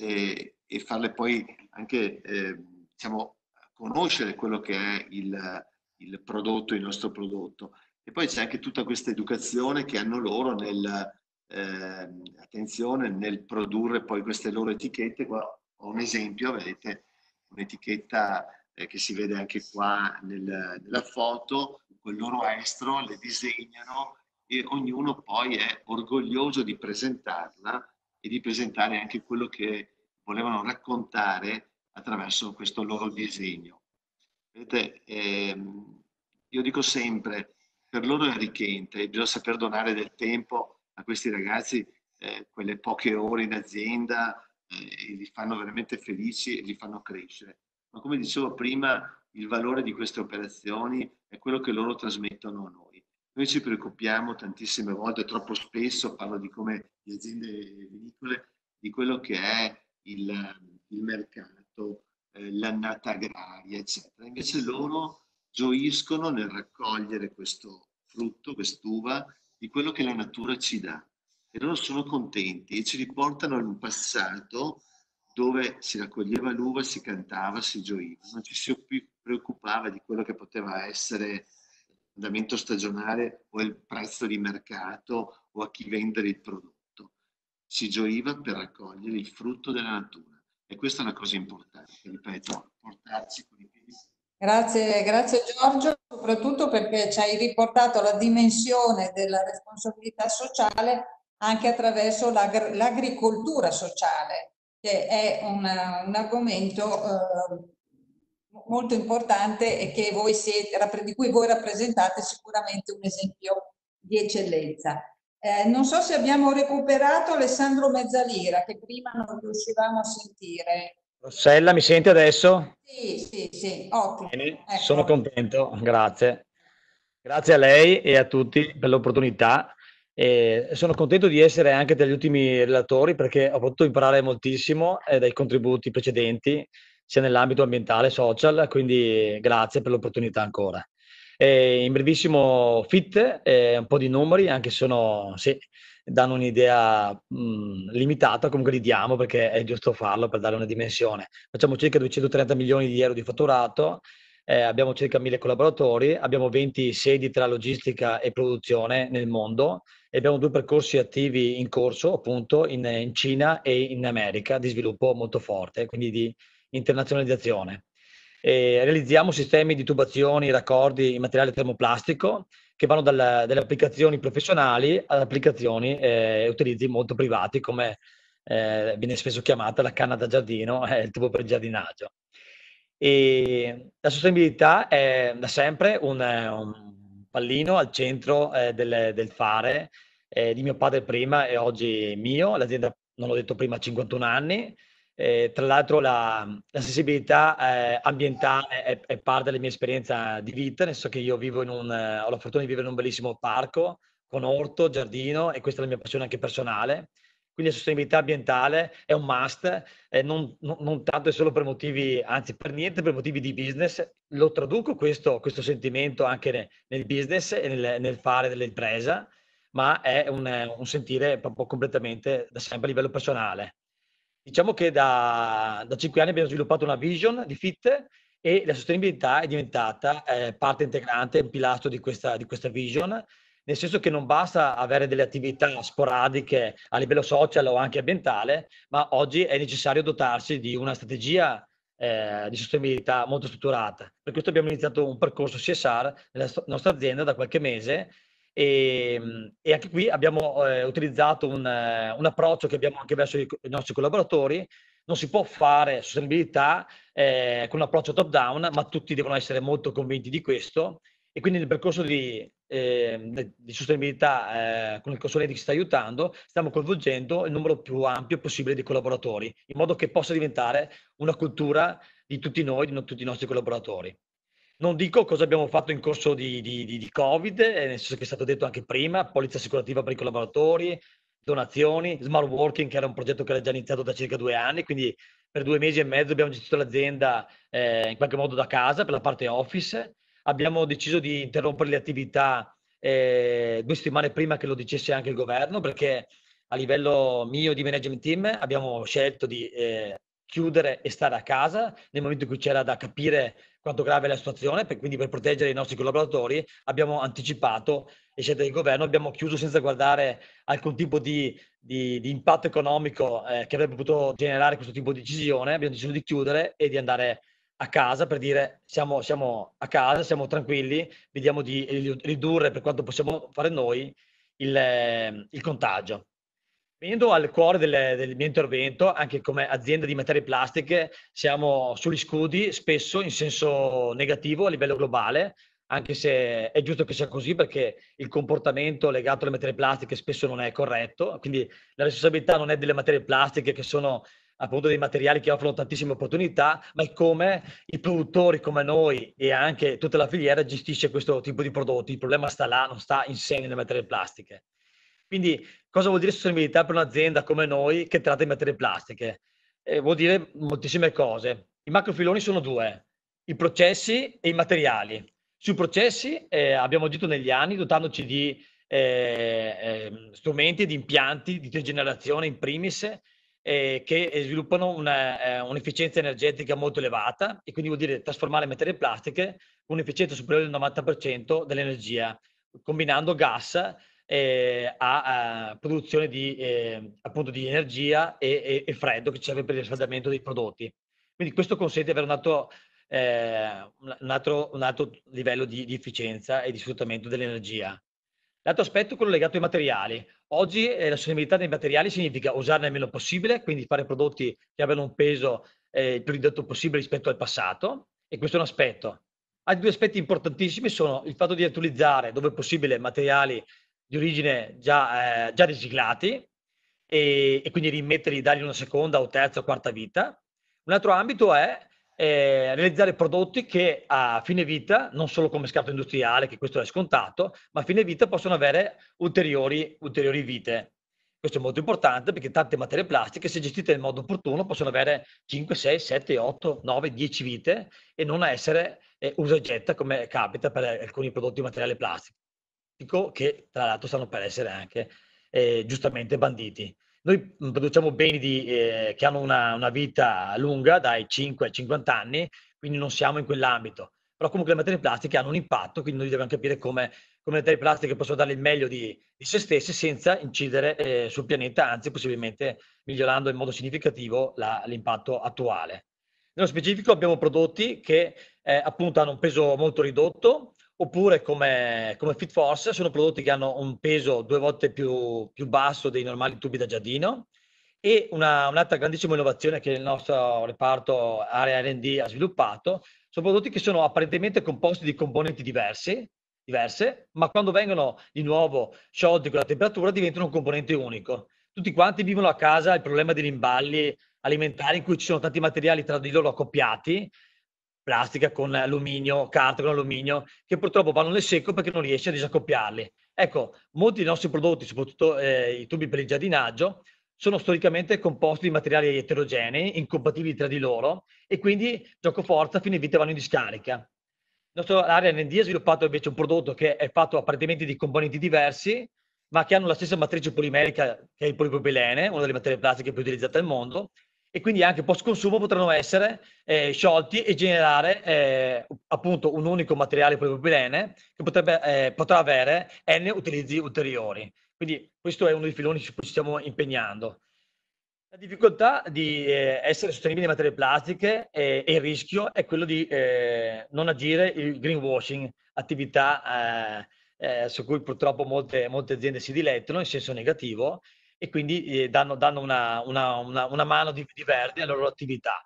Speaker 14: e, e farle poi anche, eh, diciamo, conoscere quello che è il, il prodotto, il nostro prodotto. E poi c'è anche tutta questa educazione che hanno loro nel, eh, attenzione, nel produrre poi queste loro etichette. Qua ho un esempio, vedete, un'etichetta eh, che si vede anche qua nel, nella foto, con il loro estro, le disegnano e ognuno poi è orgoglioso di presentarla e di presentare anche quello che volevano raccontare attraverso questo loro disegno. Vedete, ehm, io dico sempre, per loro è arricchente, bisogna saper donare del tempo a questi ragazzi, eh, quelle poche ore in azienda, eh, e li fanno veramente felici e li fanno crescere. Ma come dicevo prima, il valore di queste operazioni è quello che loro trasmettono a noi. Noi ci preoccupiamo tantissime volte, troppo spesso, parlo di come le aziende vinicole, di quello che è il, il mercato, eh, l'annata agraria, eccetera. Invece loro gioiscono nel raccogliere questo frutto, quest'uva, di quello che la natura ci dà. E loro sono contenti e ci riportano in un passato dove si raccoglieva l'uva, si cantava, si gioiva. Non ci si preoccupava di quello che poteva essere l'andamento stagionale o il prezzo di mercato o a chi vendere il prodotto. Si gioiva per raccogliere il frutto della natura. E questa è una cosa importante, ripeto, portarci con i piedi.
Speaker 2: Grazie, grazie Giorgio, soprattutto perché ci hai riportato la dimensione della responsabilità sociale anche attraverso l'agr- l'agricoltura sociale, che è una, un argomento eh, molto importante e che voi siete, di cui voi rappresentate sicuramente un esempio di eccellenza. Eh, non so se abbiamo recuperato Alessandro Mezzalira, che prima non riuscivamo a sentire.
Speaker 15: Rossella, mi senti adesso?
Speaker 2: Sì, sì, sì, ottimo.
Speaker 15: Bene,
Speaker 2: Ecco.
Speaker 15: sono contento, grazie. Grazie a lei e a tutti per l'opportunità. E sono contento di essere anche tra gli ultimi relatori perché ho potuto imparare moltissimo eh, dai contributi precedenti, sia nell'ambito ambientale e social, quindi grazie per l'opportunità ancora. E in brevissimo fit, eh, un po' di numeri, anche se sono, sì, danno un'idea mh, limitata, comunque li diamo perché è giusto farlo per dare una dimensione. Facciamo circa duecentotrenta milioni di euro di fatturato, eh, abbiamo circa mille collaboratori, abbiamo venti sedi tra logistica e produzione nel mondo e abbiamo due percorsi attivi in corso appunto in, in Cina e in America di sviluppo molto forte, quindi di internazionalizzazione. E realizziamo sistemi di tubazioni, raccordi in materiale termoplastico che vanno dal, dalle applicazioni professionali ad applicazioni e eh, utilizzi molto privati come eh, viene spesso chiamata la canna da giardino e eh, il tubo per il giardinaggio. E la sostenibilità è da sempre un, un pallino al centro eh, del, del fare eh, di mio padre prima e oggi mio. L'azienda, non l'ho detto prima, ha cinquantuno anni. Eh, tra l'altro la, la sensibilità eh, ambientale è, è parte della mia esperienza di vita, nel senso che io vivo in un, eh, ho la fortuna di vivere in un bellissimo parco con orto, giardino e questa è la mia passione anche personale. Quindi la sostenibilità ambientale è un must, eh, non, non, non tanto e solo per motivi, anzi per niente per motivi di business. Lo traduco questo, questo sentimento anche ne, nel business e nel, nel fare dell'impresa, ma è un, un sentire proprio completamente da sempre a livello personale. Diciamo che da, da cinque anni abbiamo sviluppato una vision di Fit e la sostenibilità è diventata eh, parte integrante, un pilastro di questa, di questa vision, nel senso che non basta avere delle attività sporadiche a livello social o anche ambientale, ma oggi è necessario dotarsi di una strategia eh, di sostenibilità molto strutturata. Per questo abbiamo iniziato un percorso C S R nella nostra azienda da qualche mese e, e anche qui abbiamo eh, utilizzato un, eh, un approccio che abbiamo anche verso i, i nostri collaboratori. Non si può fare sostenibilità eh, con un approccio top down, ma tutti devono essere molto convinti di questo e quindi nel percorso di, eh, di sostenibilità eh, con il consulente che ci sta aiutando stiamo coinvolgendo il numero più ampio possibile di collaboratori in modo che possa diventare una cultura di tutti noi, di tutti i nostri collaboratori. Non dico cosa abbiamo fatto in corso di, di, di, di Covid, eh, nel senso che è stato detto anche prima, polizza assicurativa per i collaboratori, donazioni, smart working che era un progetto che era già iniziato da circa due anni, quindi per due mesi e mezzo abbiamo gestito l'azienda eh, in qualche modo da casa per la parte office. Abbiamo deciso di interrompere le attività eh, due settimane prima che lo dicesse anche il governo, perché a livello mio di management team abbiamo scelto di eh, chiudere e stare a casa nel momento in cui c'era da capire quanto grave è la situazione, per, quindi per proteggere i nostri collaboratori abbiamo anticipato le scelte del governo, abbiamo chiuso senza guardare alcun tipo di, di, di impatto economico eh, che avrebbe potuto generare questo tipo di decisione, abbiamo deciso di chiudere e di andare a casa per dire siamo, siamo a casa, siamo tranquilli, vediamo di ridurre per quanto possiamo fare noi il, il contagio. Venendo al cuore del, del mio intervento, anche come azienda di materie plastiche siamo sugli scudi spesso in senso negativo a livello globale, anche se è giusto che sia così perché il comportamento legato alle materie plastiche spesso non è corretto, quindi la responsabilità non è delle materie plastiche che sono appunto dei materiali che offrono tantissime opportunità, ma è come i produttori come noi e anche tutta la filiera gestisce questo tipo di prodotti. Il problema sta là, non sta in sé nelle materie plastiche. Quindi cosa vuol dire sostenibilità per un'azienda come noi che tratta di materie plastiche? Eh, vuol dire moltissime cose. I macrofiloni sono due, i processi e i materiali. Sui processi eh, abbiamo agito negli anni dotandoci di eh, eh, strumenti, di impianti di trigenerazione in primis eh, che sviluppano una, eh, un'efficienza energetica molto elevata e quindi vuol dire trasformare materie plastiche con un'efficienza superiore al novanta per cento dell'energia, combinando gas eh, a, a produzione di, eh, appunto di energia e, e, e freddo che serve per il riscaldamento dei prodotti. Quindi questo consente di avere un altro, eh, un altro, un altro livello di, di efficienza e di sfruttamento dell'energia. L'altro aspetto è quello legato ai materiali. Oggi eh, la sostenibilità dei materiali significa usarne il meno possibile, quindi fare prodotti che abbiano un peso eh, il più ridotto possibile rispetto al passato, e questo è un aspetto. Altri due aspetti importantissimi sono il fatto di utilizzare, dove è possibile, materiali di origine già, eh, già riciclati e, e quindi rimetterli, dargli una seconda o terza o quarta vita. Un altro ambito è eh, realizzare prodotti che a fine vita, non solo come scarto industriale, che questo è scontato, ma a fine vita possono avere ulteriori, ulteriori vite. Questo è molto importante perché tante materie plastiche, se gestite in modo opportuno, possono avere cinque, sei, sette, otto, nove, dieci vite e non essere eh, usa e getta come capita per alcuni prodotti di materiale plastico che tra l'altro stanno per essere anche eh, giustamente banditi. Noi produciamo beni di, eh, che hanno una, una vita lunga, dai cinque ai cinquanta anni, quindi non siamo in quell'ambito. Però comunque le materie plastiche hanno un impatto, quindi noi dobbiamo capire come, come le materie plastiche possono dare il meglio di, di se stesse senza incidere eh, sul pianeta, anzi possibilmente migliorando in modo significativo l'impatto attuale. Nello specifico abbiamo prodotti che eh, appunto hanno un peso molto ridotto, oppure come, come FitForce sono prodotti che hanno un peso due volte più, più basso dei normali tubi da giardino. E una, un'altra grandissima innovazione che il nostro reparto area R and D ha sviluppato sono prodotti che sono apparentemente composti di componenti diversi, diverse, ma quando vengono di nuovo sciolti con la temperatura diventano un componente unico. Tutti quanti vivono a casa il problema degli imballi alimentari in cui ci sono tanti materiali tra di loro accoppiati, plastica con alluminio, carta con alluminio, che purtroppo vanno nel secco perché non riesce a disaccoppiarli. Ecco, molti dei nostri prodotti, soprattutto eh, i tubi per il giardinaggio, sono storicamente composti di materiali eterogenei, incompatibili tra di loro, e quindi gioco forza, a fine vita vanno in discarica. Il nostro area R and D ha sviluppato invece un prodotto che è fatto apparentemente di componenti diversi, ma che hanno la stessa matrice polimerica che è il polipropilene, una delle materie plastiche più utilizzate al mondo, e quindi anche post consumo potranno essere eh, sciolti e generare eh, appunto un unico materiale polipropilene che potrebbe, eh, potrà avere N utilizzi ulteriori. Quindi questo è uno dei filoni su cui ci stiamo impegnando. La difficoltà di eh, essere sostenibili in materie plastiche eh, e il rischio è quello di eh, non agire il greenwashing, attività eh, eh, su cui purtroppo molte, molte aziende si dilettano in senso negativo e quindi eh, danno, danno una, una, una, una mano di, di verde alla loro attività.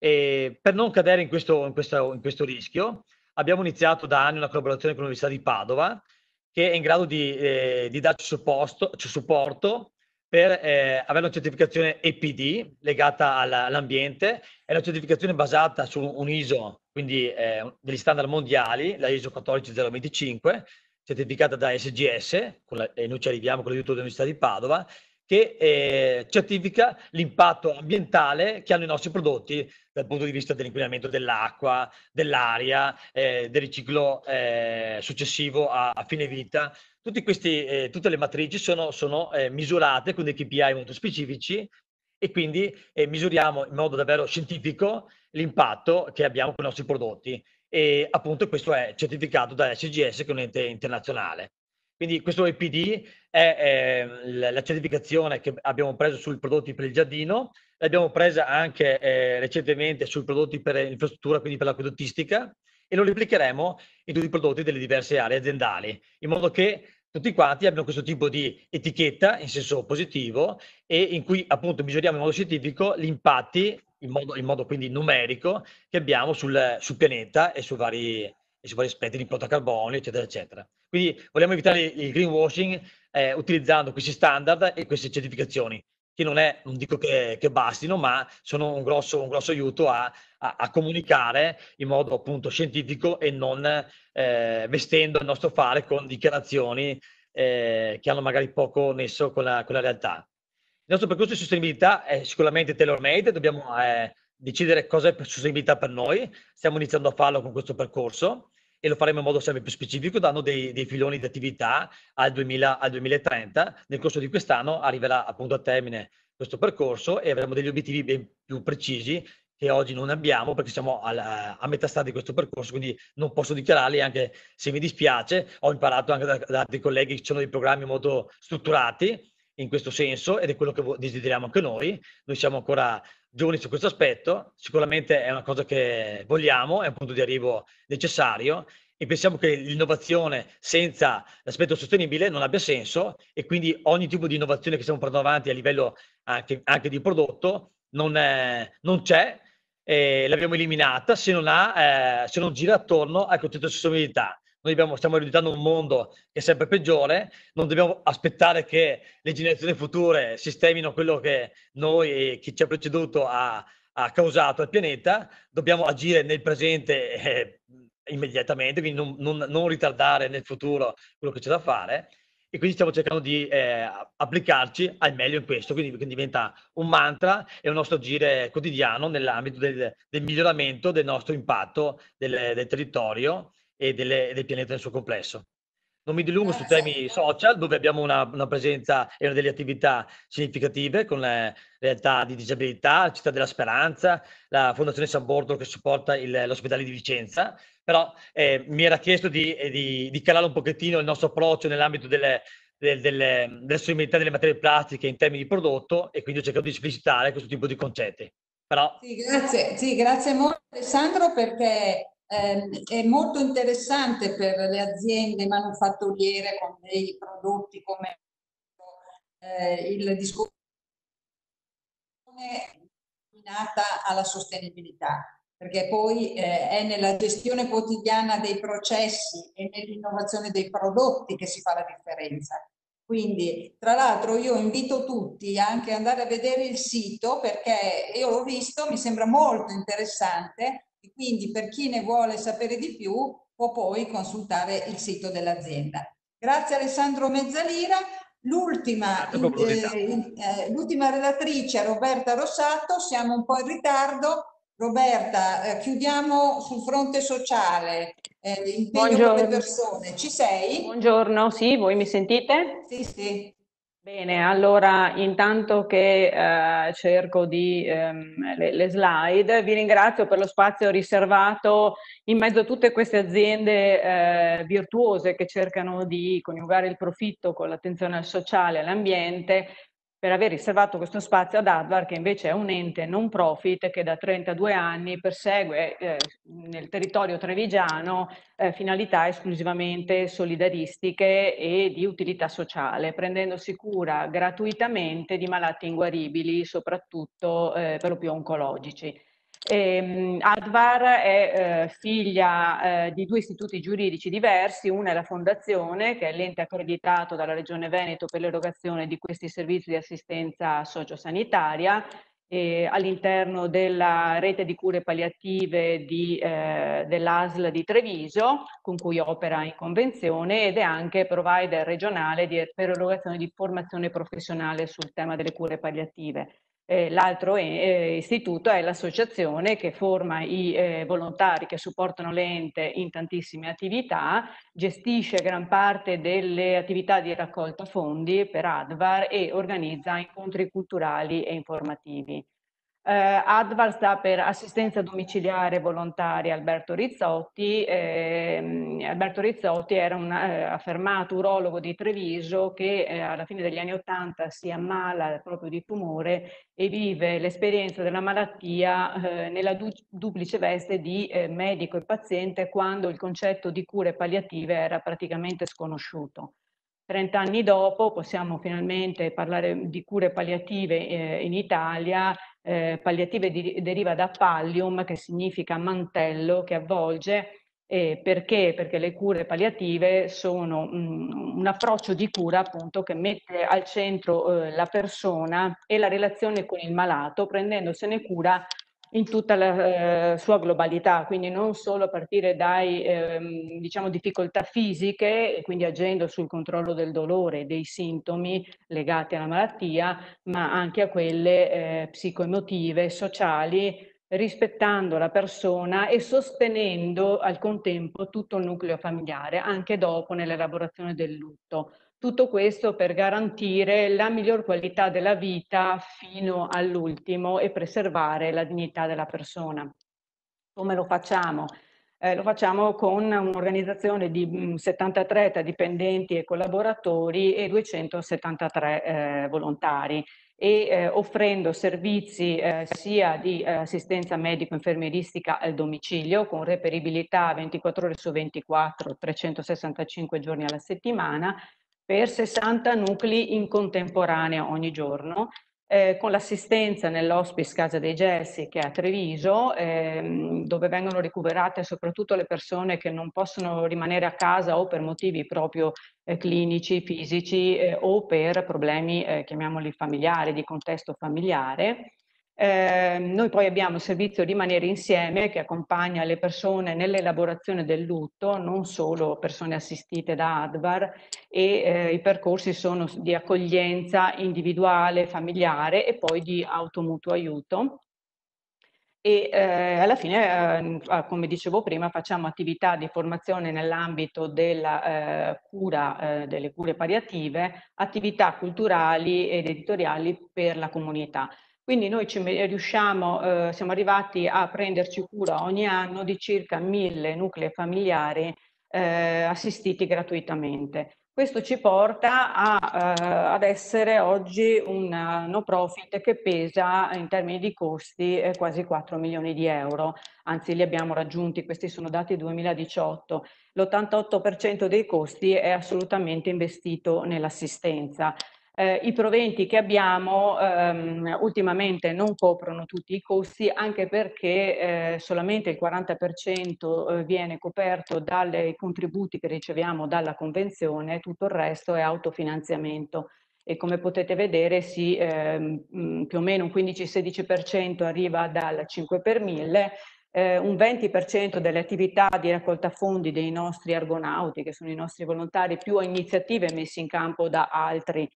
Speaker 15: E per non cadere in questo, in, questo, in questo rischio abbiamo iniziato da anni una collaborazione con l'Università di Padova che è in grado di, eh, di darci supporto, supporto per eh, avere una certificazione E P D legata all'ambiente. È una certificazione basata su un I S O, quindi eh, degli standard mondiali, la I S O quattordici zero venticinque, certificata da S G S, con la, e noi ci arriviamo con l'aiuto dell'Università di Padova, che eh, certifica l'impatto ambientale che hanno i nostri prodotti dal punto di vista dell'inquinamento dell'acqua, dell'aria, eh, del riciclo eh, successivo a, a fine vita. Tutti questi, eh, tutte le matrici sono, sono eh, misurate con dei K P I molto specifici e quindi eh, misuriamo in modo davvero scientifico l'impatto che abbiamo con i nostri prodotti e appunto questo è certificato da S G S che è un ente internazionale. Quindi questo E P D è eh, la certificazione che abbiamo preso sui prodotti per il giardino, l'abbiamo presa anche eh, recentemente sui prodotti per l'infrastruttura, quindi per l'acquedottistica, e lo replicheremo in tutti i prodotti delle diverse aree aziendali, in modo che tutti quanti abbiano questo tipo di etichetta in senso positivo e in cui appunto misuriamo in modo scientifico gli impatti, in modo, in modo quindi numerico, che abbiamo sul, sul pianeta e su vari, e su vari aspetti di impronta carbonio, eccetera, eccetera. Quindi vogliamo evitare il greenwashing eh, utilizzando questi standard e queste certificazioni, che non è, non dico che, che bastino, ma sono un grosso, un grosso aiuto a, a, a comunicare in modo appunto scientifico e non eh, vestendo il nostro fare con dichiarazioni eh, che hanno magari poco nesso con la, con la realtà. Il nostro percorso di sostenibilità è sicuramente tailor-made, dobbiamo eh, decidere cosa è sostenibilità per noi, stiamo iniziando a farlo con questo percorso e lo faremo in modo sempre più specifico, dando dei, dei filoni di attività al, duemila, al duemilatrenta. Nel corso di quest'anno arriverà appunto a termine questo percorso e avremo degli obiettivi ben più precisi che oggi non abbiamo perché siamo alla, a metà strada di questo percorso, quindi non posso dichiararli, anche se mi dispiace. Ho imparato anche da, da altri colleghi che ci sono dei programmi molto strutturati in questo senso ed è quello che desideriamo anche noi. Noi siamo ancora giovani su questo aspetto, sicuramente è una cosa che vogliamo, è un punto di arrivo necessario e pensiamo che l'innovazione senza l'aspetto sostenibile non abbia senso e quindi ogni tipo di innovazione che stiamo portando avanti a livello anche, anche di prodotto non, è, non c'è, eh, l'abbiamo eliminata se non, ha, eh, se non gira attorno al concetto di sostenibilità. noi abbiamo, stiamo ereditando un mondo che è sempre peggiore, non dobbiamo aspettare che le generazioni future sistemino quello che noi e chi ci ha preceduto ha, ha causato al pianeta, dobbiamo agire nel presente eh, immediatamente, quindi non, non, non ritardare nel futuro quello che c'è da fare. E quindi stiamo cercando di eh, applicarci al meglio in questo, quindi, quindi diventa un mantra e un nostro agire quotidiano nell'ambito del, del miglioramento del nostro impatto del, del territorio e delle, del pianeta nel suo complesso. Non mi dilungo su temi social, dove abbiamo una, una presenza e una delle attività significative con le realtà di disabilità, la Città della Speranza, la Fondazione San Bordo che supporta l'ospedale di Vicenza, però eh, mi era chiesto di, di, di calare un pochettino il nostro approccio nell'ambito delle, delle, delle, della sostenibilità delle materie plastiche in termini di prodotto, e quindi ho cercato di esplicitare questo tipo di concetti. Però...
Speaker 2: Sì, grazie, sì, grazie molto Alessandro, perché eh, è molto interessante per le aziende manufatturiere con dei prodotti come eh, il discorso nata alla sostenibilità, perché poi eh, è nella gestione quotidiana dei processi e nell'innovazione dei prodotti che si fa la differenza. Quindi, tra l'altro, io invito tutti anche ad andare a vedere il sito, perché io l'ho visto, mi sembra molto interessante, e quindi per chi ne vuole sapere di più può poi consultare il sito dell'azienda. Grazie Alessandro Mezzalira. L'ultima eh, eh, l'ultima relatrice, Roberta Rossato, siamo un po' in ritardo. Roberta, eh, chiudiamo sul fronte sociale, eh, impegno
Speaker 16: Buongiorno.
Speaker 2: per le persone. Ci sei?
Speaker 16: Buongiorno, sì, voi mi sentite?
Speaker 2: Sì, sì.
Speaker 16: Bene, allora intanto che eh, cerco di ehm, le, le slide, vi ringrazio per lo spazio riservato in mezzo a tutte queste aziende eh, virtuose che cercano di coniugare il profitto con l'attenzione al sociale e all'ambiente, per aver riservato questo spazio ad Advar, che invece è un ente non profit che da trentadue anni persegue eh, nel territorio trevigiano eh, finalità esclusivamente solidaristiche e di utilità sociale, prendendosi cura gratuitamente di malati inguaribili, soprattutto eh, per lo più oncologici. E, Advar è eh, figlia eh, di due istituti giuridici diversi, una è la Fondazione, che è l'ente accreditato dalla Regione Veneto per l'erogazione di questi servizi di assistenza sociosanitaria, all'interno della rete di cure palliative eh, dell'A S L di Treviso, con cui opera in convenzione, ed è anche provider regionale di, per erogazione di formazione professionale sul tema delle cure palliative. Eh, L'altro eh, istituto è l'associazione che forma i eh, volontari che supportano l'ente in tantissime attività, gestisce gran parte delle attività di raccolta fondi per Advar e organizza incontri culturali e informativi. Eh, Advar sta per assistenza domiciliare volontaria Alberto Rizzotti. Eh, Alberto Rizzotti era un eh, affermato urologo di Treviso che eh, alla fine degli anni Ottanta si ammala proprio di tumore e vive l'esperienza della malattia eh, nella du duplice veste di eh, medico e paziente, quando il concetto di cure palliative era praticamente sconosciuto. Trent'anni dopo possiamo finalmente parlare di cure palliative eh, in Italia. Eh, palliative di, deriva da pallium, che significa mantello che avvolge. Eh, perché? Perché le cure palliative sono mh, un approccio di cura appunto che mette al centro eh, la persona e la relazione con il malato, prendendosene cura in tutta la eh, sua globalità, quindi non solo a partire dai ehm, diciamo difficoltà fisiche, e quindi agendo sul controllo del dolore e dei sintomi legati alla malattia, ma anche a quelle eh, psicoemotive, sociali, rispettando la persona e sostenendo al contempo tutto il nucleo familiare, anche dopo nell'elaborazione del lutto. Tutto questo per garantire la miglior qualità della vita fino all'ultimo e preservare la dignità della persona. Come lo facciamo? Eh, lo facciamo con un'organizzazione di mh, settantatré tra dipendenti e collaboratori e duecentosettantatré eh, volontari, e eh, offrendo servizi eh, sia di eh, assistenza medico-infermieristica al domicilio, con reperibilità ventiquattro ore su ventiquattro, trecentosessantacinque giorni alla settimana, per sessanta nuclei in contemporanea ogni giorno, Eh, con l'assistenza nell'hospice Casa dei Gelsi che è a Treviso, ehm, dove vengono recuperate soprattutto le persone che non possono rimanere a casa o per motivi proprio eh, clinici, fisici eh, o per problemi, eh, chiamiamoli familiari, di contesto familiare. Eh, noi poi abbiamo il servizio Rimanere Insieme che accompagna le persone nell'elaborazione del lutto, non solo persone assistite da A D V A R, e eh, i percorsi sono di accoglienza individuale, familiare e poi di automutuo aiuto. E eh, alla fine, eh, come dicevo prima, facciamo attività di formazione nell'ambito della eh, cura, eh, delle cure palliative, attività culturali ed editoriali per la comunità. Quindi noi ci riusciamo, eh, siamo arrivati a prenderci cura ogni anno di circa mille nuclei familiari eh, assistiti gratuitamente. Questo ci porta a, eh, ad essere oggi un no profit che pesa in termini di costi eh, quasi quattro milioni di euro, anzi li abbiamo raggiunti, questi sono dati duemiladiciotto. L'ottantotto per cento dei costi è assolutamente investito nell'assistenza. Eh, I proventi che abbiamo ehm, ultimamente non coprono tutti i costi, anche perché eh, solamente il quaranta per cento viene coperto dai contributi che riceviamo dalla Convenzione, tutto il resto è autofinanziamento. E come potete vedere sì, ehm, più o meno un quindici sedici per cento arriva dal cinque per mille, eh, un venti per cento delle attività di raccolta fondi dei nostri argonauti, che sono i nostri volontari, più iniziative messe in campo da altri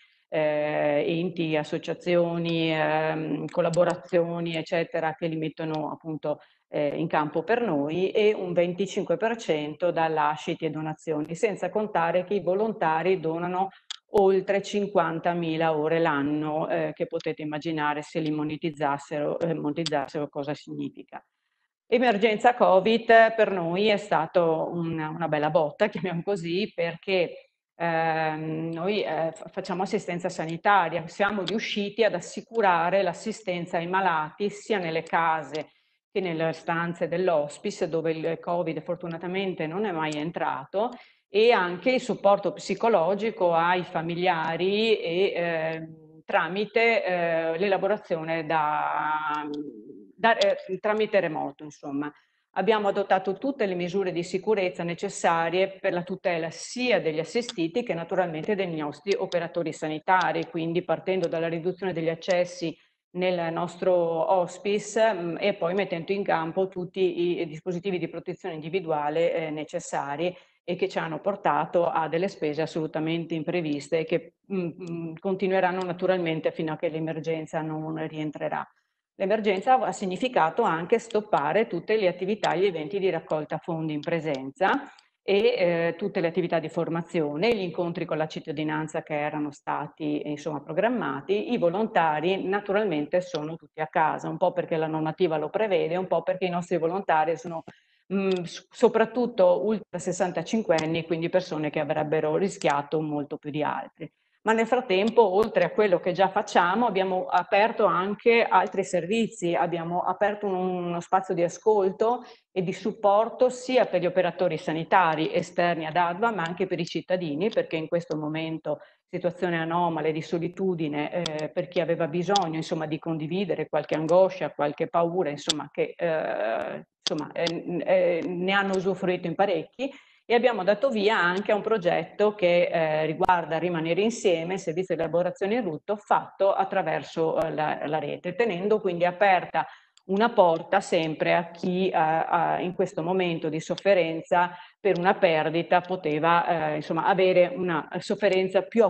Speaker 16: Eh, enti, associazioni, ehm, collaborazioni, eccetera, che li mettono appunto eh, in campo per noi, e un venticinque per cento da lasciti e donazioni, senza contare che i volontari donano oltre cinquantamila ore l'anno, eh, che potete immaginare se li monetizzassero, eh, monetizzassero cosa significa. Emergenza Covid per noi è stata una, una bella botta, chiamiamo così, perché eh, noi eh, facciamo assistenza sanitaria, siamo riusciti ad assicurare l'assistenza ai malati sia nelle case che nelle stanze dell'hospice, dove il Covid fortunatamente non è mai entrato, e anche il supporto psicologico ai familiari e eh, tramite eh, l'elaborazione da, da, eh, tramite remoto, insomma. Abbiamo adottato tutte le misure di sicurezza necessarie per la tutela sia degli assistiti che naturalmente dei nostri operatori sanitari, quindi partendo dalla riduzione degli accessi nel nostro hospice mh, e poi mettendo in campo tutti i dispositivi di protezione individuale eh, necessari, e che ci hanno portato a delle spese assolutamente impreviste e che mh, mh, continueranno naturalmente fino a che l'emergenza non rientrerà. L'emergenza ha significato anche stoppare tutte le attività e gli eventi di raccolta fondi in presenza e eh, tutte le attività di formazione, gli incontri con la cittadinanza che erano stati insomma programmati. I volontari naturalmente sono tutti a casa, un po' perché la normativa lo prevede, un po' perché i nostri volontari sono mh, soprattutto ultra sessantacinque anni, quindi persone che avrebbero rischiato molto più di altri. Ma nel frattempo, oltre a quello che già facciamo, abbiamo aperto anche altri servizi, abbiamo aperto uno spazio di ascolto e di supporto sia per gli operatori sanitari esterni ad A D V A, ma anche per i cittadini, perché in questo momento situazione anomale di solitudine, eh, per chi aveva bisogno insomma di condividere qualche angoscia, qualche paura, insomma che eh, insomma, eh, eh, ne hanno usufruito in parecchi. E abbiamo dato via anche a un progetto che eh, riguarda Rimanere Insieme, servizio di elaborazione in lutto, fatto attraverso eh, la, la rete, tenendo quindi aperta una porta sempre a chi eh, eh, in questo momento di sofferenza per una perdita poteva eh, insomma, avere una sofferenza più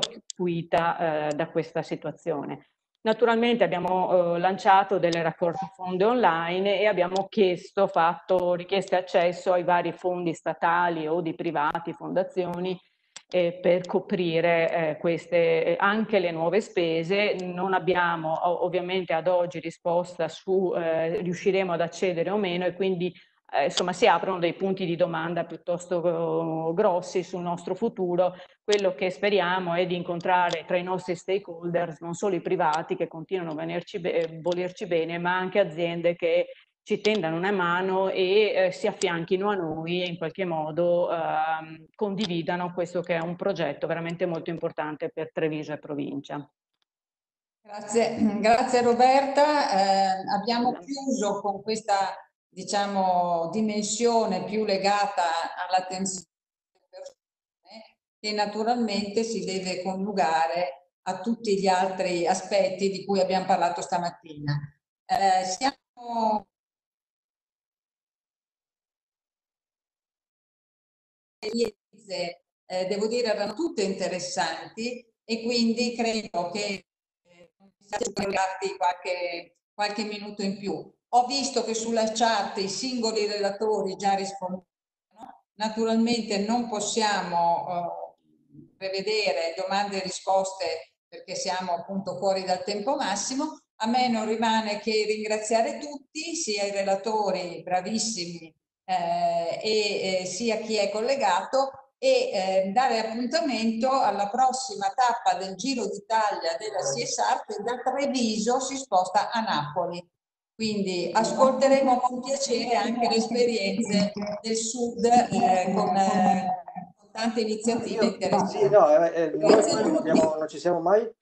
Speaker 16: acuita eh, da questa situazione. Naturalmente abbiamo eh, lanciato delle raccolte fondi online e abbiamo chiesto, fatto richieste accesso ai vari fondi statali o di privati, fondazioni, eh, per coprire eh, queste, anche le nuove spese. Non abbiamo ovviamente ad oggi risposta su eh, riusciremo ad accedere o meno, e quindi eh, insomma si aprono dei punti di domanda piuttosto uh, grossi sul nostro futuro. Quello che speriamo è di incontrare tra i nostri stakeholders non solo i privati che continuano a venirci be- volerci bene, ma anche aziende che ci tendano una mano e eh, si affianchino a noi e in qualche modo eh, condividano questo che è un progetto veramente molto importante per Treviso e provincia.
Speaker 2: Grazie, grazie Roberta. Eh, abbiamo chiuso con questa, diciamo, dimensione più legata all'attenzione delle persone, che naturalmente si deve coniugare a tutti gli altri aspetti di cui abbiamo parlato stamattina. Eh, siamo eh, devo dire erano tutte interessanti e quindi credo che eh, qualche, qualche minuto in più. Ho visto che sulla chat i singoli relatori già rispondono. Naturalmente non possiamo eh, prevedere domande e risposte perché siamo appunto fuori dal tempo massimo. A me non rimane che ringraziare tutti, sia i relatori bravissimi eh, e eh, sia chi è collegato, e eh, dare appuntamento alla prossima tappa del Giro d'Italia della C S R che da Treviso si sposta a Napoli. Quindi ascolteremo con piacere anche le esperienze del Sud eh, con, eh, con tante iniziative interessanti.
Speaker 1: Sì, no, eh, noi non, abbiamo, non ci siamo mai